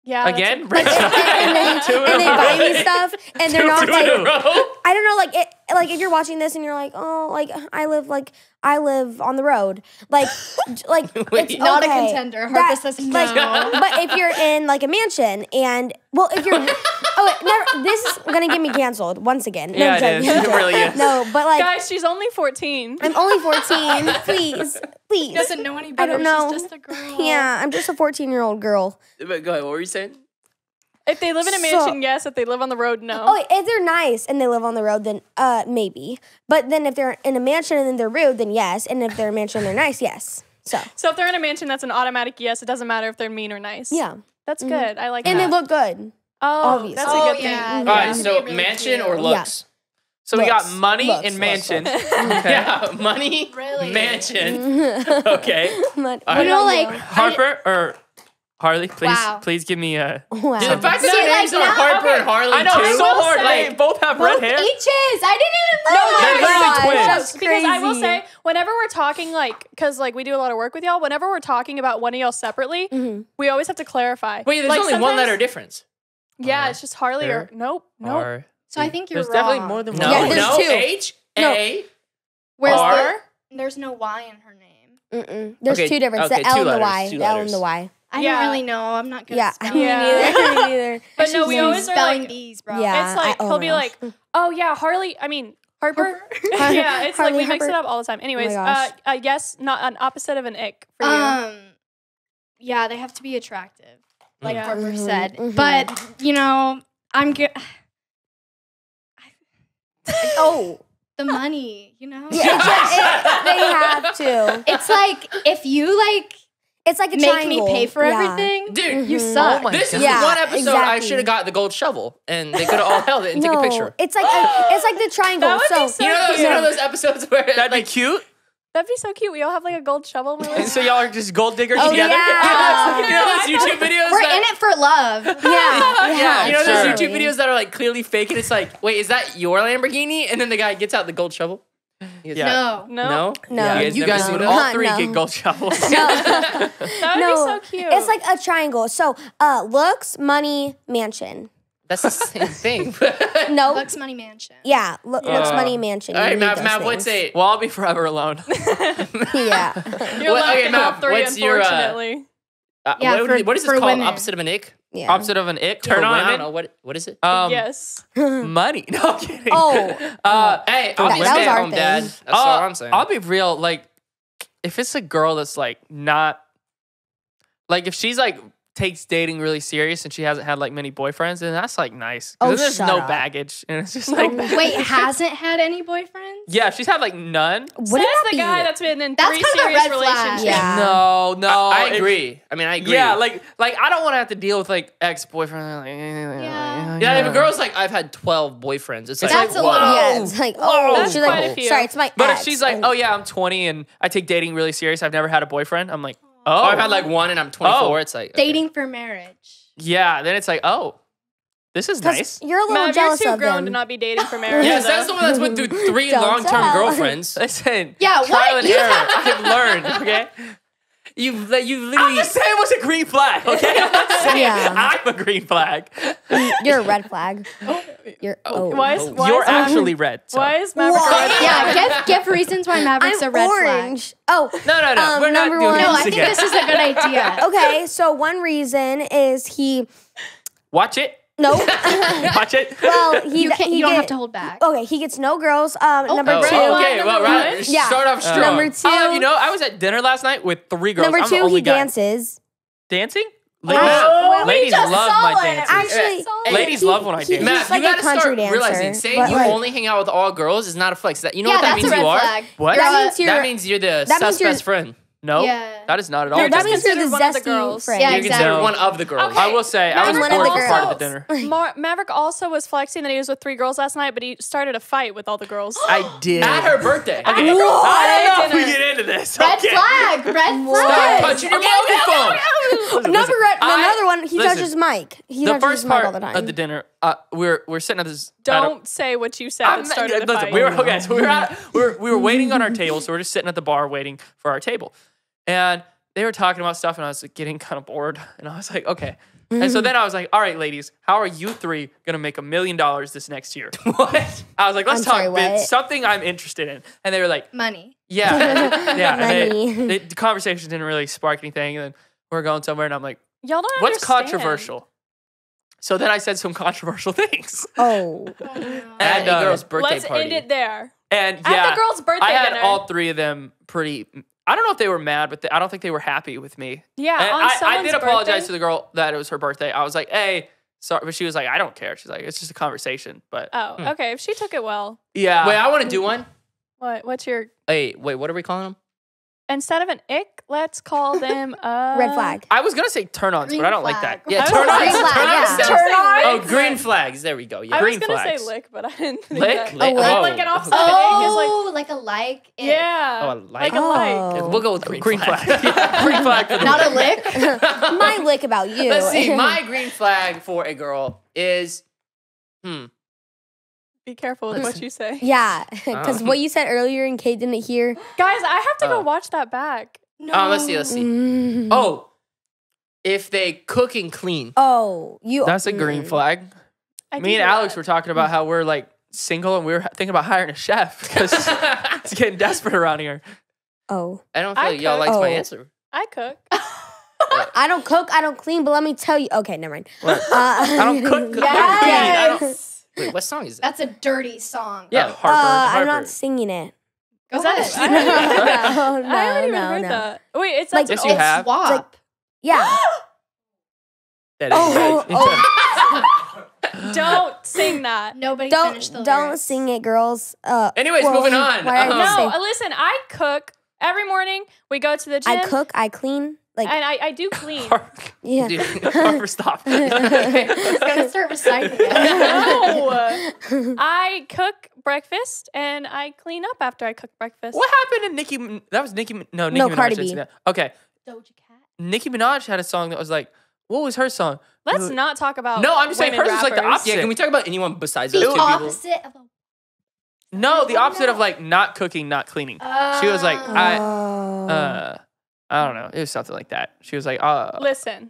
Yeah. Again? Like, and they buy me stuff, and they're not like, I don't know, like if you're watching this and you're like, oh, like I live on the road, like it's Not a okay. contender. Harper says no. Like, but if you're in like a mansion and if you're this is gonna get me canceled once again. No, Yeah, I'm it is. joking. It really is. No, but like Guys, she's only 14. I'm only 14. Please. Doesn't know any I better. don't know. She's just a girl. Yeah, I'm just a 14-year-old girl. But go ahead. What were you saying? If they live in a mansion, yes. If they live on the road, no. Oh, if they're nice and they live on the road, then maybe. But then if they're in a mansion and then they're rude, then yes. And if they're in a mansion and they're nice, yes. So if they're in a mansion, that's an automatic yes. It doesn't matter if they're mean or nice. yeah, That's good. I like and that. they look good. Oh, obviously. that's a good yeah. thing. All right. Yeah. So Really mansion cute. or looks? So we got Looks. money Looks, and looks, mansion. Yeah. Money. Really? Mansion. Okay. But, You know, like Harper or Harley, Wow. please give me a. wow. Dude, the fact that See, their like, names are now- Harper and Harley I know, too. it's so hard. say- They both have red hair. H's. I didn't even know. Oh They're my literally God, twins. that's Because I will crazy. say, whenever we're talking, because we do a lot of work with y'all, whenever we're talking about one of y'all separately, we always have to clarify. Wait, there's Like, only one sometimes- letter difference. Yeah, it's just Harley or There nope. Or So I think you're there's wrong. definitely more than No, one. Yeah, there's no. two. H No. A Where's R. there's no Y in her name. There's Okay, two different. okay, the L two and the letters, Y. two The L and letters. the Y. I Yeah. don't really know. I'm not good Yeah, at me spelling. neither. Me neither. But no, we always are spelling like, bees, bro. Yeah. it's like, oh he'll my be gosh. like, oh yeah, Harley, Harper. Yeah, it's Harley, like we mix it Harper. up all the time. Anyways, gosh. yes, not an opposite of an ick for you. Yeah, they have to be attractive, like Yeah. Harper Mhm, said. mhm. But I'm good. Oh. The money, Yeah, they have to. It's like if you like It's like a make triangle. me pay for Yeah. everything, Dude, you Mhm. suck. Oh my this is Yeah, the one episode I exactly. should have got the gold shovel, and they could have all held it and take a picture. It's like the triangle. That would be So so You know those, cute. those episodes where That'd be like, cute. That'd be so cute. We all have like a gold shovel. And we're And like, so y'all are just gold diggers Oh, together. yeah. you know those YouTube videos We're that, in it for love. yeah. you know sure. those YouTube videos that are like clearly fake, and it's like, wait, is that your Lamborghini? And then the guy gets out the gold shovel. He goes, Yeah. No. no, No. Yeah, You never guys seen would it? all three No. get gold shovels. that would be so cute. It's like a triangle. So looks, money, mansion. That's the same thing. No. Looks Money Mansion. Yeah. Looks, money, mansion. All You right, need Mav, those Mav, what's things. it? Well, I'll be forever alone. Yeah. You're What- left okay, in Mav, all three, what's your, unfortunately. Yeah, what is this for called? women. Opposite of an ick? Yeah. Opposite of an ick Turn for on? I women. don't know. What is it? Yes. Money. No, I'm kidding. Oh. Hey, I'll That be was stay our at home thing. dad. That's all I'm saying. I'll be real. Like, if it's a girl that's like not, like, if she's like takes dating really serious and she hasn't had like many boyfriends, then that's like nice. 'Cause Oh, then there's shut no up. baggage, and it's just like, Wait, hasn't had any boyfriends? yeah, she's had like none. Wouldn't That's that the be? guy that's been in That's 3 kind of a serious red flag. relationships. Yeah. No, I it- agree. I mean, I agree. Yeah, like I don't want to have to deal with like ex-boyfriend. Like, Yeah. if a girl's like, I've had 12 boyfriends, it's like, That's a whoa. lot. Yeah, it's like, oh, That's she's quite like, a few. sorry, it's my But ex. if she's like, And- oh yeah, I'm 20 and I take dating really serious, I've never had a boyfriend, I'm like, Oh, oh, I've had like one and I'm 24. Oh. It's like, okay. Dating for marriage. yeah, then it's like, oh, this is 'cause nice. you're a little Mav, you're jealous too of grown them. to not be dating for marriage. Yes, though. that's the one that's went through 3 Don't long-term tell. girlfriends. Listen, Yeah, what? trial and You error. have- I've learned, okay? You I'm literally. just saying it was a green flag, okay? I'm not saying Yeah. I'm a green flag. You're a red flag. You're Why is You're actually red. So. Why is Maverick a red flag? Yeah, give reasons why Maverick's I'm a red orange. Oh, No, we're not number doing one. flag. No, this I think again. this is a good idea. okay. So one reason is he Watch it. no. Watch it. Well, You don't have to hold back. Okay, he gets no girls. Number Oh, two. okay, well, right. Yeah. Start off strong. Number two. I'll have you know, I was at dinner last night with 3 girls. Number I'm the two, only he guy. dances. Dancing? Well, Ladies just love saw my it. dances. Actually, Ladies love when I dance. Matt, He's like you a gotta start country dancer. realizing saying but, you like, only hang out with all girls is not a flex. That you know Yeah, what that that's means a red you are. flag. What? That means you're. That means you're the that sus means you're- best friend. No, Yeah. that is not at all. You're that just means you're the considered one of the zesty girls. friend. Yeah, You're considered exactly. one of the girls. Okay. I will say, I was One bored of the for part of the girls. dinner. Maverick also was flexing that he was with 3 girls last night, but he started a fight with all the girls. I did. At her birthday. I don't know if we dinner. get into this. Red okay. flag. Red Stop flag. touching your microphone. Another one. He listen, touches Mike. He The touches first his mic part all the time. of the dinner, we're sitting at this. Don't say what you said that started the listen, fight. we were okay. So we were waiting on our table. So we're just sitting at the bar waiting for our table, and they were talking about stuff, and I was like, getting kind of bored, and I was like, okay, And so then I was like, all right, ladies, how are you three going to make $1 million this next year? What? I was like, let's I'm talk sorry, what? something I'm interested in. And they were like, Money. yeah. Yeah. And Money. the conversation didn't really spark anything. And then we're going somewhere and I'm like, Y'all don't what's understand. controversial? So then I said some controversial things. Oh. At a girl's birthday Let's party. end it there. And At yeah, the girl's birthday I had dinner. all three of them pretty. I don't know if they were mad, but I don't think they were happy with me. Yeah, And on I someone's did apologize birthday? to the girl that it was her birthday. I was like, hey, sorry, but she was like, I don't care. She's like, it's just a conversation. But Oh, okay. If she took it well. yeah, Wait, I want to do one. What's your... Hey, wait, what are we calling them? Instead of an ick, let's call them Red flag. I was gonna say turn-ons, but I don't like that. Yeah, I was turn gonna on. say Turn on. yeah. Turn on. Oh, green flags. There we go. Yeah. I green was going to flags. say lick, but I didn't think Lick? that. Lick? I Oh. like an opposite of an ick is like... Oh, like a like. Yeah. Oh, a like like? a like. Oh. We'll go with green, Green flag. flag. Yeah, green flag for the Not a lick. My lick about you. Let's see. My green flag for a girl is, Be careful with what you say. Yeah, because what you said earlier and Kate didn't hear. Guys, I have to go watch that back. Oh, let's see. Mm. Oh, if they cook and clean. Oh, you. That's a green flag. I Me do and that. Alex were talking about how we're like single and we were thinking about hiring a chef because it's getting desperate around here. Oh, I don't feel I like y'all cook. liked my Oh. answer. I cook. I don't cook, I don't clean, but let me tell you. Okay, never mind. I don't cook. Yes. I don't, Wait, what song is that? That's a dirty song. yeah, Harper. I'm Harper. not singing it. Go that ahead. No, no, I haven't even no, heard no. that. Wait, it's Like- like Yes, you have. Swap. Yeah. That is Oh, right. Don't sing that. Nobody finished the Don't lyrics. sing it, girls. Anyways, moving on. Why are you No, saying- listen, I cook every morning. We go to the gym. I cook, I clean. Like, And I do clean. yeah. Dude. Harper, stop. It's gonna start reciting it. No. I cook breakfast and I clean up after I cook breakfast. What happened to Nicki? That was Nicki. No, Nicki No, Minaj Cardi didn't B. sing that. Okay, Doja Cat. Nicki Minaj had a song that was like, what was her song? Let's not talk about No, I'm just saying women hers is like the rappers. opposite. Yeah, can we talk about anyone besides The those two people? opposite of a. No, the opposite of like not cooking, not cleaning. She was like, Oh. I don't know. It was something like that. She was like, Listen,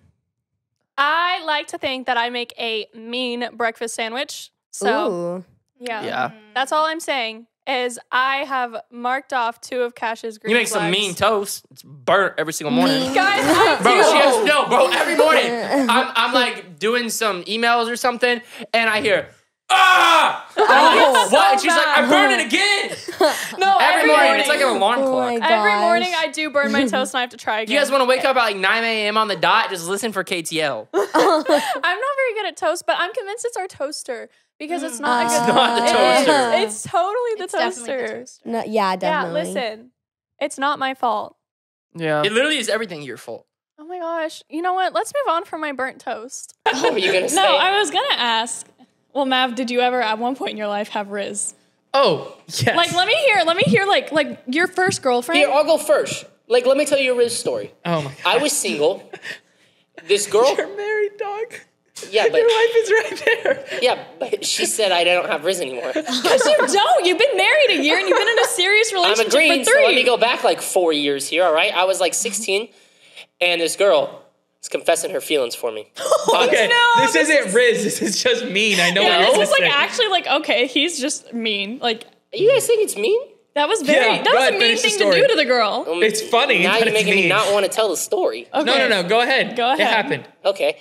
I like to think that I make a mean breakfast sandwich. So, Ooh. yeah. that's all I'm saying is I have marked off 2 of Cash's green You make some flags. mean toast. It's burnt every single morning. Mean. Guys, I Bro, do. she has, no, bro, every morning. I'm like doing some emails or something, and I hear, ah! I'm like, what? And she's like, I burned it again. No, Every morning. It's like an alarm Oh clock. my every gosh. morning I do burn my toast and I have to try again. You guys want to wake up at like 9 a.m. on the dot? Just listen for KTL. I'm not very good at toast, but I'm convinced it's our toaster because it's not a good. It's not the It toaster. is. It's totally the It's definitely the toaster. toaster. No, yeah, definitely. Yeah, listen, it's not my fault. Yeah. It literally is everything your fault. Oh my gosh. You know what? Let's move on from my burnt toast. What were you gonna say? No, I was going to ask. Well, Mav, did you ever at one point in your life have Riz? Oh, yes. Like, let me hear like your first girlfriend. Here, I'll go first. Like, let me tell you a real story. Oh my God. I was single. This girl. You're married, dog. Yeah, but Your wife is right there. yeah, but she said I don't have Riz anymore. Because you don't. You've been married a year and you've been in a serious I'm relationship agreeing. for So 3. let me go back like 4 years here. All right, I was like 16, and this girl was confessing her feelings for me. Okay, no, this isn't Riz. This is just mean. I know Yeah, what this you're is like saying. actually like okay, he's just mean. Like You guys think it's mean? that was very Yeah, that go was ahead, a mean finish the thing to story. do to the girl. It's funny, Now but you're it's making me mean. not want to tell the story. Okay. No. Go ahead. Go ahead. It happened. Okay.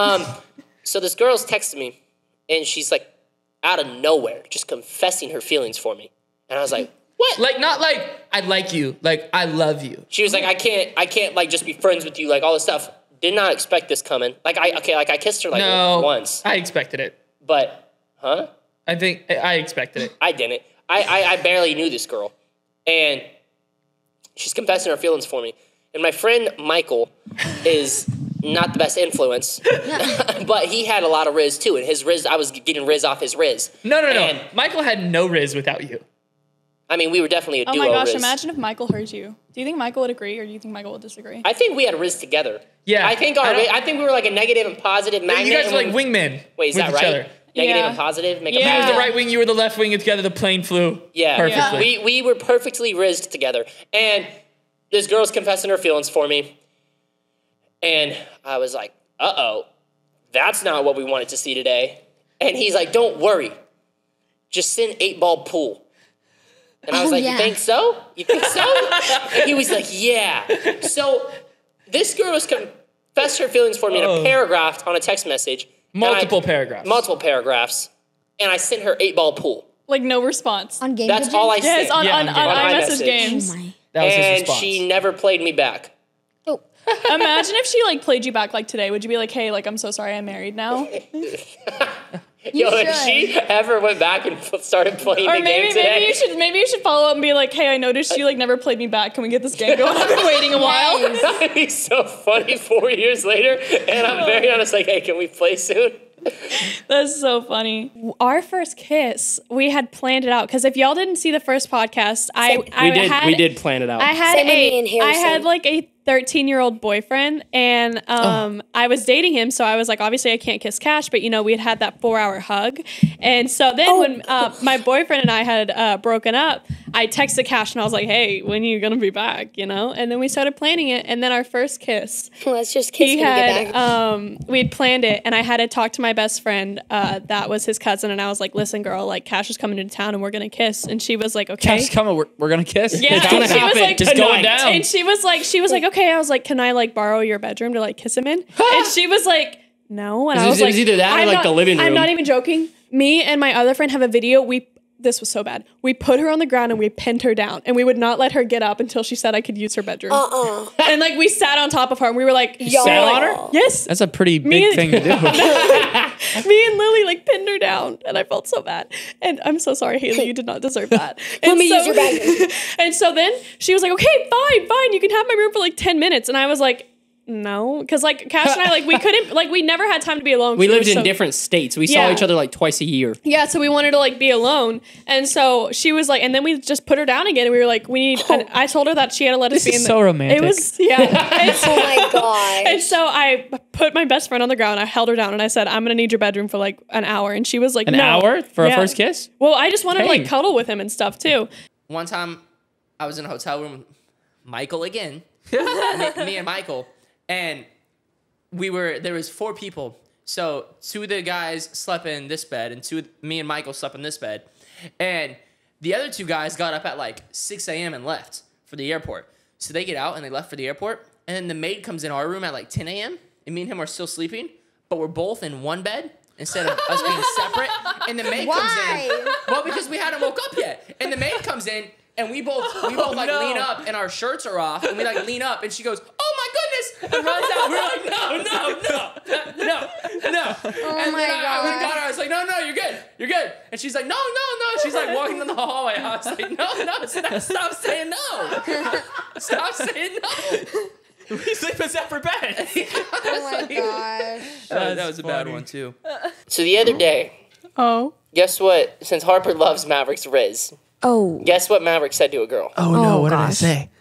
So this girl's texting me, and she's like, out of nowhere, just confessing her feelings for me, and I was like, what? Like not like I like you. Like I love you. She was like, I can't like just be friends with you, like all this stuff. Did not expect this coming. Like I kissed her like No. once, I expected it. but huh? I think I expected it. I didn't. I barely knew this girl, and she's confessing her feelings for me. And my friend Michael is not the best influence, but he had a lot of Riz too. And his Riz, I was getting Riz off his Riz. No. And, Michael had no Riz without you. I mean, we were definitely a Oh duo. my gosh, Riz. imagine if Michael heard you. Do you think Michael would agree or do you think Michael would disagree? I think we had Riz together. Yeah. I think we were like a negative and positive magnet. You guys are and like we- wingmen. Wait, is with that each right? other. Negative Yeah. and positive make Yeah. a He was magnet. the right wing, you were the left wing, and together the plane flew. Yeah, Perfectly. we were perfectly rizzed together. And this girl's confessing her feelings for me. And I was like, uh-oh. that's not what we wanted to see today. And he's like, don't worry. Just send 8-ball pool. And I was like, you think so? You think so? And he was like, yeah. So this girl was confessed her feelings for me in a paragraph on a text message. Multiple paragraphs. Multiple paragraphs. And I sent her 8-ball pool. Like no response. On game That's Pigeon? all I sent. Yes, on iMessage iMessage. games. Oh my. That was his And response. she never played me back. Imagine if she like played you back like today. Would you be like, hey, like I'm so sorry I'm married now? Yo, if she ever went back and started playing Or the game today. maybe you should follow up and be like, hey, I noticed you like never played me back. Can we get this game going? I've been waiting a while. That'd be so funny 4 years later. And I'm very honest, like, hey, can we play soon? That's so funny. Our first kiss, we had planned it out because if y'all didn't see the first podcast, We did plan it out. I had Same with me and I Harrison. had like a 13-year-old boyfriend, and I was dating him, so I was like, obviously I can't kiss Cash, but you know, we had had that 4-hour hug, and so then when my boyfriend and I had broken up, I texted Cash and I was like, hey, when are you gonna be back? You know, and then we started planning it, and then our first kiss, Let's just kiss he when we had get back. we'd planned it, and I had to talk to my best friend that was his cousin, and I was like, listen girl, like Cash is coming to town and we're gonna kiss, and she was like, okay. Cash coming. We're gonna kiss. Yeah, It's gonna and she was happen. like, Just going tonight. down. and she was like, okay. I was like, can I like borrow your bedroom to like kiss him in? And she was like, no. And I was It like, was either that or I'm like not- the living room. I'm not even joking. Me and my other friend have a video. This was so bad. We put her on the ground and we pinned her down, and we would not let her get up until she said I could use her bedroom. And like we sat on top of her, and we were like, sat on her? Yes. That's a pretty Me big and- thing to do. Me and Lily like pinned her down, and I felt so bad. And I'm so sorry, Haley. You did not deserve that. Let me use your bedroom. And so then she was like, okay, fine. You can have my room for like 10 minutes. And I was like, no. Because like Cash and I, like we couldn't, like we never had time to be alone. We 'cause lived were in so- different states. We saw Yeah. each other like twice a year. Yeah, so we wanted to like be alone. And so she was like, and then we just put her down again. And we were like, we need, and I told her that she had to let us This be is in so romantic. It was, yeah. And so, Oh my gosh. and so I put my best friend on the ground. I held her down and I said, I'm going to need your bedroom for like an hour. And she was like, An no. hour for a Yeah. first kiss? Well, I just wanted to like Dang. cuddle with him and stuff too. One time, I was in a hotel room with Michael again. me and Michael. And there was 4 people. So 2 of the guys slept in this bed, and me and Michael slept in this bed. And the other 2 guys got up at like 6 a.m. and left for the airport. So they get out and they left for the airport. And then the maid comes in our room at like 10 a.m. And me and him are still sleeping, but we're both in one bed instead of us being separate. And the maid comes in. Well, because we hadn't woke up yet. And the maid comes in, and we both like lean up, and our shirts are off, and we like lean up, and she goes, "Oh my goodness!" and runs out. We're like, "No." Oh And my then I went and got god. her. I was like, "No, you're good." And she's like, "No." She's like walking down the hallway. I was like, "No, stop saying no. Stop saying no." We sleep in separate beds. Oh my gosh. That was a bad one too. So the other day, Oh. guess what? Since Harper loves Maverick's Riz, Oh. guess what Maverick said to a girl? Oh no! What gosh. did I say?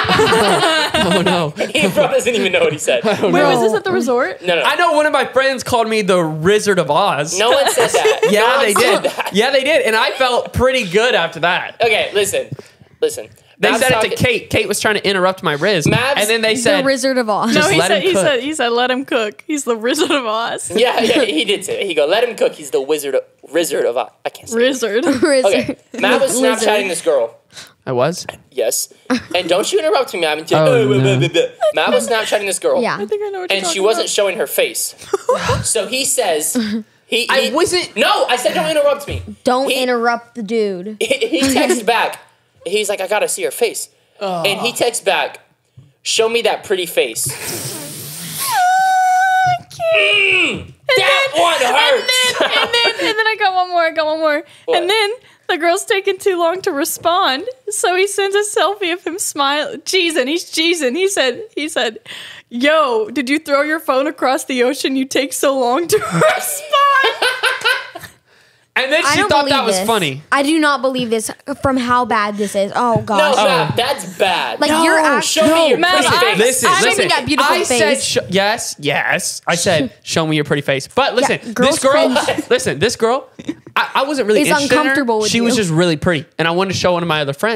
Oh no! He probably doesn't even know what he said. Wait, was this at the resort? No. I know one of my friends called me the Wizard of Oz. No one said that. Yeah, No one they said did. that. Yeah, they did, and I felt pretty good after that. Okay, listen. They Mav's said it talking- to Kate. Kate was trying to interrupt my Riz, Mavs- and then they The said, Wizard of Oz. No, Just he let said, him cook. he said, let him cook. He's the Wizard of Oz. Yeah, he did say it. He go, let him cook. He's the wizard of I can't say it. Wizard. Okay, Matt was Snapchatting this girl. "I was." Yes. And don't you interrupt me, Matt. Oh, no. Matt was Snapchatting this girl. Yeah. I think I know what you're And she talking wasn't about. showing her face. So he says, I wasn't. No, I said don't interrupt me. Don't interrupt the dude. He texts back. He's like, I gotta see her face. And he texts back, show me that pretty face. That one hurts. And then I got one more. What? And then the girl's taking too long to respond. So he sends a selfie of him smiling. He's cheesing. He said, yo, did you throw your phone across the ocean? You take so long to respond. And then I she don't thought believe that was this. funny. I do not believe this from how bad this is. Oh No, gosh. Matt, that's bad. Like you're actually show me your Matt, pretty I- face. Listen. that beautiful I face. said yes. I said, show me your pretty face. But listen, girls this girl. cringe. Listen, this girl. I wasn't really Is interested in her. uncomfortable with She was you. just really pretty, and I wanted to show one of my other friends.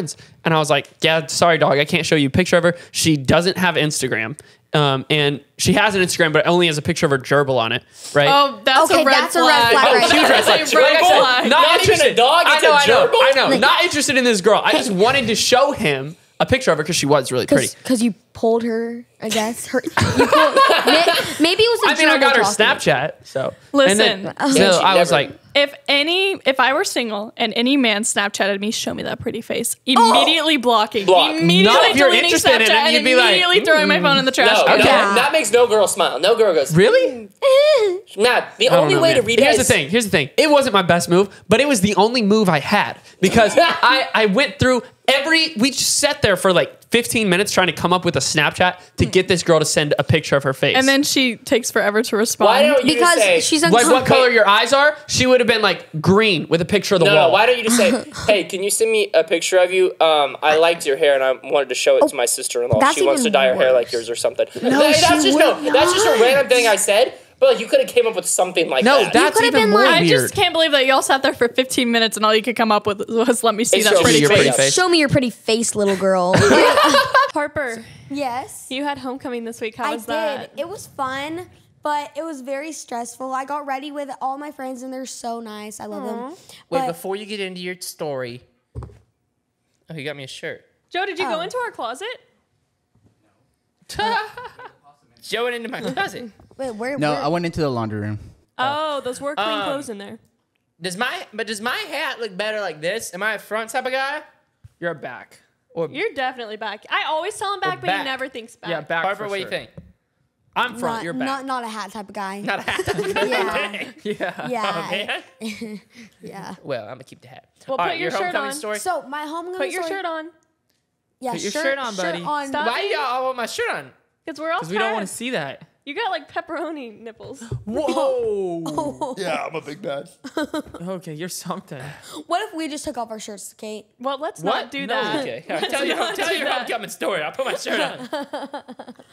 And I was like, yeah, sorry, dog. I can't show you a picture of her. She doesn't have Instagram. And she has an Instagram, but it only has a picture of her gerbil on it, right? Oh, that's Okay, a red that's a red flag. flag right Huge there. red flag. That's a red Like I said, flag. not Not interested. even a dog, it's I a know. gerbil? I know. Not interested in this girl. I just wanted to show him a picture of her because she was really pretty. Because you pulled her, I guess. Maybe it was a I mean, I got her talking. Snapchat, so. Listen. And then, so I was like, If I were single and any man Snapchatted me, show me that pretty face. Immediately blocking. Block. Not Immediately if you're deleting interested in it, Snapchat you'd and be like, immediately throwing my phone in the trash. No, can. no, Yeah. that makes no girl smile. No girl goes, really? Matt, the I don't only know, way man. to read Here's that the thing. Here's the thing. It wasn't my best move, but it was the only move I had because I went through we just sat there for like 15 minutes trying to come up with a Snapchat to get this girl to send a picture of her face. And then she takes forever to respond. Why don't you just say, Because she's like uncomfortable. what color your eyes are, she would have been like green with a picture of the no, wall. why don't you just say, hey, can you send me a picture of you? I liked your hair and I wanted to show it to my sister-in-law. that's She wants to even dye her hair worse. like yours or something. No, that's she just would that's just a random thing I said. But like, you could have came up with something like No, that. that's could've even been more like- I weird. just can't believe that y'all sat there for 15 minutes and all you could come up with was let me see Hey, that show me pretty your face. pretty face. Show me your pretty face, little girl. Harper, Yes. you had homecoming this week. How I was that? did. It was fun, but it was very stressful. I got ready with all my friends, and they're so nice. I love them. Wait, But- before you get into your story. Oh, you got me a shirt. Joe, did you go into our closet? Joe went into my closet. Wait, where? No, where- I went into the laundry room. Oh, those were clean clothes in there. Does my hat look better like this? Am I a front type of guy? You're a back. Or You're definitely back. I always tell him back, but back. he never thinks back. Yeah, back. Harper, for what do sure. you think? I'm front. not, You're back. not a hat type of guy. Not a hat type of guy. Yeah. yeah. Yeah. Man. Yeah. Well, I'm gonna keep the hat. Well, All put right, your shirt homecoming on. story. So my homecoming Put your story- shirt on. Yeah, Put your shirt on, buddy. Stop. Why y'all all want my shirt on? Because we're all Because we don't want fat. to see that. You got like pepperoni nipples. Whoa. Yeah, I'm a big bad. Okay, you're something. What if we just took off our shirts, Kate? Well, let's What? not do No, that. Okay, all right, tell your homecoming story. I'll put my shirt on.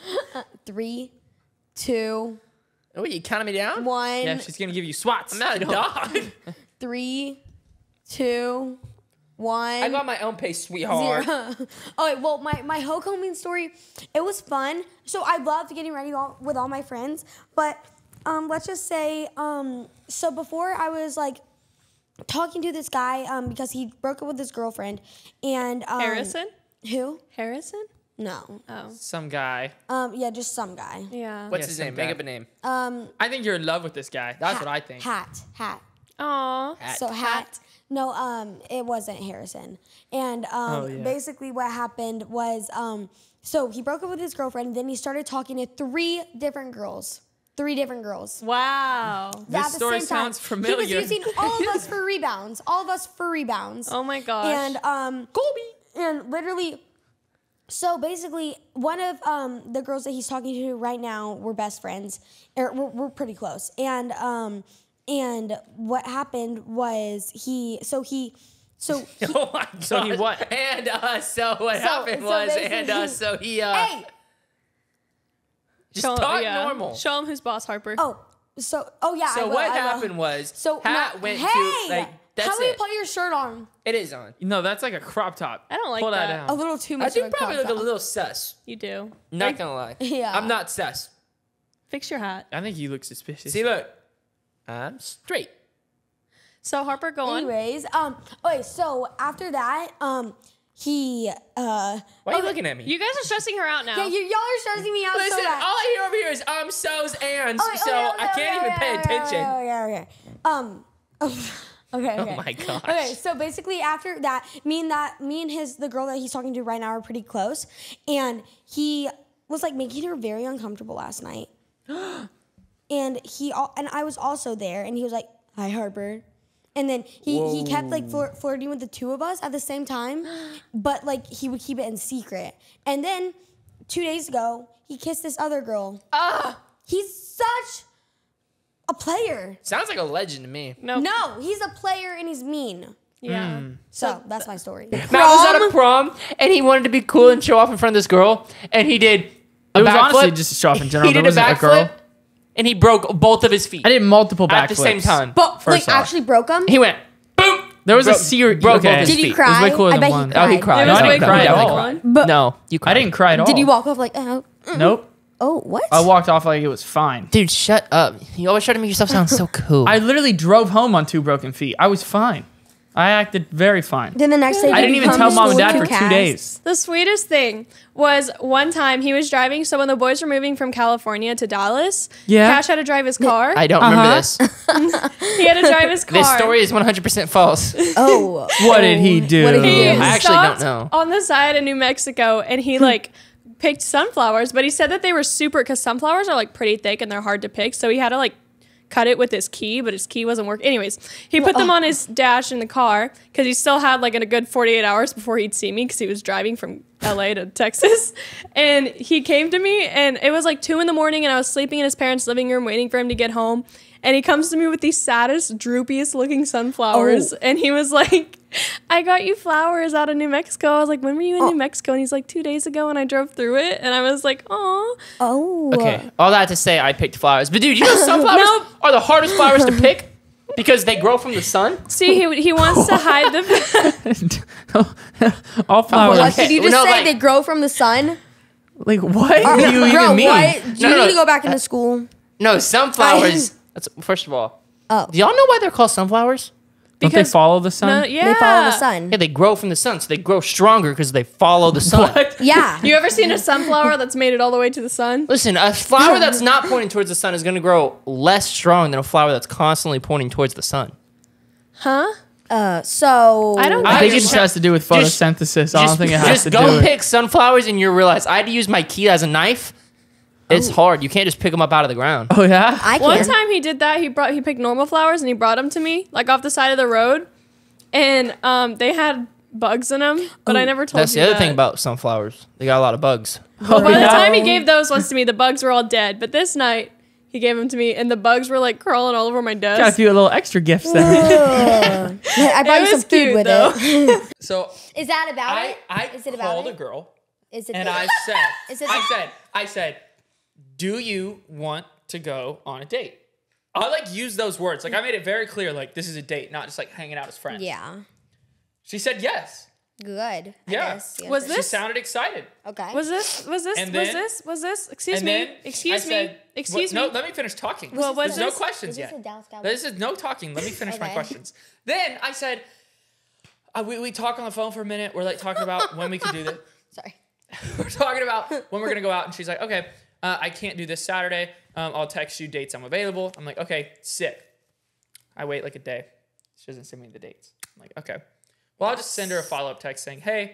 3, 2, Oh, you counting me down? 1. Yeah, she's gonna give you swats. I'm not a dog. 3, 2, 1. I got my own pace, sweetheart. 0. Oh, wait, well, my homecoming story, it was fun. So I loved getting ready with all my friends. But let's just say, so before I was like talking to this guy because he broke up with his girlfriend. And Harrison? Who? Harrison? No. Oh. Some guy. Yeah, just some guy. Yeah. What's Yeah, his some name? guy. Make up a name. I think you're in love with this guy. That's what I think. Hat. Aw. So hat. No, it wasn't Harrison. And yeah. basically what happened was, so he broke up with his girlfriend. Then he started talking to 3 different girls. 3 different girls. Wow. Yeah, This at the story same time. sounds familiar. He was using all of us for rebounds. All of us for rebounds. Oh my gosh. And and literally, so basically, one of the girls that he's talking to right now, we're best friends. We're pretty close. And what happened was so Oh my god. So he what? And so what happened so was, basically- and so he hey. just talk yeah. normal. Show him who's boss, Harper. Oh yeah. I So will, what I will. happened was, So Hat now- went hey, to like that's how do you it. put your shirt on? It is on. No, that's like a crop top. I don't like Pull that that. A down. little too much. I do of a probably crop look a top. little sus. You do. Not gonna lie. Yeah. I'm not sus. Fix your hat. I think you look suspicious. See, look, I'm straight. So Harper, go on. Anyways, okay, so after that, he Why are you looking at me? You guys are stressing her out now. yeah, y'all are stressing me out Listen, so all bad. I hear over here is so's, and Okay, so I can't even pay attention. Okay. Okay. Oh my gosh. Okay, so basically after that, me and the girl that he's talking to right now are pretty close, and he was like making her very uncomfortable last night. and I was also there, and he was like, "Hi, Harper." And then he kept like flirting with the 2 of us at the same time, but like he would keep it in secret. And then 2 days ago, he kissed this other girl. He's such a player. Sounds like a legend to me. No. No, he's a player and he's mean. Yeah. So that's my story. Matt was at a prom, and he wanted to be cool and show off in front of this girl, and he did a It was honestly backflip. just a show off in general. He There did a wasn't a girl. backflip, and he broke both of his feet I did multiple backflips. at the same time. But like First off. actually broke him. He went boom, There was a series. broke both Okay. his Did he feet. cry? It was way cooler I than bet he one. cried. Oh, he cried. It No, was I way didn't cooler cry at than all. one. But No, you cried. I didn't cry at all. did you walk off like, Nope. oh, what? I walked off like it was fine. Dude, shut up. You always try to make yourself sound so cool. I literally drove home on 2 broken feet. I was fine. I acted very fine. Then the next day, I did didn't you even come tell to mom and school dad with for a 2 cast? days. The sweetest thing was one time he was driving. So when the boys were moving from California to Dallas, Yeah. Cash had to drive his car. I don't remember this. He had to drive his car. This story is 100% false. Oh. What did he do? What did he He do? I actually don't stopped know. on the side of New Mexico, and he like picked sunflowers. But he said that they were super because sunflowers are like pretty thick and they're hard to pick. So he had to like cut it with his key, but his key wasn't working. Anyways, he put them on his dash in the car because he still had like a good 48 hours before he'd see me because he was driving from LA to Texas. And he came to me, and it was like 2 a.m, and I was sleeping in his parents' living room waiting for him to get home. And he comes to me with these saddest, droopiest looking sunflowers. And he was like, I got you flowers out of New Mexico. I was like, when were you in New Mexico? And he's like, 2 days ago, and I drove through it. And I was like, aw. Oh. Okay, all that to say, I picked flowers. But dude, you know sunflowers Nope. are the hardest flowers to pick because they grow from the sun. See, he wants to hide the All flowers. What did you just No, say? like- They grow from the sun? Like, what do you Bro, even mean? what? Do you No, need no. to go back into school? No, sunflowers. That's first of all. Oh. Do y'all know why they're called sunflowers? Don't they because- follow the sun? No, yeah. They follow the sun. Yeah, they grow from the sun, so they grow stronger because they follow the sun. What? Yeah. You ever seen a sunflower that's made it all the way to the sun? Listen, a flower that's not pointing towards the sun is going to grow less strong than a flower that's constantly pointing towards the sun. Huh? So I don't I I think it just- just has to do with just- photosynthesis. I don't think it has just to go do with pick sunflowers and you'll realize I had to use my key as a knife. It's hard. You can't just pick them up out of the ground. Oh, yeah? I One can. time he did that. He picked normal flowers and he brought them to me, like off the side of the road, and they had bugs in them. But I never told That's you the other that. thing about sunflowers. They got a lot of bugs. Well, by the yeah. time he gave those ones to me, the bugs were all dead. But this night, he gave them to me, and the bugs were like crawling all over my desk. Got a few little extra gifts there. I brought you It some was food cute, with though. it. So Is that about I it? Is it about called it? a girl Is it and the- I said, Is it I said, do you want to go on a date? I like use those words. Like I made it very clear, like this is a date, not just like hanging out as friends. Yeah. She said yes. Good. I Yeah. guess. Was She this- sounded excited. Okay. Was this? And then- Excuse and me. then Excuse I me. said, Excuse No, me. let me finish talking. Well, was There's no this- questions is this yet. a Dallas Cowboys? This is no talking. Let me finish my Okay. questions. Then I said, we talk on the phone for a minute. We're like talking about when we could do this. Sorry. We're talking about when we're gonna go out, and she's like, okay, I can't do this Saturday. I'll text you dates I'm available. I'm like, okay, sick. I wait like a day. She doesn't send me the dates. I'm like, okay. Well, I'll just send her a follow-up text saying, hey,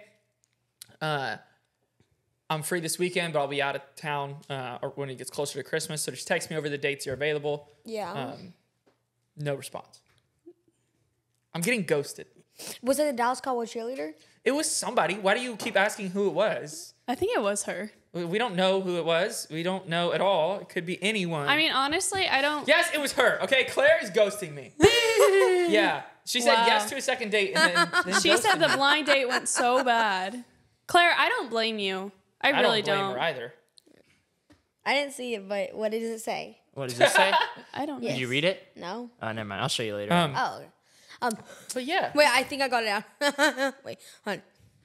I'm free this weekend, but I'll be out of town or when it gets closer to Christmas. So just text me over the dates you're available. Yeah. No response. I'm getting ghosted. Was it the Dallas Cowboys cheerleader? It was somebody. Why do you keep asking who it was? I think it was her. We don't know who it was. We don't know at all. It could be anyone. I mean, honestly, I don't. Yes, it was her. Okay, Claire is ghosting me. Yeah. She said Wow. yes to a second date and then She ghosted said the me. blind date went so bad. Claire, I don't blame you. I really don't blame her either. I didn't see it, but what did it say? What does this say? I don't know. Yes. Did you read it? No. Never mind. I'll show you later. Oh. But yeah. Wait, I think I got it out. Wait, hon.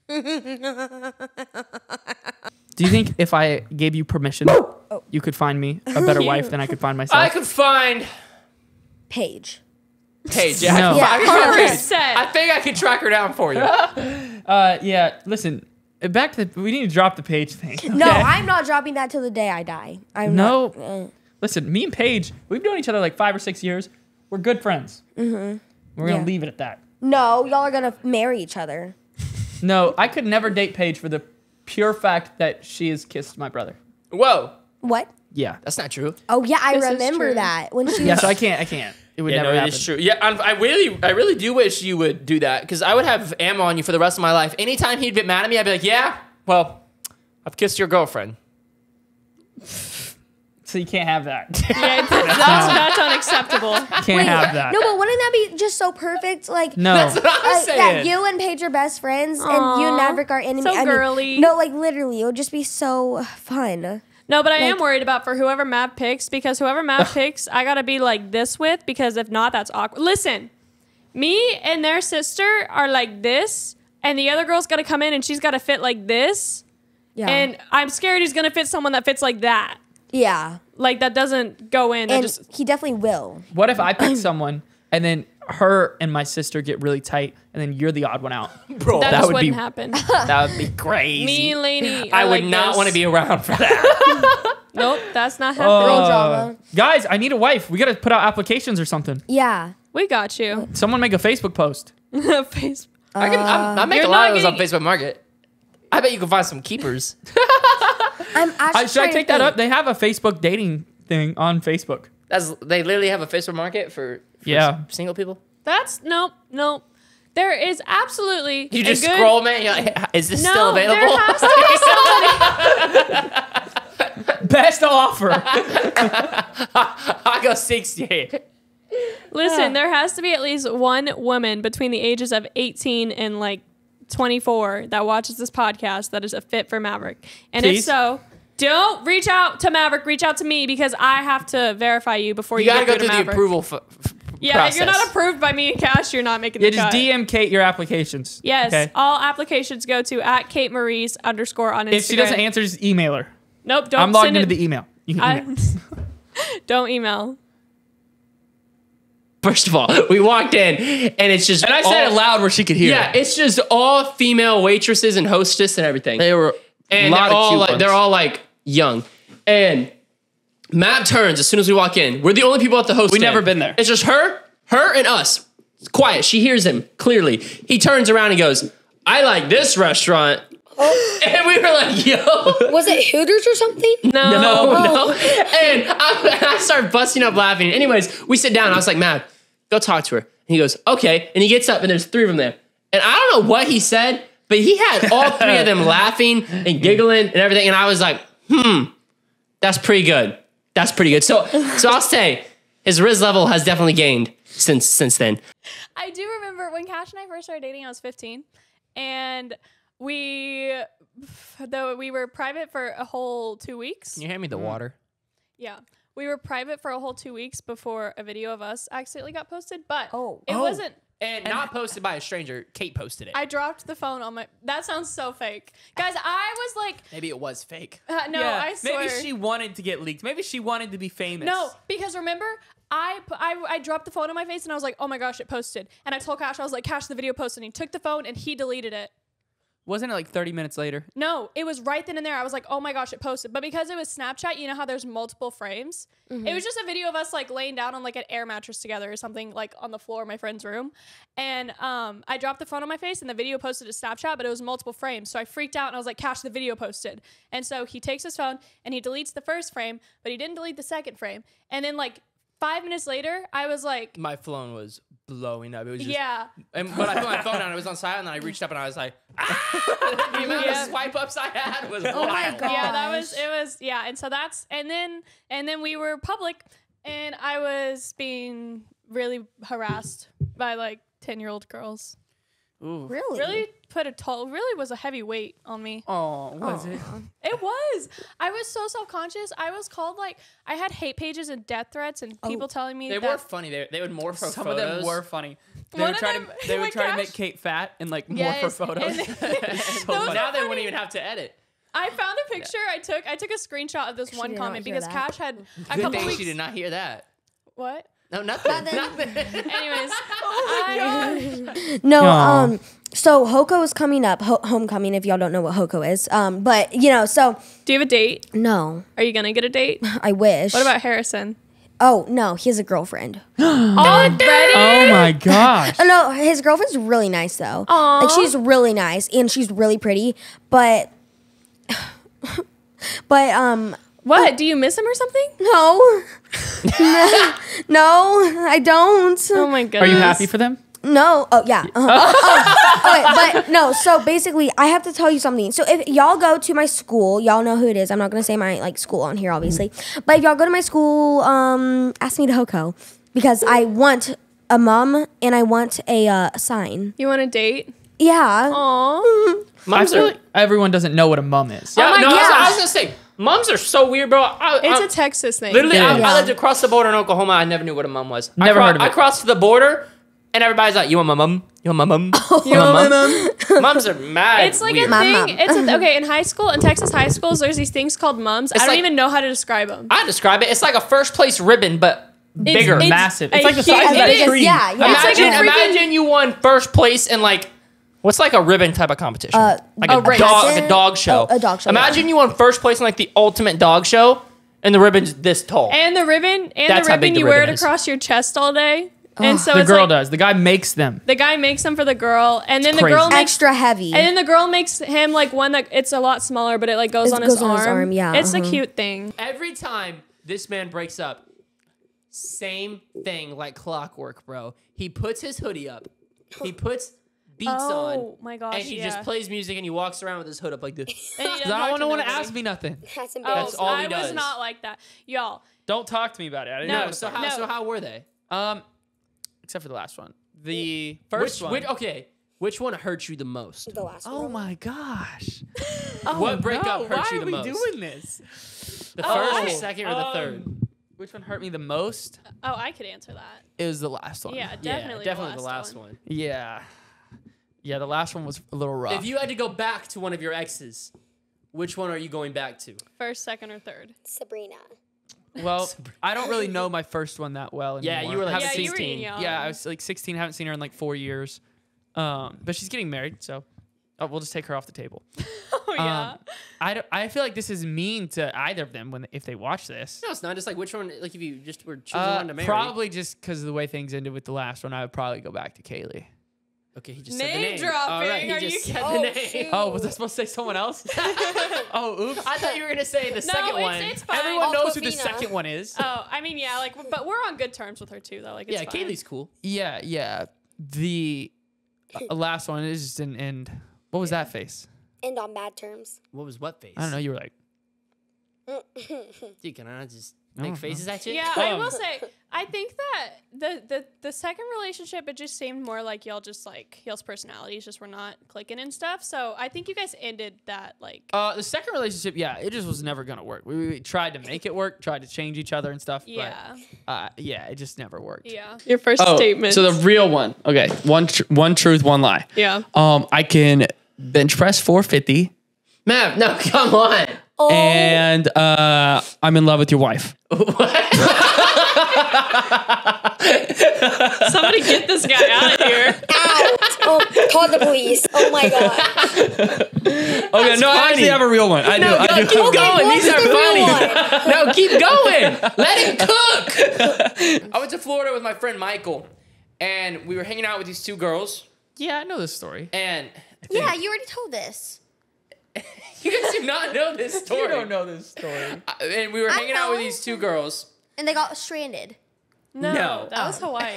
Do you think if I gave you permission, you could find me a better wife than I could find myself? I could find Paige. Paige. No. I could find Paige. 100%. I think I could track her down for you. Yeah, listen, back to we need to drop the Paige thing. No, okay? I'm not dropping that till the day I die. I'm No. not. Listen, me and Paige, we've known each other like 5 or 6 years. We're good friends. Mm-hmm. We're gonna Yeah. leave it at that. No, y'all are gonna marry each other. No, I could never date Paige for the pure fact that she has kissed my brother. Whoa. What? Yeah. That's not true. Oh yeah, I This is remember true. that when she. Yeah, so I can't. It would never happen. It's true. Yeah, I really do wish you would do that because I would have ammo on you for the rest of my life. Anytime he'd get mad at me, I'd be like, yeah, well, I've kissed your girlfriend. So you can't have that. Yeah, that's unacceptable. Can't have that. No, but wouldn't that be just so perfect? Like No. That's what I was that saying. you and Paige are best friends, and you Aw, and Maverick are enemies. so girly. No, like literally, it would just be so fun. No, but I am Like- worried about for whoever Mav picks because whoever Mav picks, I gotta be like this with because if not, that's awkward. Listen, Me and their sister are like this, and the other girl's got to come in and she's got to fit like this. Yeah. And I'm scared he's going to fit someone that fits like that. Yeah. Like that doesn't go in. And he definitely will. What if I pick someone and then her and my sister get really tight and then you're the odd one out? Bro, that that just would be- wouldn't happen. That would be crazy. Me, Lainey. I would like not this. want to be around for that. Nope, that's not happening. Real drama. Guys, I need a wife. We got to put out applications or something. Yeah. We got you. Someone make a Facebook post. Facebook. I make You're a lot not of those on getting- Facebook Market. I bet you can find some keepers. I'm actually Should I trying to take that think. up? They have a Facebook dating thing on Facebook. They literally have a Facebook Market for Yeah. single people. That's nope. There is absolutely You a just good- scroll, man. You're like, is this No, still available? there has to be somebody. Best offer. I go 60. Listen, there has to be at least one woman between the ages of 18 and like 24 that watches this podcast that is a fit for Maverick. And Please? if so, don't reach out to Maverick. Reach out to me because I have to verify you before You you gotta get go through through to the Maverick. approval Yeah, process. if you're not approved by me and Cash, you're not making Yeah, the just cut. DM Kate your applications. Yes, Okay? all applications go to @KateMaurice_ on Instagram. If she doesn't answer, just email her. nope, don't I'm logged send into it. the email. You can email. Don't email. First of all, we walked in and it's just. And I said it loud where she could hear. Yeah, it's just all female waitresses and hostess and everything. They were and lot they're of all cute like, ones. they're all like young. And Matt turns as soon as we walk in. We're the only people at the host We've stand. never been there. It's just her, and us. It's quiet. She hears him clearly. He turns around and goes, "I like this restaurant." And we were like, "Yo." Was it Hooters or something? No. And I start busting up laughing. Anyways, we sit down. I was like, Matt, go talk to her. And he goes, okay. And he gets up and there's 3 of them there. And I don't know what he said, but he had all 3 of them laughing and giggling and everything. And I was like, that's pretty good. That's pretty good. So I'll say his Riz level has definitely gained since then. I do remember when Cash and I first started dating, I was 15. And we were private for a whole 2 weeks. Can you hand me the water? Yeah. We were private for a whole 2 weeks before a video of us accidentally got posted, but Oh. it wasn't. And not posted by a stranger. Kate posted it. I dropped the phone on my. That sounds so fake, guys. I was like, Maybe it was fake. no, I swear. Maybe she wanted to get leaked. Maybe she wanted to be famous. No, because remember, I dropped the phone in my face and I was like, oh my gosh, it posted. And I told Cash, I was like, Cash, the video posted. And he took the phone and he deleted it. Wasn't it like 30 minutes later? No, it was right then and there. I was like, oh my gosh, it posted. But because it was Snapchat, you know how there's multiple frames? It was just a video of us like laying down on like an air mattress together or something like on the floor of my friend's room. And I dropped the phone on my face and the video posted to Snapchat, but it was multiple frames. So I freaked out and I was like, Cash, the video posted. And so he takes his phone and he deletes the first frame, but he didn't delete the second frame. And then like 5 minutes later, I was like, My phone was blowing up. It was just, yeah. And when I put my phone down, it was on silent, and then I reached up and I was like, ah! The amount Yeah. of swipe ups I had was Oh my wild. God. Yeah, it was yeah, and so that's and then we were public and I was being really harassed by like 10-year-old girls. Ooh. Really? Really really was a heavy weight on me. Oh, was it? It was. I was so self-conscious. I was called like I had hate pages and death threats and people telling me They that were funny. They would morph for Some photos. of them were funny. They One would of try them- to. They my would try to gosh. make Kate fat and like more Yes, for photos. and So those funny. Now they wouldn't even have to edit. I found a picture I took a screenshot of this one did not comment hear because that. Cash had a Good couple thing weeks. she did not hear that. What? No, nothing. Nothing. Anyways, No, Aw. so Hoko is coming up, homecoming, if y'all don't know what Hoko is. But, you know, so, do you have a date? no, Are you gonna get a date? I wish. What about Harrison? Oh, no, he has a girlfriend. Already? Oh my gosh. Oh, no, his girlfriend's really nice, though. Aw. Like, she's really nice, and she's really pretty, but, What? Do you miss him or something? no. No, I don't. Oh my goodness. Are you happy for them? No. Oh, yeah. Okay, but no. So basically, I have to tell you something. So if y'all go to my school, y'all know who it is. I'm not gonna say my like school on here, obviously. But if y'all go to my school, ask me to Hoko because I want a mom and I want a sign. You want a date? Yeah. Aww. Moms are. Everyone doesn't know what a mum is. Yeah, my no, gosh. I was gonna say, moms are so weird, bro. It's a Texas thing. Literally, Yeah. I lived across the border in Oklahoma. I never knew what a mom was. Never heard of it. I crossed the border. And everybody's like, you want my mum? You want my mum? You want my mum? Mums are mad. It's like weird. a thing. Okay, in high school, in Texas high schools, there's these things called mums. I don't like- even know how to describe them. I describe it. It's like a first place ribbon, but bigger. It's Massive. It's a like the size of huge- that it is, tree. Yeah, yeah. It's like a freaking- Imagine you won first place in like, what's like a ribbon type of competition? Like a a race. dog, like a dog show. A dog show, Imagine you won first place in like the ultimate dog show, and the ribbon's this tall. And the ribbon, That's how big the you wear it ribbon is. across your chest all day. And so The it's girl like, does. The guy makes them. the guy makes them for the girl, and then the crazy. girl makes Extra heavy. and then the girl makes him like one that it's a lot smaller, but it like goes It on his goes on his arm. arm, yeah, It's a uh-huh. cute thing. Every time this man breaks up, same thing like clockwork, bro. He puts his hoodie up. He puts beats on. Oh my gosh! And he just plays music and he walks around with his hood up like this. And he I doesn't don't talk want no one to nobody. ask me nothing. That's Oh, embarrassing. all he I was does. not like that, y'all. Don't talk to me about it. I didn't No, know. No, so how were they? Except for the last one. The first one. Okay, which one hurt you the most? The last Oh one. my gosh. What breakup hurt Why you are the we most? doing this? The first, I- the second, or the third? Which one hurt me the most? Oh, I could answer that. It was the last one. Yeah, Yeah, definitely. definitely the last one. Yeah. Yeah, the last one was a little rough. If you had to go back to one of your exes, which one are you going back to? First, second, or third. Sabrina. well, I don't really know my first one that well anymore. Yeah, you were like Haven't Yeah, seen- you were 16. young. Yeah, I was like 16. Haven't seen her in like 4 years. But she's getting married, so we'll just take her off the table. Oh yeah. I feel like this is mean to either of them if they watch this. No, it's not. Just like which one, like if you just were choosing one to marry. Probably just because of the way things ended with the last one, I would probably go back to Kaylee. Okay, he just said the Name name. dropping, All right, he are just you said the kidding? name. Oh, shoot. Oh, was I supposed to say someone else? Oh, oops. I thought you were gonna say the second one. it's fine. Everyone knows who the Aquafina. second one is. Oh, I mean, yeah, like, but we're on good terms with her too, though. Like, it's Yeah, fine. Kaylee's cool. Yeah. The last one is just an end. What was that face? And on bad terms. What was what face? I don't know. You were like, Dude, can I not just make faces at you? Yeah, I will say, I think that the second relationship, it just seemed more like y'all's personalities just were not clicking and stuff. So I think you guys ended that like. the second relationship, yeah, it just was never gonna work. We tried to make it work, tried to change each other and stuff. Yeah. But, yeah, it just never worked. Yeah. Your first Oh, statement. so the real one. Okay, one truth, one lie. yeah. I can bench press 450, Mav, no, come on. and I'm in love with your wife. Somebody get this guy out of here. Ow! Oh, call the police. Oh my god. Okay, no, I actually have a real one. I do. I do. Keep going. what's These are the real funny. No, keep going. Let him cook. I went to Florida with my friend Michael, and we were hanging out with these two girls, Yeah, I know this story. and Yeah, you already told this. you guys do not know this story. You don't know this story. And we were hanging out with know. these two girls, And they got stranded. No, No. that was Hawaii.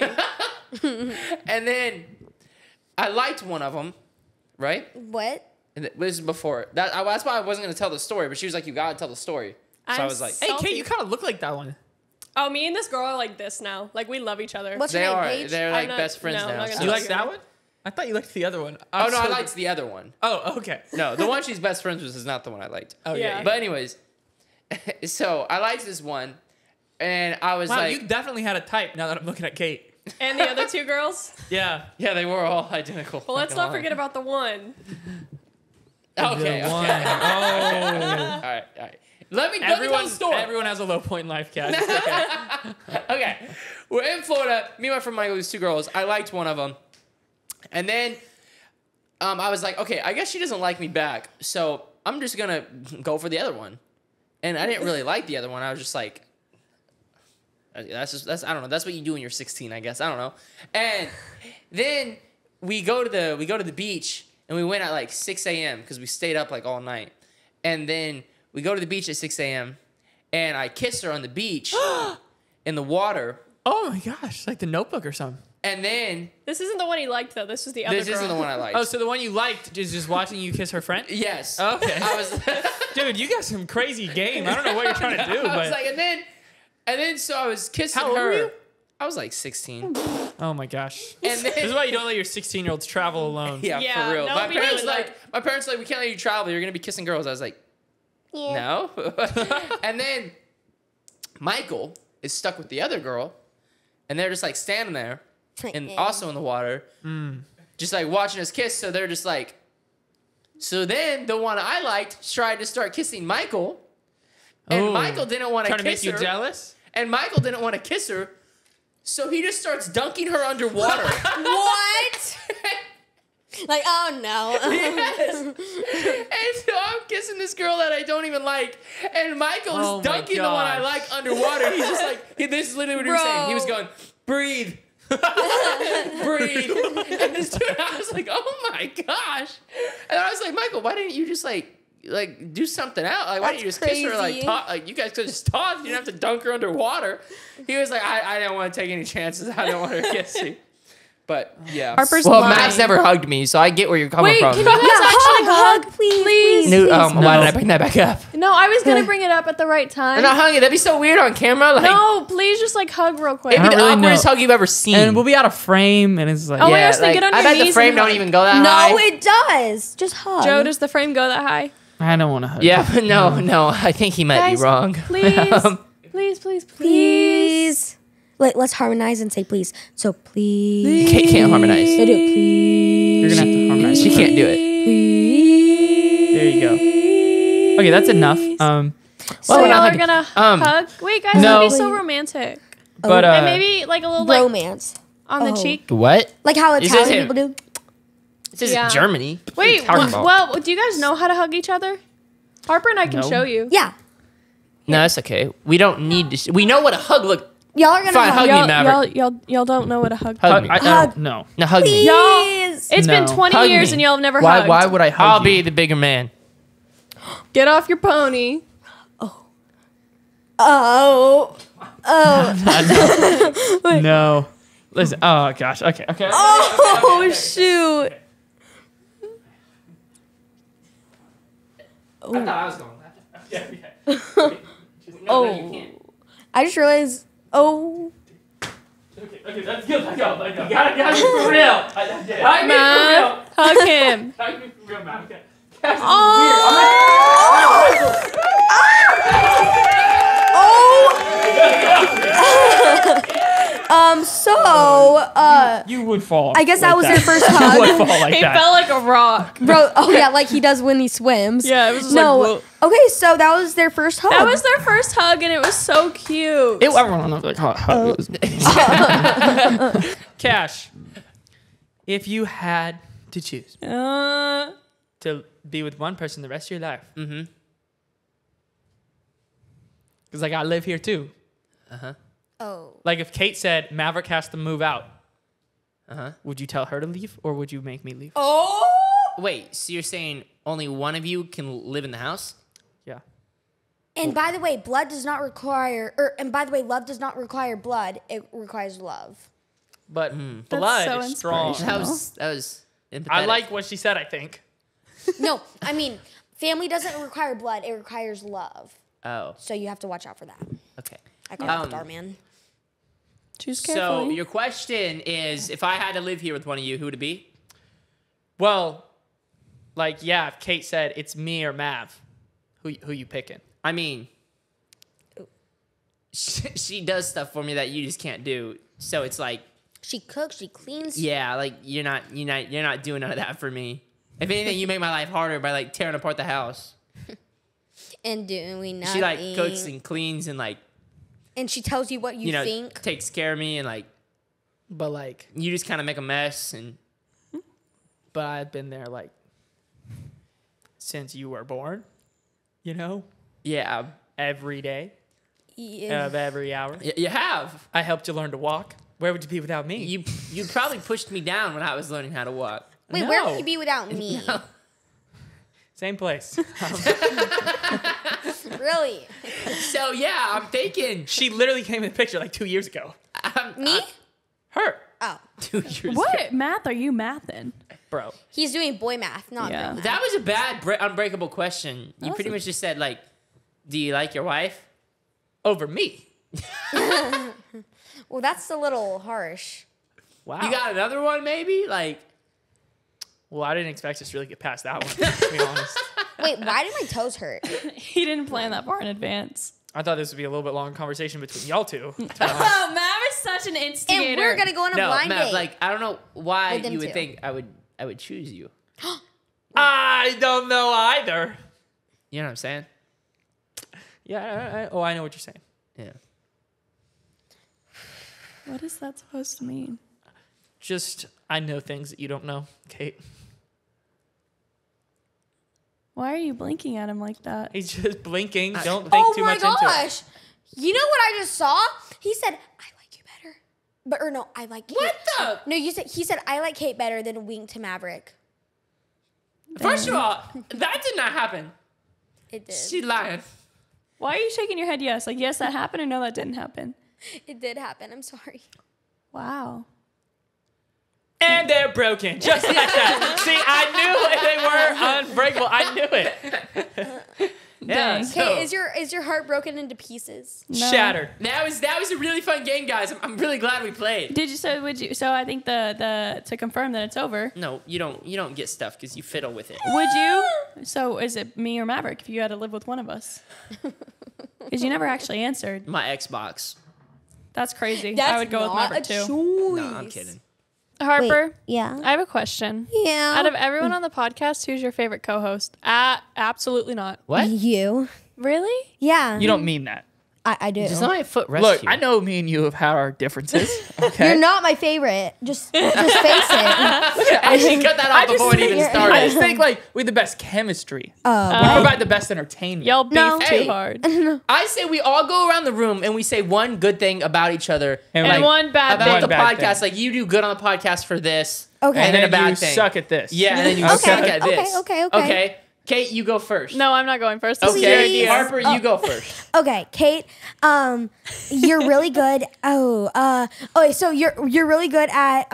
and then I liked one of them, right? What? And this is before that. That's why I wasn't gonna tell the story, but she was like, "You gotta tell the story." So I was like, Hey, Salty. Kate, you kind of look like that one. Oh, me and this girl are like this now. Like we love each other. What's "They your name, are. Paige? They're I'm like not- best friends no, I'm now." not gonna so- You tell like that one? I thought you liked the other one. Oh no, I liked the other one. Oh, okay. No, the one she's best friends with is not the one I liked. Okay. Yeah. But anyways, so I liked this one, and I was Wow, like, you definitely had a type now that I'm looking at Kate. And the other two girls. Yeah. yeah, they were all identical. Well, let's not forget about the one. Okay. The one. Okay. Oh. All right. Let me tell the story. Everyone has a low point in life, Cash. It's okay. Okay. We're in Florida. Me and my friend Michael, these two girls. I liked one of them. And then I was like, okay, I guess she doesn't like me back. So I'm just going to go for the other one. And I didn't really like the other one. I was just like, I don't know. That's what you do when you're 16, I guess. I don't know. And then we go to the beach, and we went at like 6 a.m. because we stayed up like all night. And then we go to the beach at 6 a.m. and I kissed her on the beach in the water. Oh my gosh, like the Notebook or something. And then This isn't the one he liked though. This was the other this girl. isn't the one I liked. Oh, so the one you liked is just watching you kiss her friend? Yes. Okay. I was. Dude, you got some crazy game. I don't know what you're trying to do, I was but like, and then so I was kissing How old her. were you? I was like 16. oh my gosh. And then, This is why you don't let your 16-year-olds travel alone. yeah, Yeah, for real. no, My we parents really like we can't let you travel. You're gonna be kissing girls. I was like, no. And then Michael is stuck with the other girl, and they're just like standing there, and also in the water, just like watching us kiss. So they're just like, so then the one I liked tried to start kissing Michael, and Michael didn't want to kiss her. Trying to make you jealous? And Michael didn't want to kiss her, so he just starts dunking her underwater. What? Like, oh no. Yes. And so I'm kissing this girl that I don't even like, and Michael's dunking the one I like underwater. He's just like, this is literally what he was saying. He was going, breathe. Breathe. And this dude, I was like, oh my gosh. And I was like, Michael, why didn't you just like do something out? Like, why didn't you just kiss her? Like, talk, like, you guys could just talk. You didn't have to dunk her underwater. He was like, I didn't want to take any chances. I didn't want her to kiss me. But yeah. Harper's well, lying. Max never hugged me, so I get where you're coming Wait, from. can you guys actually hug, please? Why did I bring that back up? No, I was gonna bring it up at the right time. I'm not hugging. That'd be so weird on camera. Like, No, please just like hug real quick. it'd be the really awkwardest know. hug you've ever seen. And we'll be out of frame, and it's like, Oh my gosh, then get on I your bet the knees frame and don't hug. even go that high. No, it does. Just hug. Joe, does the frame go that high? I don't want to hug. Yeah, but no. I think he might Guys, be wrong. Please, please. Please. Let's harmonize and say please. So please. Can't harmonize. So do it, please. You're gonna have to harmonize. She can't do it. There you go. Okay, that's enough. So we're not y'all are hugging. gonna hug? Wait, guys, No. that'd be so romantic. but And maybe like a little like Romance. on the Oh. cheek. What? Like how This Italian isn't- people do. This is Yeah. Germany. What are you Wait, talking about? well, do you guys know how to hug each other? Harper and I can No. show you. Yeah. No, that's okay. We don't need to. We know what a hug look. Y'all are gonna Fine, hug. hug me, Maverick. Y'all don't know what a hug. Hug me. I don't know. No, hug me. Please. It's been No. 20 Hug years me. and y'all have never hugged. Why would I hug I'll you? be the bigger man. Get off your pony. Oh. No. Listen. Oh gosh. Okay. Oh shoot. I thought I was going Oh. I just realized. Oh. Okay, that's good. I got it. You gotta be for real. Hug Mav, hug him. Hug me for real, man. Okay. So, You would fall. I guess that was their first You hug. would fall like He that. fell like a rock. Bro, oh yeah, like he does when he swims. Yeah, it was just no. like, Okay, so that was their first hug. that was their first hug and it was so cute. Everyone knows like how it was. Cash, if you had to choose to be with one person the rest of your life, because like I live here too. Oh. Like if Kate said Maverick has to move out, would you tell her to leave or would you make me leave? Oh. Wait, so you're saying only one of you can live in the house? Yeah. And by the way, blood does not require. And by the way, love does not require blood. It requires love. But blood so is strong. inspirational. That was empathetic. I like what she said, I think. No, I mean, family doesn't require blood. It requires love. Oh, So you have to watch out for that. okay. I call it Starman. Choose So carefully. your question is, if I had to live here with one of you, who would it be? Well, like, yeah, if Kate said it's me or Mav, who you picking? I mean, she does stuff for me that you just can't do. So it's like, She cooks. She cleans. yeah, like you're not doing none of that for me. If anything, you make my life harder by like tearing apart the house. And doing nothing. She like cooks and cleans and like, And she tells you what you think. takes care of me and like, But like, you just kind of make a mess and but I've been there like since you were born, you know, yeah, every day Yeah. of every hour. you have. I helped you learn to walk. Where would you be without me? You probably pushed me down when I was learning how to walk. Wait, where No. would you be without me? Same place. Really? So yeah, I'm thinking She literally came in the picture like 2 years ago. Me? Her, Oh. 2 years ago. What math are you mathing? bro. He's doing boy math, not Yeah. girl math. That was a bad unbreakable question. You pretty much just said like, do you like your wife? Over me. Well, that's a little harsh. Wow. You got another one maybe? Like, Well, I didn't expect us to really get past that one, to be honest. Wait, why did my toes hurt? He didn't plan that far in advance. I thought this would be a little bit long conversation between y'all two. Oh, Mav is such an instigator. And we're gonna go on a No, blind Mav, date. like I don't know why With them you would two. think I would choose you. I don't know either. You know what I'm saying? Yeah. I know what you're saying. Yeah. What is that supposed to mean? Just I know things that you don't know, Kate. Why are you blinking at him like that? He's just blinking. Don't think too much into it. Oh my gosh. You know what I just saw? He said, I like you better. I like Kate. What the? No, he said I like Kate better than wink to Maverick. First of all, that did not happen. It did. She lying. Why are you shaking your head yes? Like, yes, that happened, or no, that didn't happen? It did happen. I'm sorry. Wow. And they're broken. Just like that. See, I knew they were unbreakable. I knew it. Yeah. Dang. So, Okay, is your heart broken into pieces? No. Shattered. that was a really fun game, guys. I'm really glad we played. Did you so I think the to confirm that it's over. No, you don't get stuff because you fiddle with it. Would you? So is it me or Maverick if you had to live with one of us? Because you never actually answered. My Xbox. That's crazy. I would go with Maverick too. No, I'm kidding. Harper, Yeah. I have a question. Yeah. Out of everyone on the podcast, who's your favorite co-host? Absolutely not. What? You. Really? Yeah. You don't mean that. I do. Just let my foot rest Look, here. I know me and you have had our differences. Okay. You're not my favorite. Just face it. I should cut that off before it even I started. just think like we have the best chemistry. We Oh. provide the best entertainment. Y'all beef No. too Hey. hard. I say we all go around the room and we say one good thing about each other And And one bad about thing. One the bad podcast. thing. Like you do good on the podcast for this. Okay. And then a bad you thing. suck at this. Yeah, and then you Okay. suck at Okay, this. okay. Okay. Kate, you go first. No, I'm not going first. This is your Okay. idea. Harper, you go first. Okay, Kate. You're really good. Okay, so you're really good at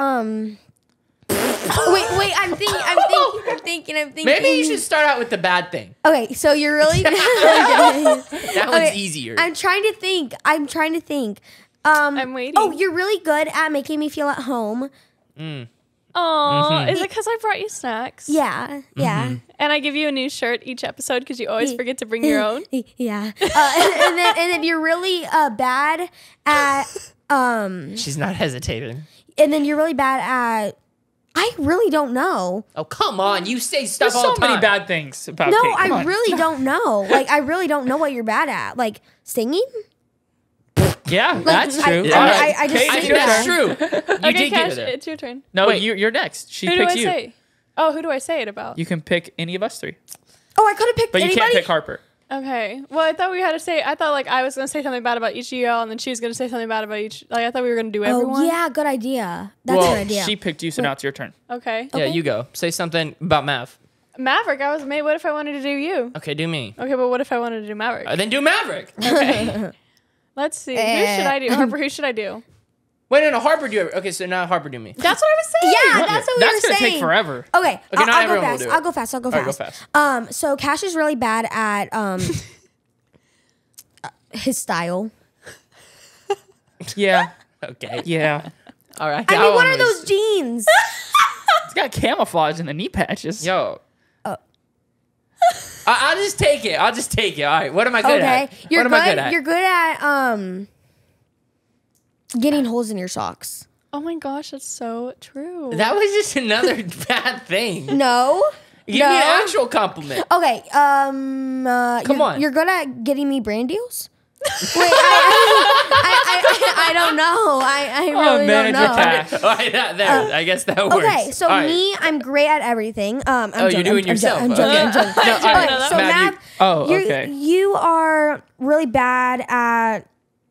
Wait, I'm thinking. Maybe you should start out with the bad thing. Okay, so you're really That one's Okay, easier. I'm trying to think. I'm waiting. Oh, you're really good at making me feel at home. Aw, is it because I brought you snacks? Yeah. And I give you a new shirt each episode because you always forget to bring your own? Yeah. And then you're really bad at She's not hesitating. and then you're really bad at I really don't know. Oh, come on. You say stuff There's all so the time. many bad things about No, Kate. Come I on. really don't know. Like I really don't know what you're bad at. Like singing? Yeah, that's I- true. I- All right. I just Kate, I think think your that's turn. true. You Okay, did Cash, get it. it's your turn. No, Wait. you're next. She Who do I picks you. say? Oh, who do I say it about? You can pick any of us three, Oh, I could have picked but you anybody. can't pick Harper. Okay. Well, I thought we had to say. I thought like I was gonna say something bad about each of y'all, and then she was gonna say something bad about each. Like I thought we were gonna do everyone. Oh, yeah, good idea. That's well, a good idea. she picked you, so now it's your turn. Okay. Yeah, you go. Say something about Mav. Maverick. I was made. What if I wanted to do you? Okay, do me. Okay, but what if I wanted to do Maverick? Then do Maverick. Okay. Let's see. Who should I do? Harper. Who should I do? Wait, no, Harper do it. Okay, so now Harper do me. That's what I was saying. yeah, that's what we That's were gonna saying. take forever. Okay, not I'll go everyone will fast. do it. I'll go fast. All right, go fast. So Cash is really bad at his style. Yeah, Okay. yeah. All right. I that mean, what one are was- those jeans? It's got camouflage in the knee patches. Yo. Oh. I'll just take it. All right. What am I good Okay, at? you're what am I good. good at? You're good at getting holes in your socks. Oh my gosh, that's so true. That was just another bad thing. No. Give me No. an actual compliment. Okay. Come on. You're good at getting me brand deals. Wait, I don't know. I really don't manager know. Cash. All right, there. I guess that works. Okay, so All right. me, I'm great at everything. I'm Oh, you're joking, doing yourself. I'm joking. Okay. I'm joking. No, all right. Okay, so Matt, you- Matt, Oh, okay. you are really bad at.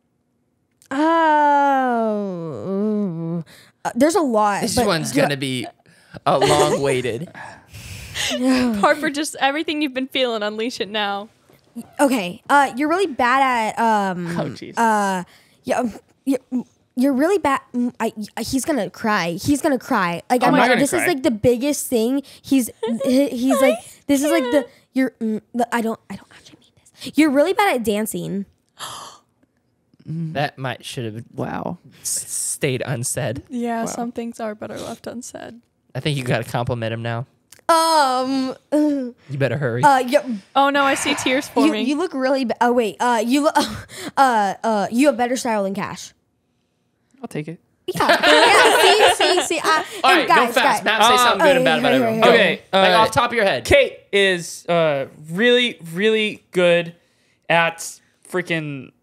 There's a lot. This but one's going to be a long waited. Harper, just everything you've been feeling, unleash it now. Okay, you're really bad at. Oh, jeez. You're really bad. He's gonna cry. Like I'm not gonna this cry. is like the biggest thing. He's like this is like the you're. I don't actually mean this. You're really bad at dancing. That should have stayed unsaid. Yeah, some things are better left unsaid. I think you got to compliment him now. You You better hurry. Oh no, I see tears forming. you look really. Oh wait. You have better style than Cash. I'll take it. Yeah. See. All right, guys, go fast. guys. Matt, say something good and bad about everyone. Go. Okay, Like off the top of your head. Kate is really, really good at freaking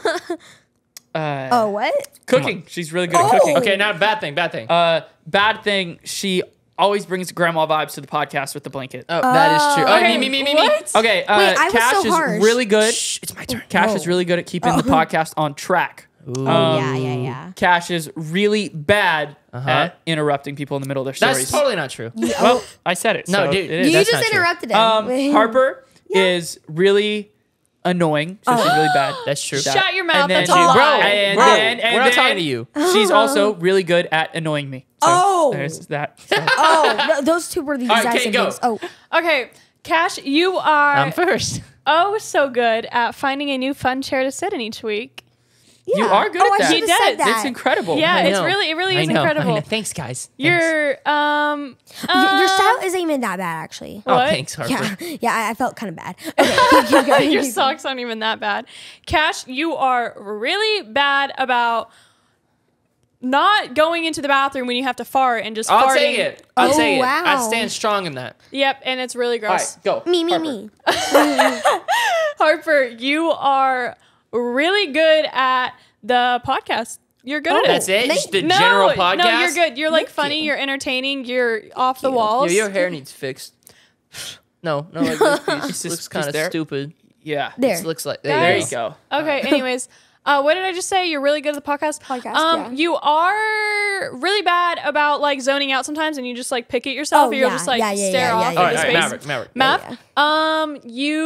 What? cooking. She's really good at cooking. Okay, now bad thing. Bad thing, she always brings grandma vibes to the podcast with the blanket. Oh, that is true. okay. Me. What? Okay, I was Cash so is harsh. really good. Shh, it's my turn. Cash is really good at keeping the podcast on track. Yeah. Cash is really bad at interrupting people in the middle of their stories. That's totally not true. Well, I said it. No, so dude. it is. You That's just not true. interrupted him. Harper is really annoying, so she's really bad. That's true. Shut your mouth. And then That's a lie. And Bro, then we're not talking to you. She's also really good at annoying me. So there's that. So. Those two were the right, exact Kate, same go. things. Oh, Okay, Cash, you are I'm first. so good at finding a new fun chair to sit in each week. yeah. You are good Oh, at I that. He should have said does. that. It's incredible. Yeah, I it know. really I is know. incredible. Thanks, guys. Thanks. Your Your style isn't even that bad, actually. Oh, what? thanks, Harper. Yeah, I felt kind of bad. Okay, keep going. Your socks aren't even that bad. Cash, you are really bad about not going into the bathroom when you have to fart and just I'll farting. take it. I'll Oh, take it. wow. I stand strong in that. Yep, and it's really All gross. right, go. Me. Harper, you are really good at the podcast. You're good at it. That's it? Just the general podcast? No, you're good. You're like funny. You're entertaining. You're off the walls. Your hair needs fixed. No, like this piece this looks kind piece of there? stupid. Yeah. There. This looks like There you go. Okay. Anyways, what did I just say? You're really good at the podcast. Yeah. You are really bad about like zoning out sometimes, and you just like pick at yourself, Oh, or you'll yeah, just like yeah, stare off yeah, into All right, space. Maverick. Math.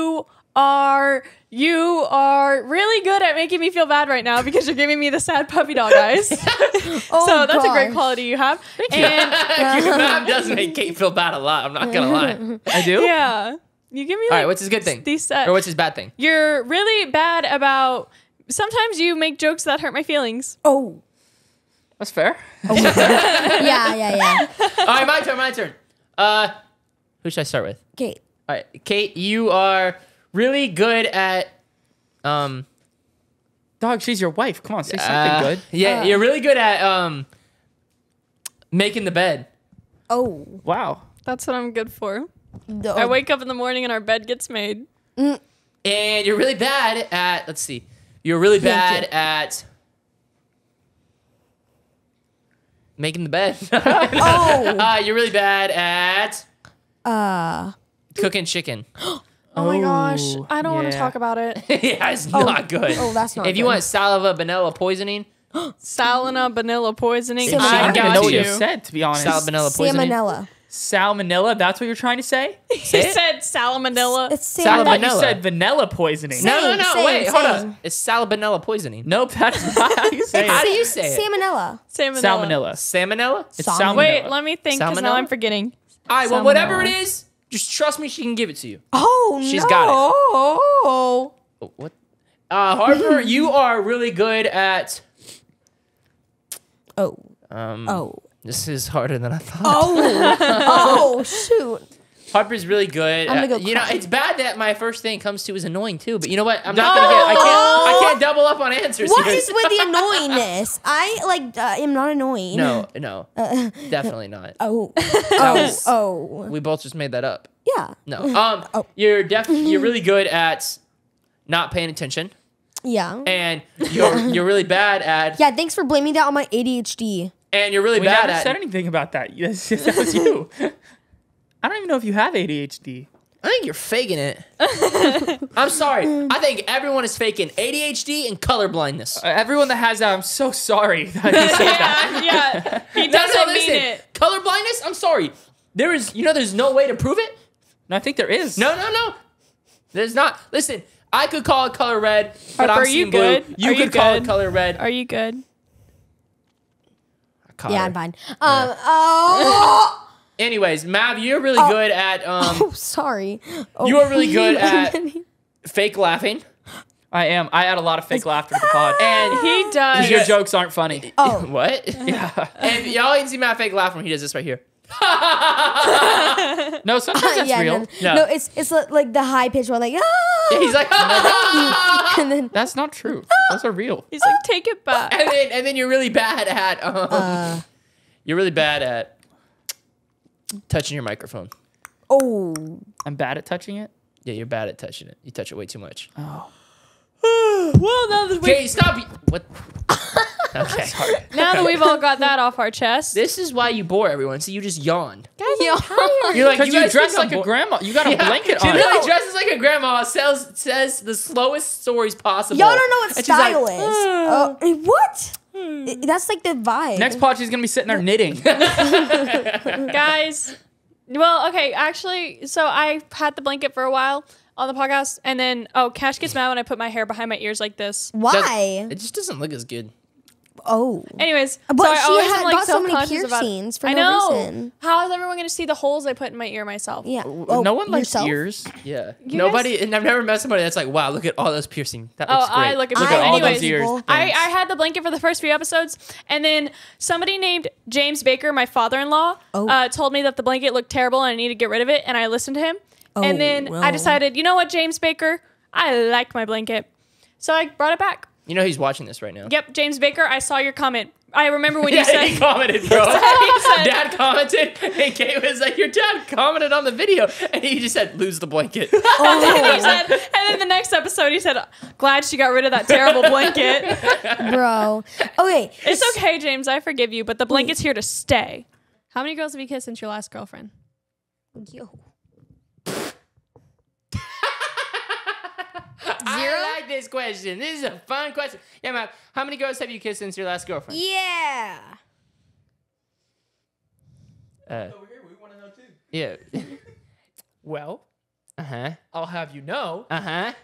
You are really good at making me feel bad right now because you're giving me the sad puppy dog eyes. So that's a great gosh. quality you have. And Mav does make Kate feel bad a lot. I'm not gonna lie. I do? yeah, you give me All like right, what's his good thing? these set. Or what's his bad thing? You're really bad about. Sometimes you make jokes that hurt my feelings. Oh. That's fair. Yeah. All right, my turn. Who should I start with? Kate. All right, Kate, you are really good at Dog, she's your wife. Come on, say something good. Yeah, you're really good at making the bed. Oh. Wow. That's what I'm good for. No. I wake up in the morning and our bed gets made. And you're really bad at, let's see, you're really bad at making the bed. You're really bad at cooking chicken. Oh my gosh. I don't want to yeah. talk about it. Yeah, it's not good. Oh, that's not If you good. want saliva vanilla poisoning, Salmonella, vanilla poisoning. Salmonella. I don't even got know what you you. said, to be honest. salmonella poisoning. Salmonella. Salmonella, that's what you're trying to say? He said salmonella. It's I thought salmonella. you said vanilla poisoning. No, Same, wait, hold same. on. It's salmonella poisoning. Nope, that's not how you say How do it. you say it? Salmonella. Salmonella. Salmonella. Salmonella? It's Salmonella. salmonella. Wait, let me think because now Salmonella? I'm forgetting. All right, well, whatever it is, just trust me, she can give it to you. Oh, She's no. got it. Oh. What? Harper, you are really good at. Oh. This is harder than I thought. Oh, shoot. Harper's really good. I'm gonna go You know, cry. it's bad that my first thing comes to is annoying too. But you know what? I'm not gonna get. I can't double up on answers. What here. is with the annoyingness? I am not annoying. No, definitely not. Oh. was- Oh. We both just made that up. Yeah. No. You're really good at not paying attention, Yeah. and you're really bad at. Yeah, thanks for blaming that on my ADHD. And you're really We bad never at. said anything about that. Yes, that was you. I don't even know if you have ADHD. I think you're faking it. I'm sorry. I think everyone is faking ADHD and colorblindness. Everyone that has that, I'm so sorry that you said that. Yeah. He doesn't mean it. Colorblindness? I'm sorry. There's no way to prove it. No, I think there is. No. There's not. Listen, I could call it color red, but Harper, I'm are seeing you blue. good? You Are you could call it good? color red. Are you good? I caught Yeah, her. I'm fine. Oh. Anyways, Mav, you're really good at Oh, sorry. Oh. you are really good at fake laughing, I am. I add a lot of fake laughter to the pod. and He does. Because your jokes aren't funny. Oh. what? Yeah. And y'all can see Mav fake laugh when he does this right here. No, sometimes that's yeah, real. No, No. no, it's like the high pitched one, like Yeah, he's like, and then That's not true. Those are real. He's like, take it back. and then you're really bad at you're really bad at touching your microphone. oh, I'm bad at touching it. Yeah, you're bad at touching it. You touch it way too much. Well, now that Okay, stop. What? Okay. now that we've all got that off our chest, This is why you bore everyone. So you just yawned. I'm tired. You're like, Because you guys dress think like I'm a grandma. You got a Yeah. blanket She on. literally dresses like a grandma, says the slowest stories possible. y'all don't know what And she's like, style is. What? That's like the vibe. Next pod, she's gonna be sitting there knitting. Guys. Well, okay, actually, so I had the blanket for a while on the podcast, and then Cash gets mad when I put my hair behind my ears like this. Why? It just doesn't look as good. Oh. Anyways, But so I she always had am like got so many self-conscious about it. piercings for I no know. reason. How is everyone going to see the holes I put in my ear myself? Yeah. No one likes yourself? ears. Yeah. You Nobody, and I've never met somebody that's like, wow, look at all those piercing. That looks great. I look at Look people. at all Anyways, those ears. I had the blanket for the first few episodes, and then somebody named James Baker, my father-in-law, told me that the blanket looked terrible and I needed to get rid of it, and I listened to him. And then I decided, you know what, James Baker, I like my blanket. So I brought it back. You know he's watching this right now. Yep, James Baker, I saw your comment. I remember when you said... he commented, bro. He said- Dad commented, and Kate was like, your dad commented on the video, and he just said, lose the blanket. he said, and then the next episode he said, glad she got rid of that terrible blanket. Bro. Okay. It's okay, James, I forgive you, but the blanket's here to stay. How many girls have you kissed since your last girlfriend? Yo. I like this question. This is a fun question. Yeah, man. How many girls have you kissed since your last girlfriend? Yeah. Over here, we want to know too. Yeah. Well, Uh-huh. I'll have you know. Uh-huh.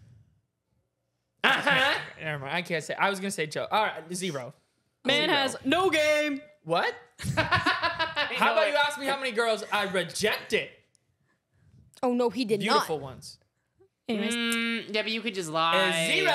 Uh-huh. Never mind. I can't say. I was gonna say Joe. All right, 0. Man has no game. What? How about you ask me how many girls I rejected? Oh no, he did Beautiful not. ones. Anyways. Yeah, but you could just lie. 0.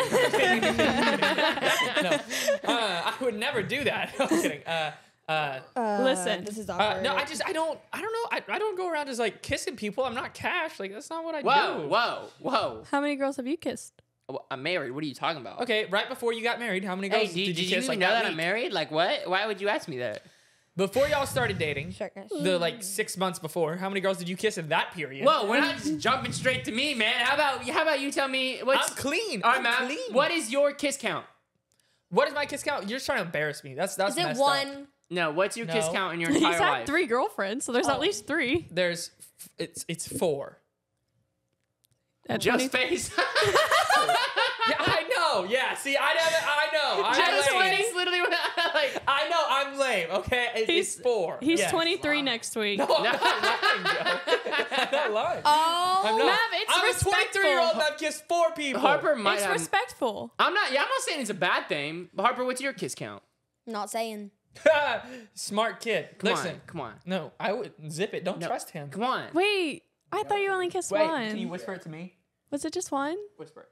No, I would never do that. I'm kidding. Listen. This is awkward. No, I don't know. I don't go around just like kissing people. I'm not Cash. Like that's not what I Whoa, do. whoa. How many girls have you kissed? Well, I'm married. What are you talking about? Okay, right before you got married, how many girls Hey, did did you you kiss? Like know that week? I'm married? Like what? Why would you ask me that? Before y'all started dating, Sure, guys. the like 6 months before, how many girls did you kiss in that period? Whoa, we're not just jumping straight to me, man. How about you tell me what's I'm clean. All right, I'm man. clean. What is your kiss count? What is my kiss count? You're just trying to embarrass me. That's Is it messed one? Up. No, what's your kiss No. count in your He's entire had life? 3 girlfriends, so there's at least 3. There's it's 4. At Just 20 face. Yeah, I know. Yeah, see, I know. I'm Just lame. face literally when I like. I know I'm lame. Okay, it's 4. He's Yes. 23 next week. No, I'm not lying, Joe. I'm not lying. Oh. I'm not. Mav, it's I'm respectful. a 23-year-old and I've kissed 4 people. Harper might It's have. respectful. I'm not saying it's a bad thing. But Harper, what's your kiss count? Not saying. Smart kid. Come Listen. on, come on. No, I would zip it. Don't No, trust him. Come on. Wait, I thought you only kissed Wait, one. can you whisper it to me? Was it just one? Whisper it.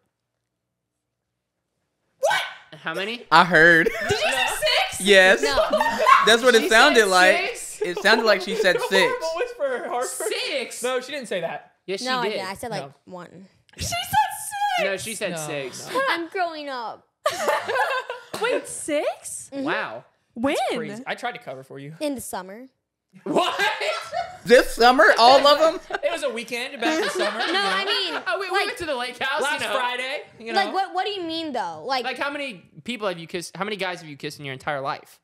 How many? I heard. Did you say 6? Yes. That's what it She sounded said like. 6? It sounded like she said 6. Horrible whisper, Harper. 6. No, she didn't say that. Yes, No, I she did. did. I said like No. 1. She said 6. No, she said No, 6. no. I'm growing up. Wait, 6? Wow. When? Crazy. I tried to cover for you. In the summer. What? This summer, all of them? It was a weekend back in summer. No, I mean, Oh, we went to the lake house. Last you know. Friday. You know. like what do you mean though? Like, Like, how many people have you kissed? How many guys have you kissed in your entire life?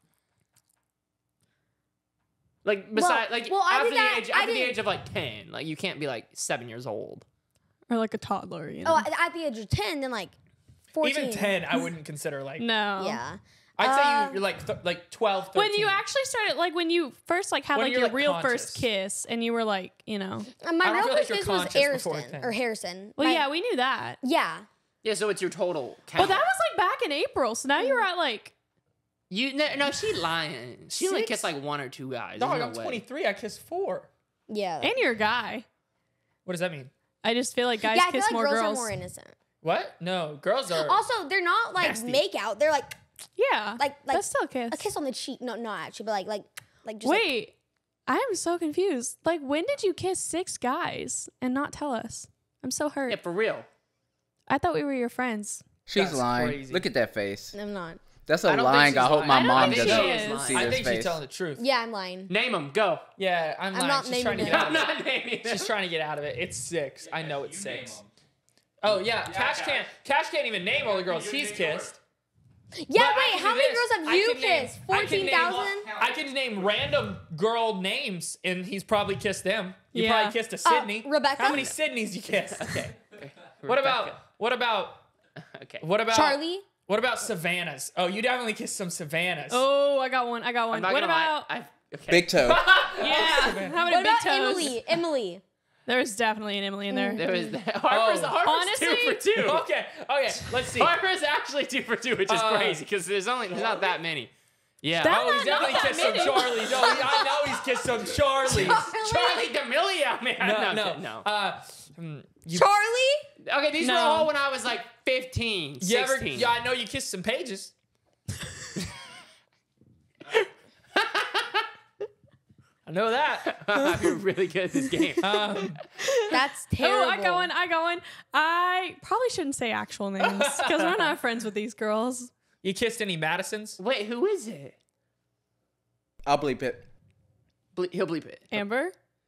Like, besides, Well, like, well, I after, did the that- age, I after the didn't- age of like 10, like, you can't be like 7 years old. Or like a toddler, you know? oh, at the age of 10, then like 14. Even 10, I wouldn't consider like. No. Yeah. I'd say you're like 12, 13. When you actually started, like when you first like had When like you're, your like, real conscious. first kiss, and you were like, you know, My I don't real feel like first you're kiss was conscious before Harrison 10. or Harrison. well, My- yeah, we knew that. Yeah. Yeah, so it's your total count. But that was like back in April, so now you're at like No, she lying. She only 6? kissed like 1 or 2 guys. Dog, There's I'm no way. 23. I kissed 4. Yeah. and you're a guy. What does that mean? I just feel like guys yeah, I feel kiss like more girls girls. are more innocent. What? No, girls are. Also, they're not like Nasty. make out. They're like Yeah, that's still a kiss. a kiss on the cheek. No, not actually, but like just Wait, I am so confused. Like, when did you kiss 6 guys and not tell us? I'm so hurt. Yeah, for real. I thought we were your friends. She's That's lying. crazy. Look at that face. I'm not. That's I a don't think lying. she's I hope lying. my I don't mom think doesn't she is. see I this think she's face. telling the truth. Yeah, I'm lying. Name them. Go. Yeah, I'm lying. not She's trying to naming get them. out of I'm it. not naming them. She's trying to get out of it. It's 6. I know it's 6. Oh yeah, Cash can't even name all the girls he's kissed. Yeah, But I wait, can how do many this. girls have I you can name- kissed? I can name- 14,000? I can name random girl names, and he's probably kissed them. You Yeah. probably kissed a Sydney. Rebecca? How many Sydneys you kissed? Okay. What about Okay. Charlie? What about Savannah's? Oh, you definitely kissed some Savannah's. Oh, I got one. I'm What not gonna about? lie. Okay. Big toe. Yeah. How many What big about toes? Emily? There's definitely an Emily in there. There was Harper's honestly- 2 for 2. Okay, let's see. Harper's actually 2 for 2, which is crazy because there's not that many. Yeah. That- Oh, he's Not definitely that kissed some many. Charlies. Oh, I know he's kissed some Charlies. Charlie D'Amelio, man. No. Charlie? Okay, these were No. all when I was like 15, 16. Yeah, I know you kissed some pages. I know that. You're really good at this game. That's terrible. Oh, I got one. I probably shouldn't say actual names because we're not friends with these girls. You kissed any Madisons? Wait, who is it? I'll bleep it. He'll bleep it. Amber?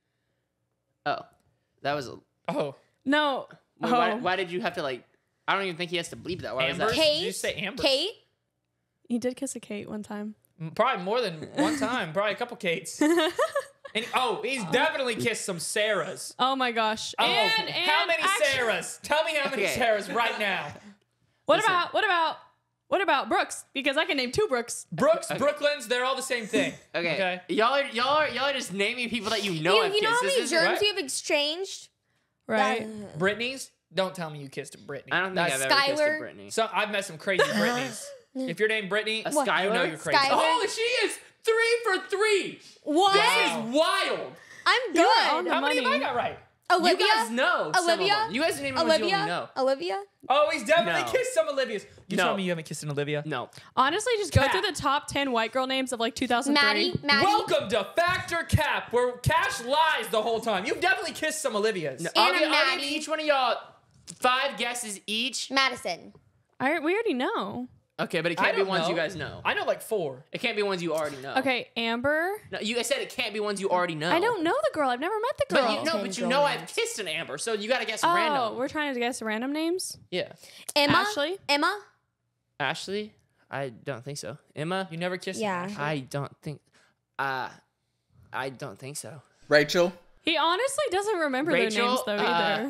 Oh, that was a. Oh, No. Wait, why did you have to like? I don't even think he has to bleep that. Why was Amber? that? Kate? Did you say Amber? Kate? He did kiss a Kate one time. Probably more than one time. Probably a couple Kates. He's definitely kissed some Sarahs. Oh my gosh. Oh, And how many Sarahs? Tell me how many Okay. Sarahs right now. What Listen. about Brooks? Because I can name 2 Brooks. Brooks, Brooklyns, they're all the same thing. Okay. Y'all are just naming people that you know. I've You know kissed. how many This isn't- germs right. you have exchanged? Right. Brittany's? Don't tell me you kissed a Brittany. I don't think I've ever kissed a Skylar. Brittany. So I've met some crazy Britneys. If you're named Brittany, A you know Skylar? you're crazy. Skylar? Oh, she is 3 for 3. What? This is wild. I'm You're on good. the How many have money. I got right? Olivia? You guys know. some of Olivia? them. You guys name the ones you only know. Olivia? Oh, he's definitely No. kissed some Olivias. You No. tell me you haven't kissed an Olivia? No. Honestly, just go Cat. through the top 10 white girl names of like 2003. Maddie? Welcome to Factor Cap, where Cash lies the whole time. You've definitely kissed some Olivias. I'll Anna give Maddie. each one of y'all 5 guesses each. Madison. We already know. Okay, but it I can't be don't ones know. you guys know. I know like 4. It can't be ones you already know. Okay, Amber. No, you guys said it can't be ones you already know. I don't know the girl. I've never met the girl. But you know I've kissed an Amber, so you got to guess Oh, random. we're trying to guess random names. Yeah. Emma? Ashley? Emma? Ashley? I don't think so. Emma? You never kissed Yeah. an I don't think. I don't think so. Rachel. He honestly doesn't remember Rachel, their names though either.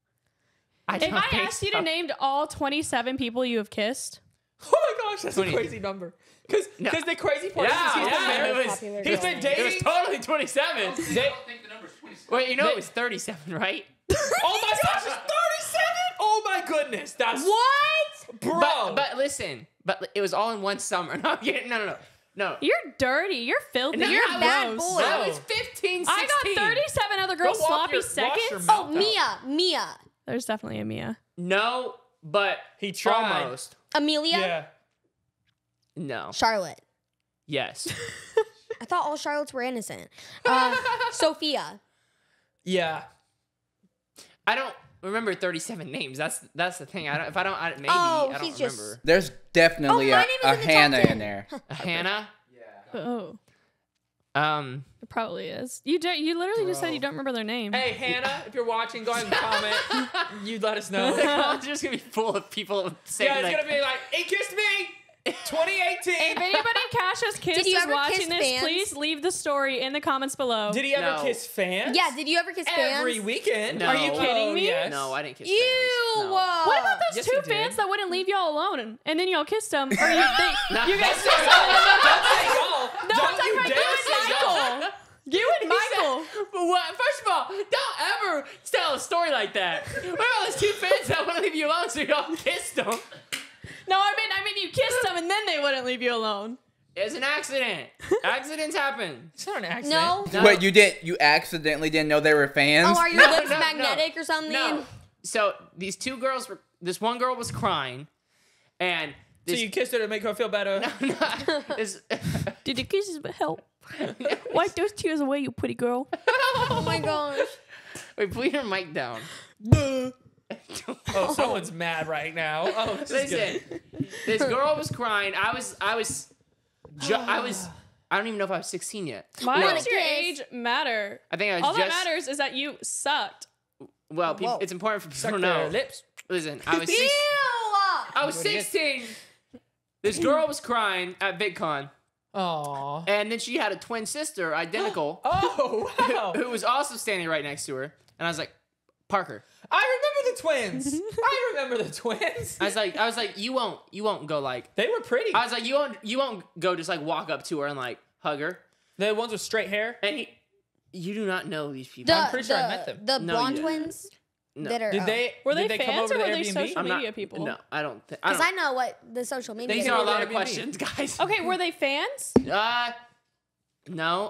I If don't I think asked you so. to name all 27 people you have kissed, Oh my gosh, that's 20. a crazy number. Because the crazy part Yeah, is he's been yeah, married. it was- Popular He's girl been name. dating. It was totally 27. They- Wait, you know it was 37, right? oh my gosh, it's 37! Oh my goodness, that's What? bro. But listen, it was all in one summer. No, no. you're dirty. You're filthy. No, you're I bad was- boy. I was 15, 16. I got 37 other girls Go wash sloppy your- wash your seconds. mouth Oh, out. Mia. There's definitely a Mia. No, but He tried. almost. Amelia? Yeah. No. Charlotte. Yes. I thought all Charlottes were innocent. Sophia. Yeah. I don't remember 37 names. That's the thing. I don't. If I don't, maybe Oh, I don't he's just- remember. There's definitely Oh, my a, name is a in the top Hannah 10. in there. Hannah. Oh, Um. it probably is. You literally just said you don't remember their name. Hey, Hannah, if you're watching, go ahead and comment. You let us know. It's just gonna be full of people saying Yeah, it's like, gonna be like, he kissed me, 2018. If anybody Cash's kids Did you is ever watching kiss this, fans? please leave the story in the comments below. Did he ever No. kiss fans? Yeah, did you ever kiss fans? Every weekend. No. Are you kidding me? Yes. No, I didn't kiss Ew. fans. No. What about those Yes, two you did. fans that wouldn't leave y'all alone and then y'all kissed them? Or you guys Don't kissed say them? y'all. No, I'm Don't talking you about dare you say and y'all. Michael. You and Michael. But what? First of all, don't ever tell a story like that. What about those two fans that want to leave you alone so y'all kissed them? No, I mean you kissed them and then they wouldn't leave you alone. It's an accident. Accidents happen. It's not an accident. No? No. Wait, you accidentally didn't know they were fans? Oh, are your No, lips no, magnetic or something? No. So these two girls were. This one girl was crying, and So this. you kissed her to make her feel better? this Did your kisses help? Wipe those tears away, you pretty girl. Oh my gosh. wait, put your mic down. Oh, someone's mad right now. Oh, this is good. Listen, this girl was crying. I don't even know if I was 16 yet. Why No. does your age matter? I think I was All just. that matters is that you sucked. Well, people, it's important for people to Their know. lips. Listen, I was I was 16. This girl was crying at VidCon, Aw. and then she had a twin sister, identical, Oh, wow. who was also standing right next to her. And I was like, Parker. I remember the twins. I remember the twins. I was like, you won't go like. They were pretty. I was like, you won't go just like walk up to her and like hug her. The ones with straight hair. And you do not know these people. I'm pretty sure I met them. The No, blonde you twins. No. That are, Did they? Were did they come fans over or to were the they Airbnb? social media people? No, I don't think. Because I know what the social media. These They are a came lot over of to Airbnb. questions, guys. Okay, were they fans? No.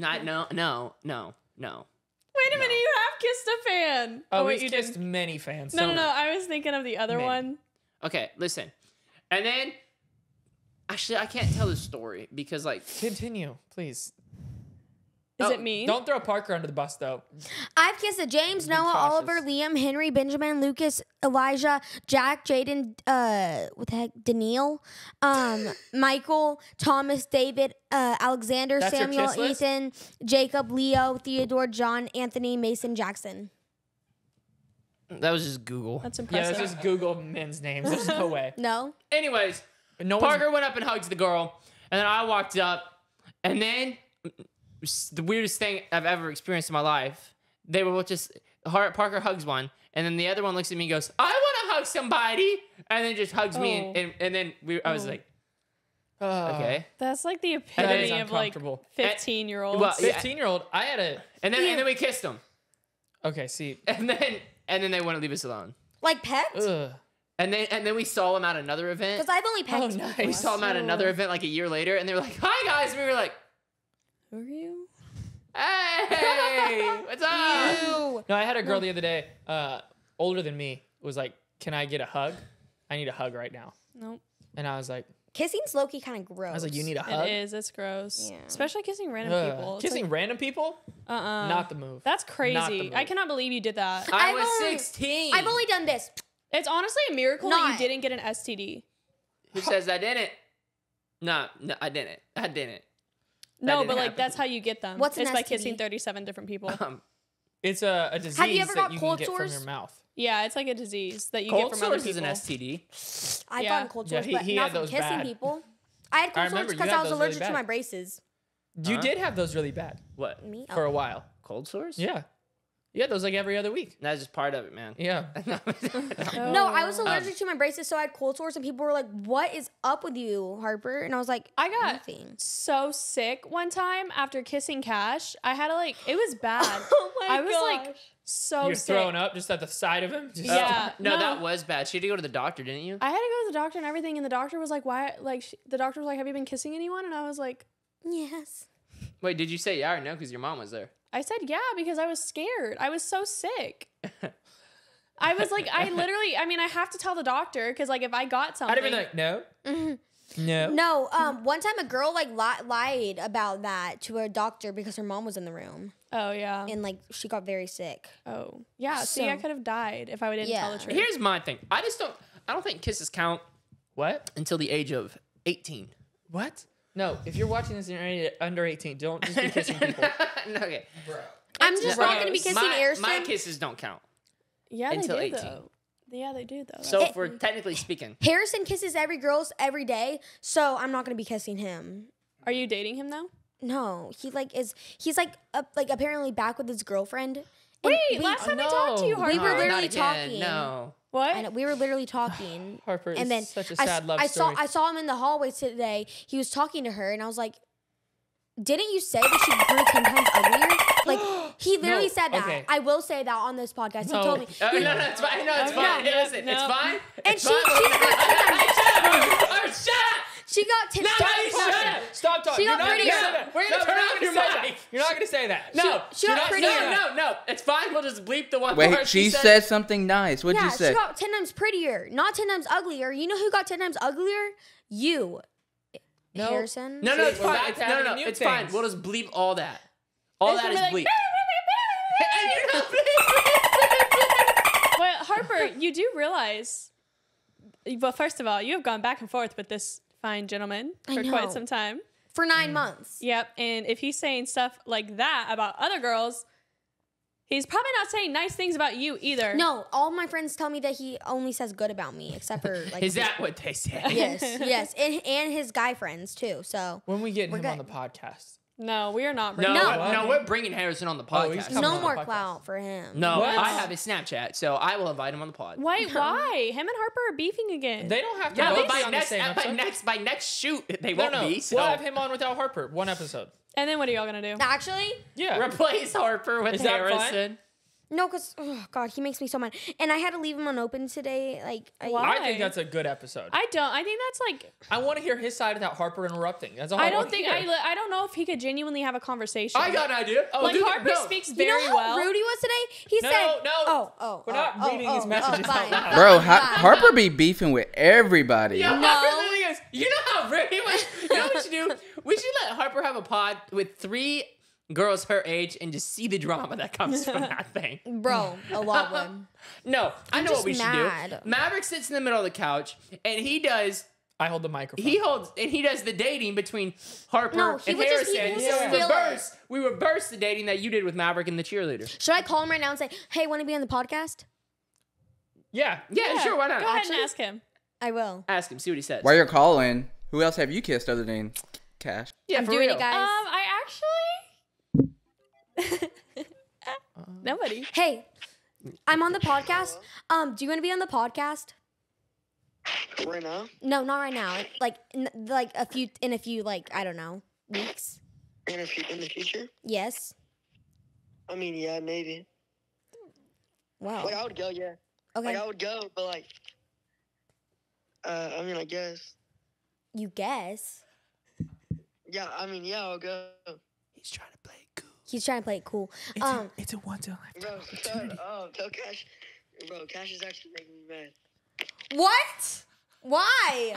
Wait a minute, you have kissed a fan. Oh, wait, we've you kissed didn't. many fans. No. I was thinking of the other Many. one. Okay, listen. And then, actually, I can't tell this story because, like, Continue, please. Is Oh, it mean? Don't throw Parker under the bus, though. I've kissed a James, Noah, cautious. Oliver, Liam, Henry, Benjamin, Lucas, Elijah, Jack, Jaden, what the heck, Daniil, Michael, Thomas, David, Alexander, That's your Samuel, kiss list? Ethan, Jacob, Leo, Theodore, John, Anthony, Mason, Jackson. that was just Google. That's Yeah, impressive. let's just Google men's names. There's no way. No? Anyways, No one's- Parker went up and hugged the girl, and then I walked up, and then the weirdest thing I've ever experienced in my life. They were just Parker hugs one, and then the other one looks at me and goes, "I want to hug somebody," and then just hugs me, and then I was like, okay. That's like the That is epitome of like uncomfortable. 15-year-olds. Well, yeah. 15-year-old. I had a. And then we kissed them, Okay, see. and then they wouldn't leave us alone. Like pets? Ugh. And then we saw them at another event. Because I've only pets. Oh, nice. We saw them at another event like a year later, and they were like, "Hi guys," and we were like, Who are you? "Hey, what's up?" No, I had a girl the other day, older than me, was like, "Can I get a hug? I need a hug right now." Nope. And I was like, Kissing's low-key kind of gross. I was like, "You need a hug?" It is. It's gross. Yeah. Especially kissing random Ugh. people. It's Kissing like, random people? Not the move. that's Not the crazy. move. I cannot believe you did that. I I've was only- 16. I've only done this. It's honestly a miracle that Not- you didn't get an STD. Who says I didn't? No, I didn't. I didn't. No, didn't but like happen. that's how you get them. What's an it's by STD? kissing 37 different people. It's a disease Have you ever that got you cold can get sores? from your mouth. Yeah, it's like a disease that you Cold get from other sores is people. an STD. I've Yeah. gotten cold Yeah, sores, he- but he not had from those kissing bad. people. I had cold sores remember you because had I was those really allergic to bad. my braces. You did have those really bad What? Me? for a while. Cold sores? Yeah. You had those like every other week. That's just part of it, man. Yeah. No, I was allergic to my braces, so I had cold sores, and people were like, "What is up with you, Harper?" And I was like, I got nothing. so sick one time after kissing Cash. I had to like, it was bad. Oh my I was like gosh. so You're sick. throwing up just at the side of him. Just Yeah. No, that was bad. She had to go to the doctor, didn't you? I had to go to the doctor and everything, and the doctor was like, "Why?" Like, the doctor was like, "Have you been kissing anyone?" And I was like, Yes. Wait, did you say yeah or no? Because your mom was there. I said yeah because I was scared. I was so sick. I was like, I mean, I have to tell the doctor because like if I got something, I'd have been like, no. No. No. One time a girl like lied about that to her doctor because her mom was in the room, oh yeah, and like she got very sick. oh yeah. See, So- I could have died if I didn't Yeah. tell the truth. Here's my thing. I don't think kisses count What? until the age of 18. What? No, if you're watching this and you're under 18, don't just be kissing people. Okay. I'm just not gross. going to be kissing my Airson. kisses don't count. yeah, they until do 18. though. Yeah, they do though. So for technically speaking, Harrison kisses every girl every day, so I'm not going to be kissing him. Are you dating him though? No, he's apparently back with his girlfriend. And Wait, last time I talked to you, no. Harper. We were not literally again. talking. No. What? I know, we were literally talking. Harper, and it's then such a sad love story. I saw him in the hallway today. He was talking to her, and I was like, "Didn't you say that she grew 10 times uglier?" Like he literally No, said that. okay. I will say that on this podcast. No. He told me. No, it's fine. No, it's fine. no, Listen, no. it's fine. And It's she fine. got 10 times. Oh, shut up! She got 10 times. Stop talking. She You're got not prettier. gonna say that. We're gonna No, turn you're off not your gonna say mic. that. You're not gonna say that. No, She you're got not- prettier. No. It's fine. We'll just bleep the one Wait, part she said something nice. What'd Yeah, you say? she got 10 times prettier, not 10 times uglier. You know who got 10 times uglier? You, No. Harrison. No, it's We're fine. back It's, to no, having no, to mute it's fine. things. We'll just bleep all that. All It's that is gonna be bleep. like, And you're not bleep. Harper, you do realize, well, first of all, you have gone back and forth with this fine gentleman for know. quite some time. For 9 months. Yep. And if he's saying stuff like that about other girls, he's probably not saying nice things about you either. No, all my friends tell me that he only says good about me, except for like. Is that what they say? Yes, and his guy friends too. So When we get him good. on the podcast. No, we are not. No, bringing we're bringing Harrison on the Oh, he's podcast. coming no on the more podcast. clout for him. No, What? I have his Snapchat, so I will invite him on the pod. Wait, why? Him and Harper are beefing again. They don't have to Yeah, both but be by on the next, same by episode. next shoot, they No, won't no. be. So We'll have him on without Harper. One episode. And then what are y'all gonna do? Actually, Yeah. replace Harper with Is that fine? Harrison. no, because oh god, he makes me so mad, and I had to leave him unopened today. Like, Why? I think that's a good episode. I don't. I think that's like. I want to hear his side without Harper interrupting. That's all I I don't want to think. hear. I don't know if he could genuinely have a conversation. I got an idea. Oh, Like dude, Harper no. speaks you very know how well. rude he was today? He No, said, no. "Oh, We're not reading his messages out fine, loud. Bro, fine. Harper be beefing with everybody. Yeah, No. Harper literally goes, you know how rude he was? You know what we should do? We should let Harper have a pod with 3 girls her age and just see the drama that comes from that thing. bro, a lot would." No, I know what just we should mad. do. Maverick sits in the middle of the couch and he does I hold the microphone. he does the dating between Harper No, he and would just- Harrison. he would So just feel we reverse the dating that you did with Maverick and the cheerleader. Should I call him right now and say, "Hey, want to be on the podcast?" Yeah. Yeah, sure, why not? Go ahead and ask him. I will. Ask him, see what he says. While you're calling, who else have you kissed other than Cash? Yeah, I'm for doing real. it, guys. I actually. Nobody. Hey, I'm on the podcast. Do you want to be on the podcast? Right now? No, not right now. Like a few like I don't know weeks. In the future? Yes. I mean, yeah, maybe. Wow. Like, I would go, yeah. Okay. Like, I would go, but, like, I mean, I guess. You guess. Yeah, I mean, yeah, I'll go. He's trying to play it cool. He's trying to play it cool. It's a once in a lifetime Bro, opportunity. shut up. Tell Cash. Bro, Cash is actually making me mad. What? Why?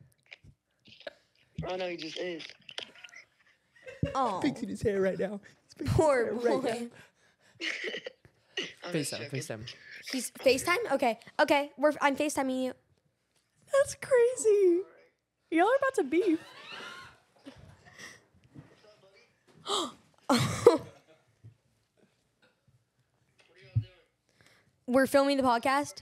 I know he just is. Oh, Fixing his hair right now. poor boy. I'm just FaceTime, joking. FaceTime. He's FaceTime. Okay. I'm FaceTiming you. That's crazy. Y'all are about to beef. We're filming the podcast.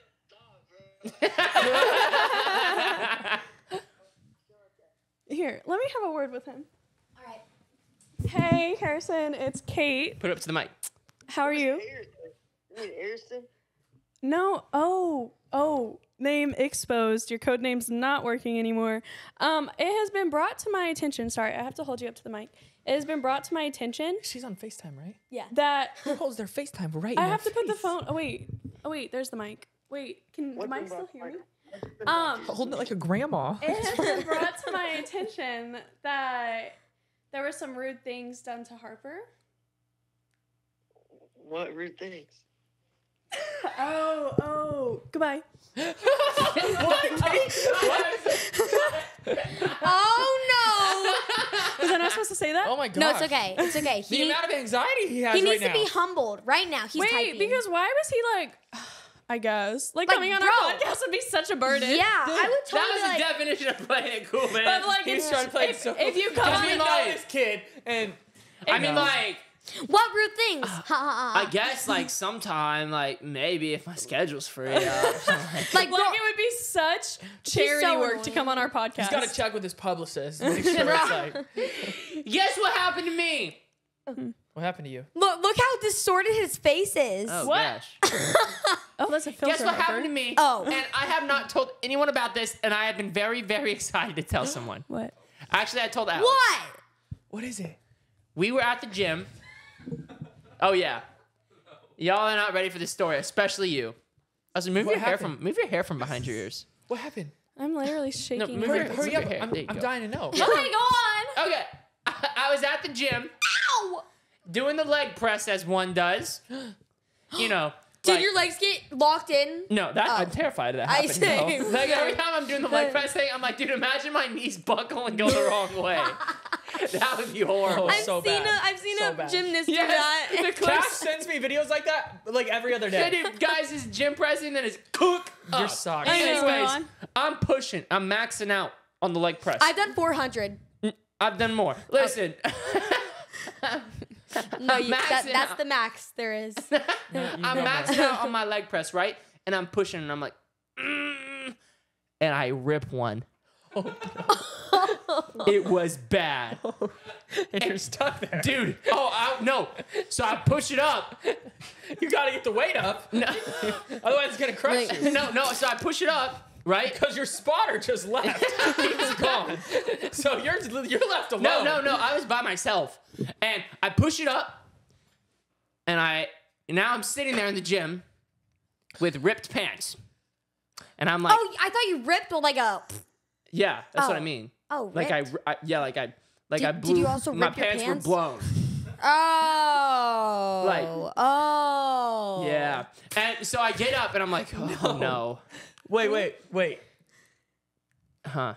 Here, let me have a word with him. All right. Hey, Harrison, it's Kate. Put it up to the mic. How are you? Harrison. You mean Harrison? No. Oh. Name exposed. Your code name's not working anymore. It has been brought to my attention. Sorry, I have to hold you up to the mic. It has been brought to my attention She's on FaceTime, right? that Who holds their FaceTime right I in have to their put the face? phone. Oh wait. There's the mic. Wait, can the mic still hear me? Holding it like a grandma. It has been brought to my attention that there were some rude things done to Harper. What rude things? Oh. Goodbye. Oh Was I not supposed to say that? Oh my god. no! No, it's okay. It's okay. The amount of anxiety he has He right needs now. to be humbled right now. He's Wait, typing. because why was he like? I guess like Like, coming on bro. our podcast would be such a burden. yeah, I would totally That was be like. the definition of playing it cool, man. But like, He's it's, trying to play it if, so if you come Because on we and know like- this kid, and I mean, No. like, What rude things? Ha ha ha. I guess, like, sometime, like, maybe if my schedule's free. Like, bro, like it would be such charity so work to come on our podcast. he's got to check with his publicist. Make sure it's like, Guess what happened to me? what happened to you? look how distorted his face is. Oh, What? gosh. Oh, that's a filter. Guess what Harper. happened to me? Oh. And I have not told anyone about this, and I have been very, very excited to tell someone. What? Actually, I told Alex. What? What is it? We were at the gym. Oh, yeah. Y'all are not ready for this story, especially you. I was like, move What your hair happened? from behind your ears. What happened? I'm literally shaking. move Harper. your- Hurry up. hair. I'm There you go. dying to know. Okay, go on. Okay. I was at the gym Ow! doing the leg press as one does. You know. Did like- your legs get locked in? No, I'm terrified of that I happening. see. though. Like every time I'm doing the leg press thing, I'm like, dude, imagine my knees buckle and go the wrong way. That would be horrible. I've so seen bad. I've seen So a bad. gymnast do Yes, that. the Cash clips. sends me videos like that like every other Yeah, day. dude, guys, his gym pressing and his cook. You're up. sucks. Anyways, go Anyways, on. I'm pushing. I'm maxing out on the leg press. I've done 400. I've done more. Listen. No, I'm maxing that's out. the max there is. I'm maxing out on my leg press, right? And I'm pushing, and I'm like, and I rip one. It was bad. And you're stuck there. Dude, no. So I push it up. You gotta get the weight up. No, Otherwise it's gonna crush you. no. So I push it up, right? Because your spotter just left. He's gone. So you're left alone. No. I was by myself. And I push it up, and now I'm sitting there in the gym with ripped pants. And I'm like, Oh, I thought you ripped like a. yeah, that's what I Oh. mean. Oh, Like ripped? I Did blew. you also my rip your pants pants? were blown. Oh. Like- Oh. Yeah. And so I get up and I'm like, oh no. Wait. Huh.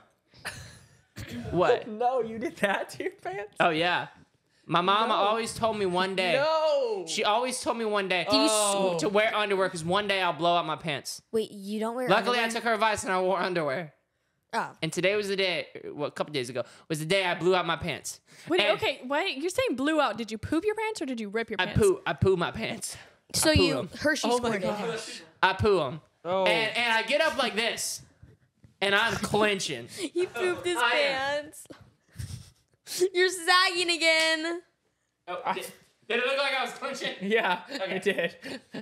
What? No, you did that to your pants? Oh yeah. My mama always told me one day. No. She always told me one day Oh. to wear underwear because one day I'll blow out my pants. Wait, you don't wear Luckily, I underwear? took her advice and I wore underwear. Oh. And today was the day, well, a couple days ago, was the day I blew out my pants. Wait, And okay. Wait, you're saying blew out. Did you poop your pants or did you rip your I pants? poo my pants. So poo you 'em. Hershey Oh my squirted. gosh. I poo them. Oh. And I get up like this. And I'm clenching. He pooped his I am. pants. You're sagging again. Oh, did it look like I was clenching? Yeah, it did.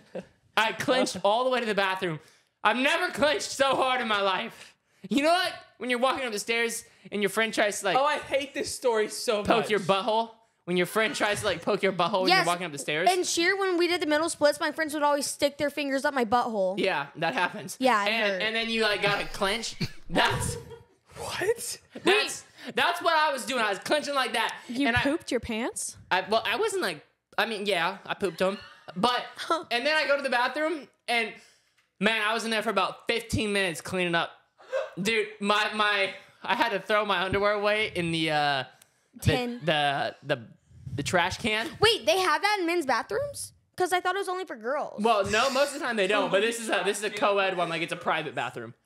I clenched all the way to the bathroom. I've never clenched so hard in my life. You know what? When you're walking up the stairs and your friend tries to like Oh, I hate this story so much. poke your butthole. When your friend tries to like poke your butthole when you're walking up the stairs. And cheer, when we did the middle splits, my friends would always stick their fingers up my butthole. Yeah, that happens. Yeah, it hurt. and then you like gotta clench. That's What? that's what I was doing. I was clenching like that. You and pooped your pants? I wasn't like. I mean, yeah, I pooped them, but and then I go to the bathroom and man, I was in there for about 15 minutes cleaning up. Dude, I had to throw my underwear away in the Tin. the trash can. Wait, they have that in men's bathrooms? Because I thought it was only for girls. Well, no, most of the time they don't. But this is a co-ed one. Like it's a private bathroom.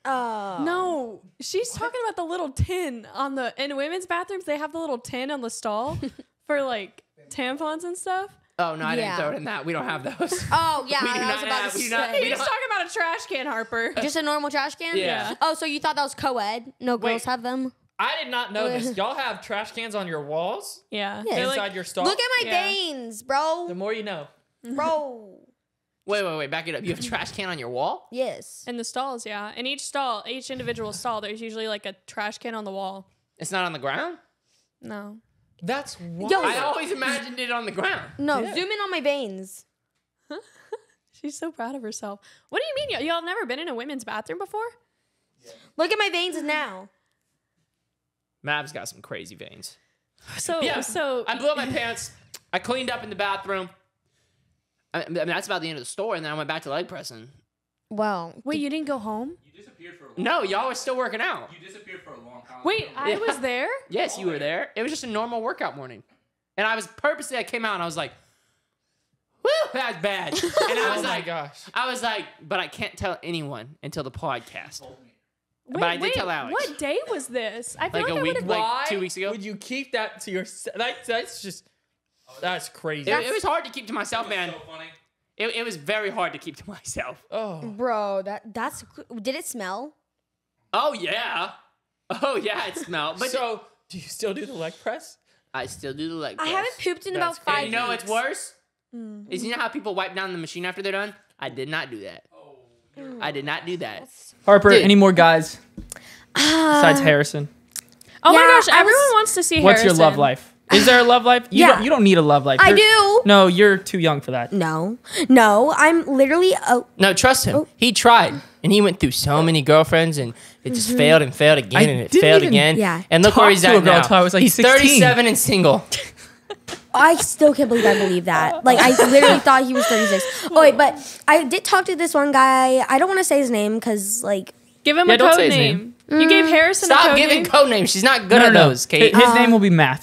No, she's talking about the little tin in women's bathrooms. They have the little tin on the stall for like tampons and stuff. Oh no, I didn't Yeah. throw it in that. We don't have those. Oh, yeah, We do I not was about have- to we do not- say. we He's don't- talking about a trash can, Harper. Just a normal trash can? Yeah. Oh, so you thought that was co-ed? No girls have them? I did not know this. Y'all have trash cans on your walls? Yeah. Yeah. They're Inside like, your stall? Look at my Yeah. veins, The bro. more you know. Bro. Wait, back it up. You have a trash can on your wall? Yes. in the stalls, yeah. In each individual stall, there's usually like a trash can on the wall. It's not on the ground? No. That's wild. Yo, I always imagined it on the ground. No, Yeah. zoom in on my veins. She's so proud of herself. What do you mean? Y'all have never been in a women's bathroom before? Look at my veins now. Mav's got some crazy veins. So, Yeah. so I blew up my pants. I cleaned up in the bathroom. I mean, that's about the end of the story. And then I went back to leg pressing. Well, wait, you didn't go home? You disappeared for a long No, y'all were still working out. You disappeared for a long time. Wait, I was there? Yes, you were there. It was just a normal workout morning. And I came out and I was like, woo, that's bad. And I was Oh my like, gosh. but I can't tell anyone until the podcast. Wait, But I did tell Alex. What day was this? I feel Like like, a I week, would have. like 2 weeks ago. Would you keep that to yourself? That's crazy. It was hard to keep to myself, man. So funny. It was very hard to keep to myself. Oh. bro, that's. Did it smell? Oh, yeah. Oh, yeah, it smelled. But So, do you still do the leg press? I still do the leg I press. haven't pooped in That's about crazy. 5 And you know what's weeks. worse? Is you know how people wipe down the machine after they're done? I did not do that. I did not do that. Harper, Dude. any more guys besides Harrison? Oh Yeah, my gosh, I everyone was- wants to see What's Harrison. your love life? Is there a love life? Yeah. You don't need a love life. I You're- do. No, you're too young for that. No, I'm literally. No, trust him. He tried. And he went through so many girlfriends and it just failed and failed again I and it didn't failed even again. Yeah. And look talk where he's to a at girl now. till I was, like, he's 16. 37 and single. I still can't believe I believe that. Like, I literally thought he was 36. Oh, wait, but I did talk to this one guy. I don't want to say his name because, like, Give him Yeah, a don't code say his name. You gave Harrison a Stop code giving name. code names. She's not good at those, Kate. His name will be Matthew.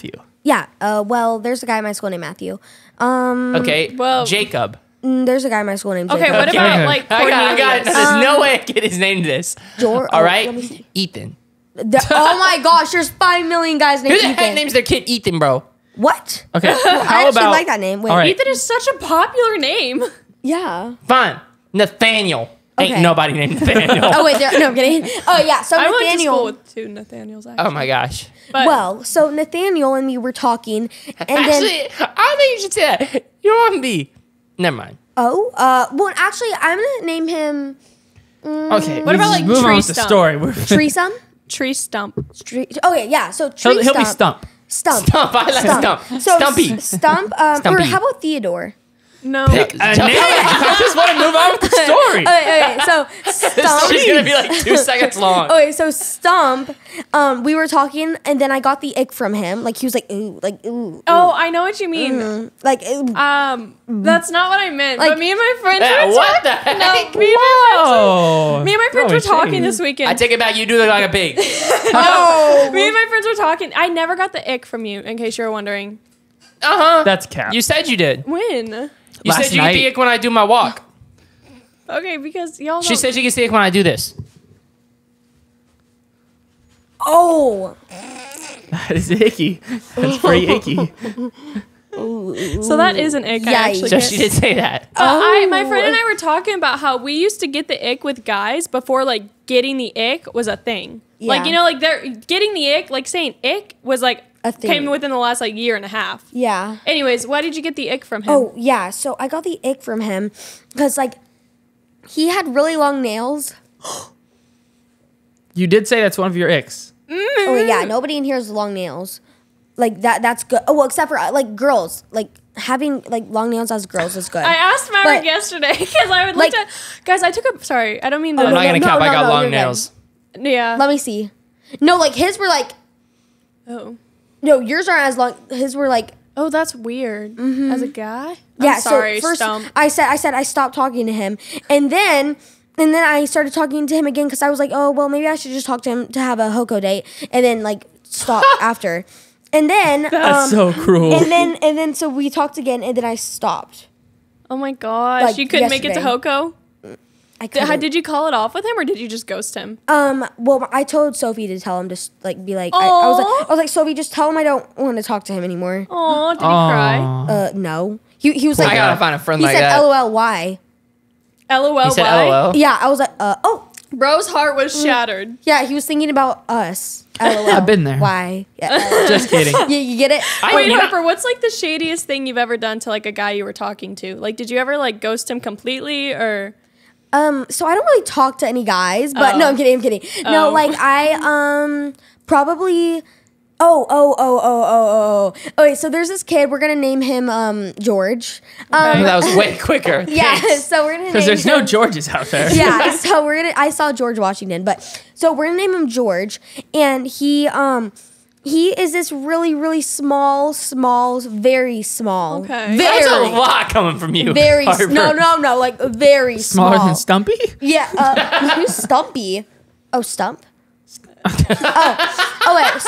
Yeah. Well, there's a guy in my school named Matthew. Okay. well- Jacob. There's a guy in my school named Jacob. Okay, what about like I got Cornelius? it. There's no way I get his name to this. Jor- All oh, right. let me see. Ethan. Oh my gosh, there's 5 million guys named Who the Ethan. heck names their kid Ethan, bro? What? Okay. I How actually about like that name. Wait. All right. Ethan is such a popular name. Yeah. Fine. Nathaniel. Okay. Ain't nobody named Nathaniel. Oh wait, no, I'm kidding. Oh yeah, so I went to Nathaniel. school with 2 Nathaniels. Actually. Oh my gosh. But Well, so Nathaniel and me were talking, and then Actually, I don't think you should say that. You don't want to be. Never mind. well, actually, I'm gonna name him Okay. What about, like, move tree on with the stump? story? We're- Treesum. tree stump. Okay, yeah. So Tree He'll be Stump. Stump. Stump. I like Stump. So Stumpy. Stump. Or Stumpy. how about Theodore? No. Pick A name. I just want to move on with the story. Okay, so Stump. It's gonna be like 2 seconds long. Okay, so Stump, we were talking, and then I got the ick from him. Like, he was like, ooh, like, ooh. Oh, I know what you mean. Like, ooh. That's not what I meant. Like- but me and my friends Yeah, were what the talking. heck? No, me and my friends. Oh. Me and my friends Oh, were talking shame. this weekend. I take it back. You do look like a pig. Oh. Me and my friends were talking. I never got the ick from you, in case you were wondering. That's cap. You said you did. When? You Last said you get the night. ick when I do my walk. Okay, because y'all know. She said she gets the ick when I do this. Oh. That is icky. That's pretty icky. So that is an ick. I actually So get. she did say that. My friend and I were talking about how we used to get the ick with guys before like getting the ick was a thing. Like, Yeah. you know, like they're getting the ick, like saying ick was like A thing. came within the last like year and a half. Yeah. Anyways, why did you get the ick from him? Oh, yeah. So I got the ick from him because, like, he had really long nails. You did say that's one of your icks. Oh, yeah. Nobody in here has long nails. Like, that's good. Oh, well, except for, like, girls. Like, having, like, long nails as girls is good. I asked Maverick But- yesterday because I would Like- look at guys. I took a sorry. I don't mean to. I'm not gonna no, cap. I no, got no, long you're good. nails. Yeah. Let me see. No, like, his were, like, Oh. no, yours aren't as long. His were, like, Oh, that's weird. As a guy. yeah. I'm sorry, so first, Stump. I said I stopped talking to him. And then I started talking to him again because I was like, oh, well, maybe I should just talk to him to have a Hoko date. And then, like, stop after. And then That's so cruel. and then so we talked again, and then I stopped. Oh my gosh, Like, you couldn't make it to yesterday. Hoko. I Did, couldn't. did you call it off with him or did you just ghost him? Well, I told Sophie to tell him to like be like. I was Aw. like, Sophie, just tell him I don't want to talk to him anymore. Oh, did he cry? No. He was like, I gotta find a friend he like said, that. LOL, why? LOL. He said why? LOL. Yeah, I was like, oh, Bro's heart was shattered. yeah. He was thinking about us. LOL. I've been there. Why? Yeah, Just kidding. yeah, you get it. Wait, you know- Harper, what's like the shadiest thing you've ever done to like a guy you were talking to? Like, did you ever like ghost him completely or? So I don't really talk to any guys, but no, I'm kidding. No, Oh. like I probably. Oh. Okay, so there's this kid. We're gonna name him George. That was way quicker. Yeah, Thanks. so we're gonna Because name there's him, no Georges out there. Yeah, so we're gonna. I saw George Washington, but so we're gonna name him George, and he is this really small, very small. Okay. That's a Very, lot coming from you. very. Harper. No, like very Smaller small. than Stumpy? Yeah. Who's Stumpy? Oh, Stump. Oh wait.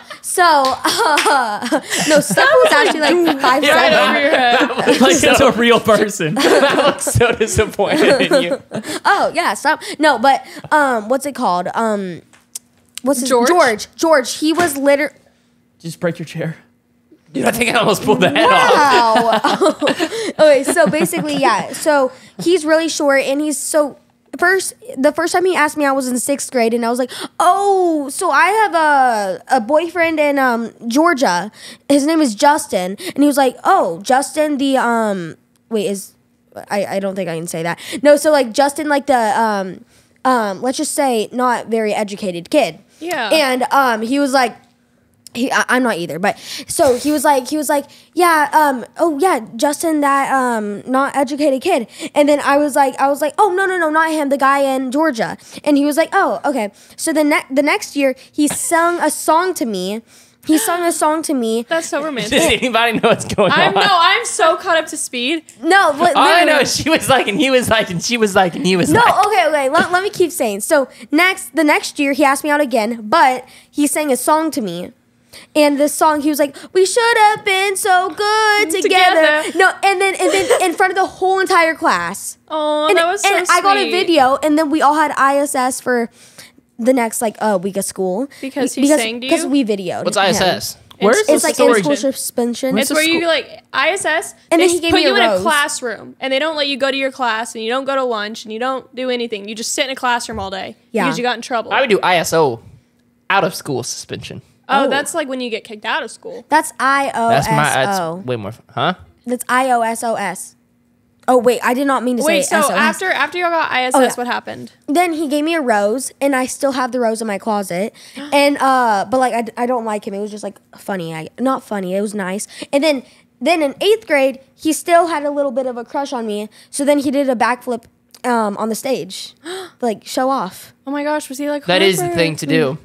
No, Stump was actually like 5'7". Right over your head. Like it's a real person. That looks so disappointed in you. Oh yeah, Stump. No, but what's it called? What's his George? George. He was literally. Just break your chair. Dude, I think I almost pulled the head off. Wow. Okay, so basically, yeah. So he's really short, and he's so. The first time he asked me, I was in 6th grade, and I was like, "Oh, so I have a boyfriend in Georgia. His name is Justin." And he was like, "Oh, Justin the wait is I don't think I can say that. No, so like Justin like the let's just say not very educated kid." Yeah. And he was like. I'm not either, but so he was like, yeah, oh yeah, Justin, that not educated kid, and then I was like, oh no, not him, the guy in Georgia, and he was like, oh okay, so the next year he sung a song to me. That's so romantic. Does anybody know what's going on? I'm so caught up to speed. No, but All I know literally- is she was like, and he was like, and she was like, and he was No, like. okay. Let me keep saying. So the next year he asked me out again, but he sang a song to me. And this song, he was like, "We should have been so good together." No, and then in front of the whole entire class. Oh, and, that was so and I got a sweet. video, and then we all had ISS for the next week of school Because he sang to you? because we videoed. What's him. ISS? It's like in school suspension. suspension. It's where you ISS, And they then he gave put me you a in a rose. classroom, and they don't let you go to your class, and you don't go to lunch, and you don't do anything. You just sit in a classroom all day because you got in trouble. I would do ISO, out of school suspension. Oh, that's like when you get kicked out of school. That's IOSO. That's way more fun. Huh? That's IOSOS. Oh wait, I did not mean to Wait, say so SOS. after y'all got ISS, Oh, yeah. what happened? Then he gave me a rose, and I still have the rose in my closet. And but I don't like him. It was just like funny. Not funny. It was nice. And then in 8th grade, he still had a little bit of a crush on me. So then he did a backflip on the stage, like show off. Oh my gosh, was he like? That is the Harper? thing to do.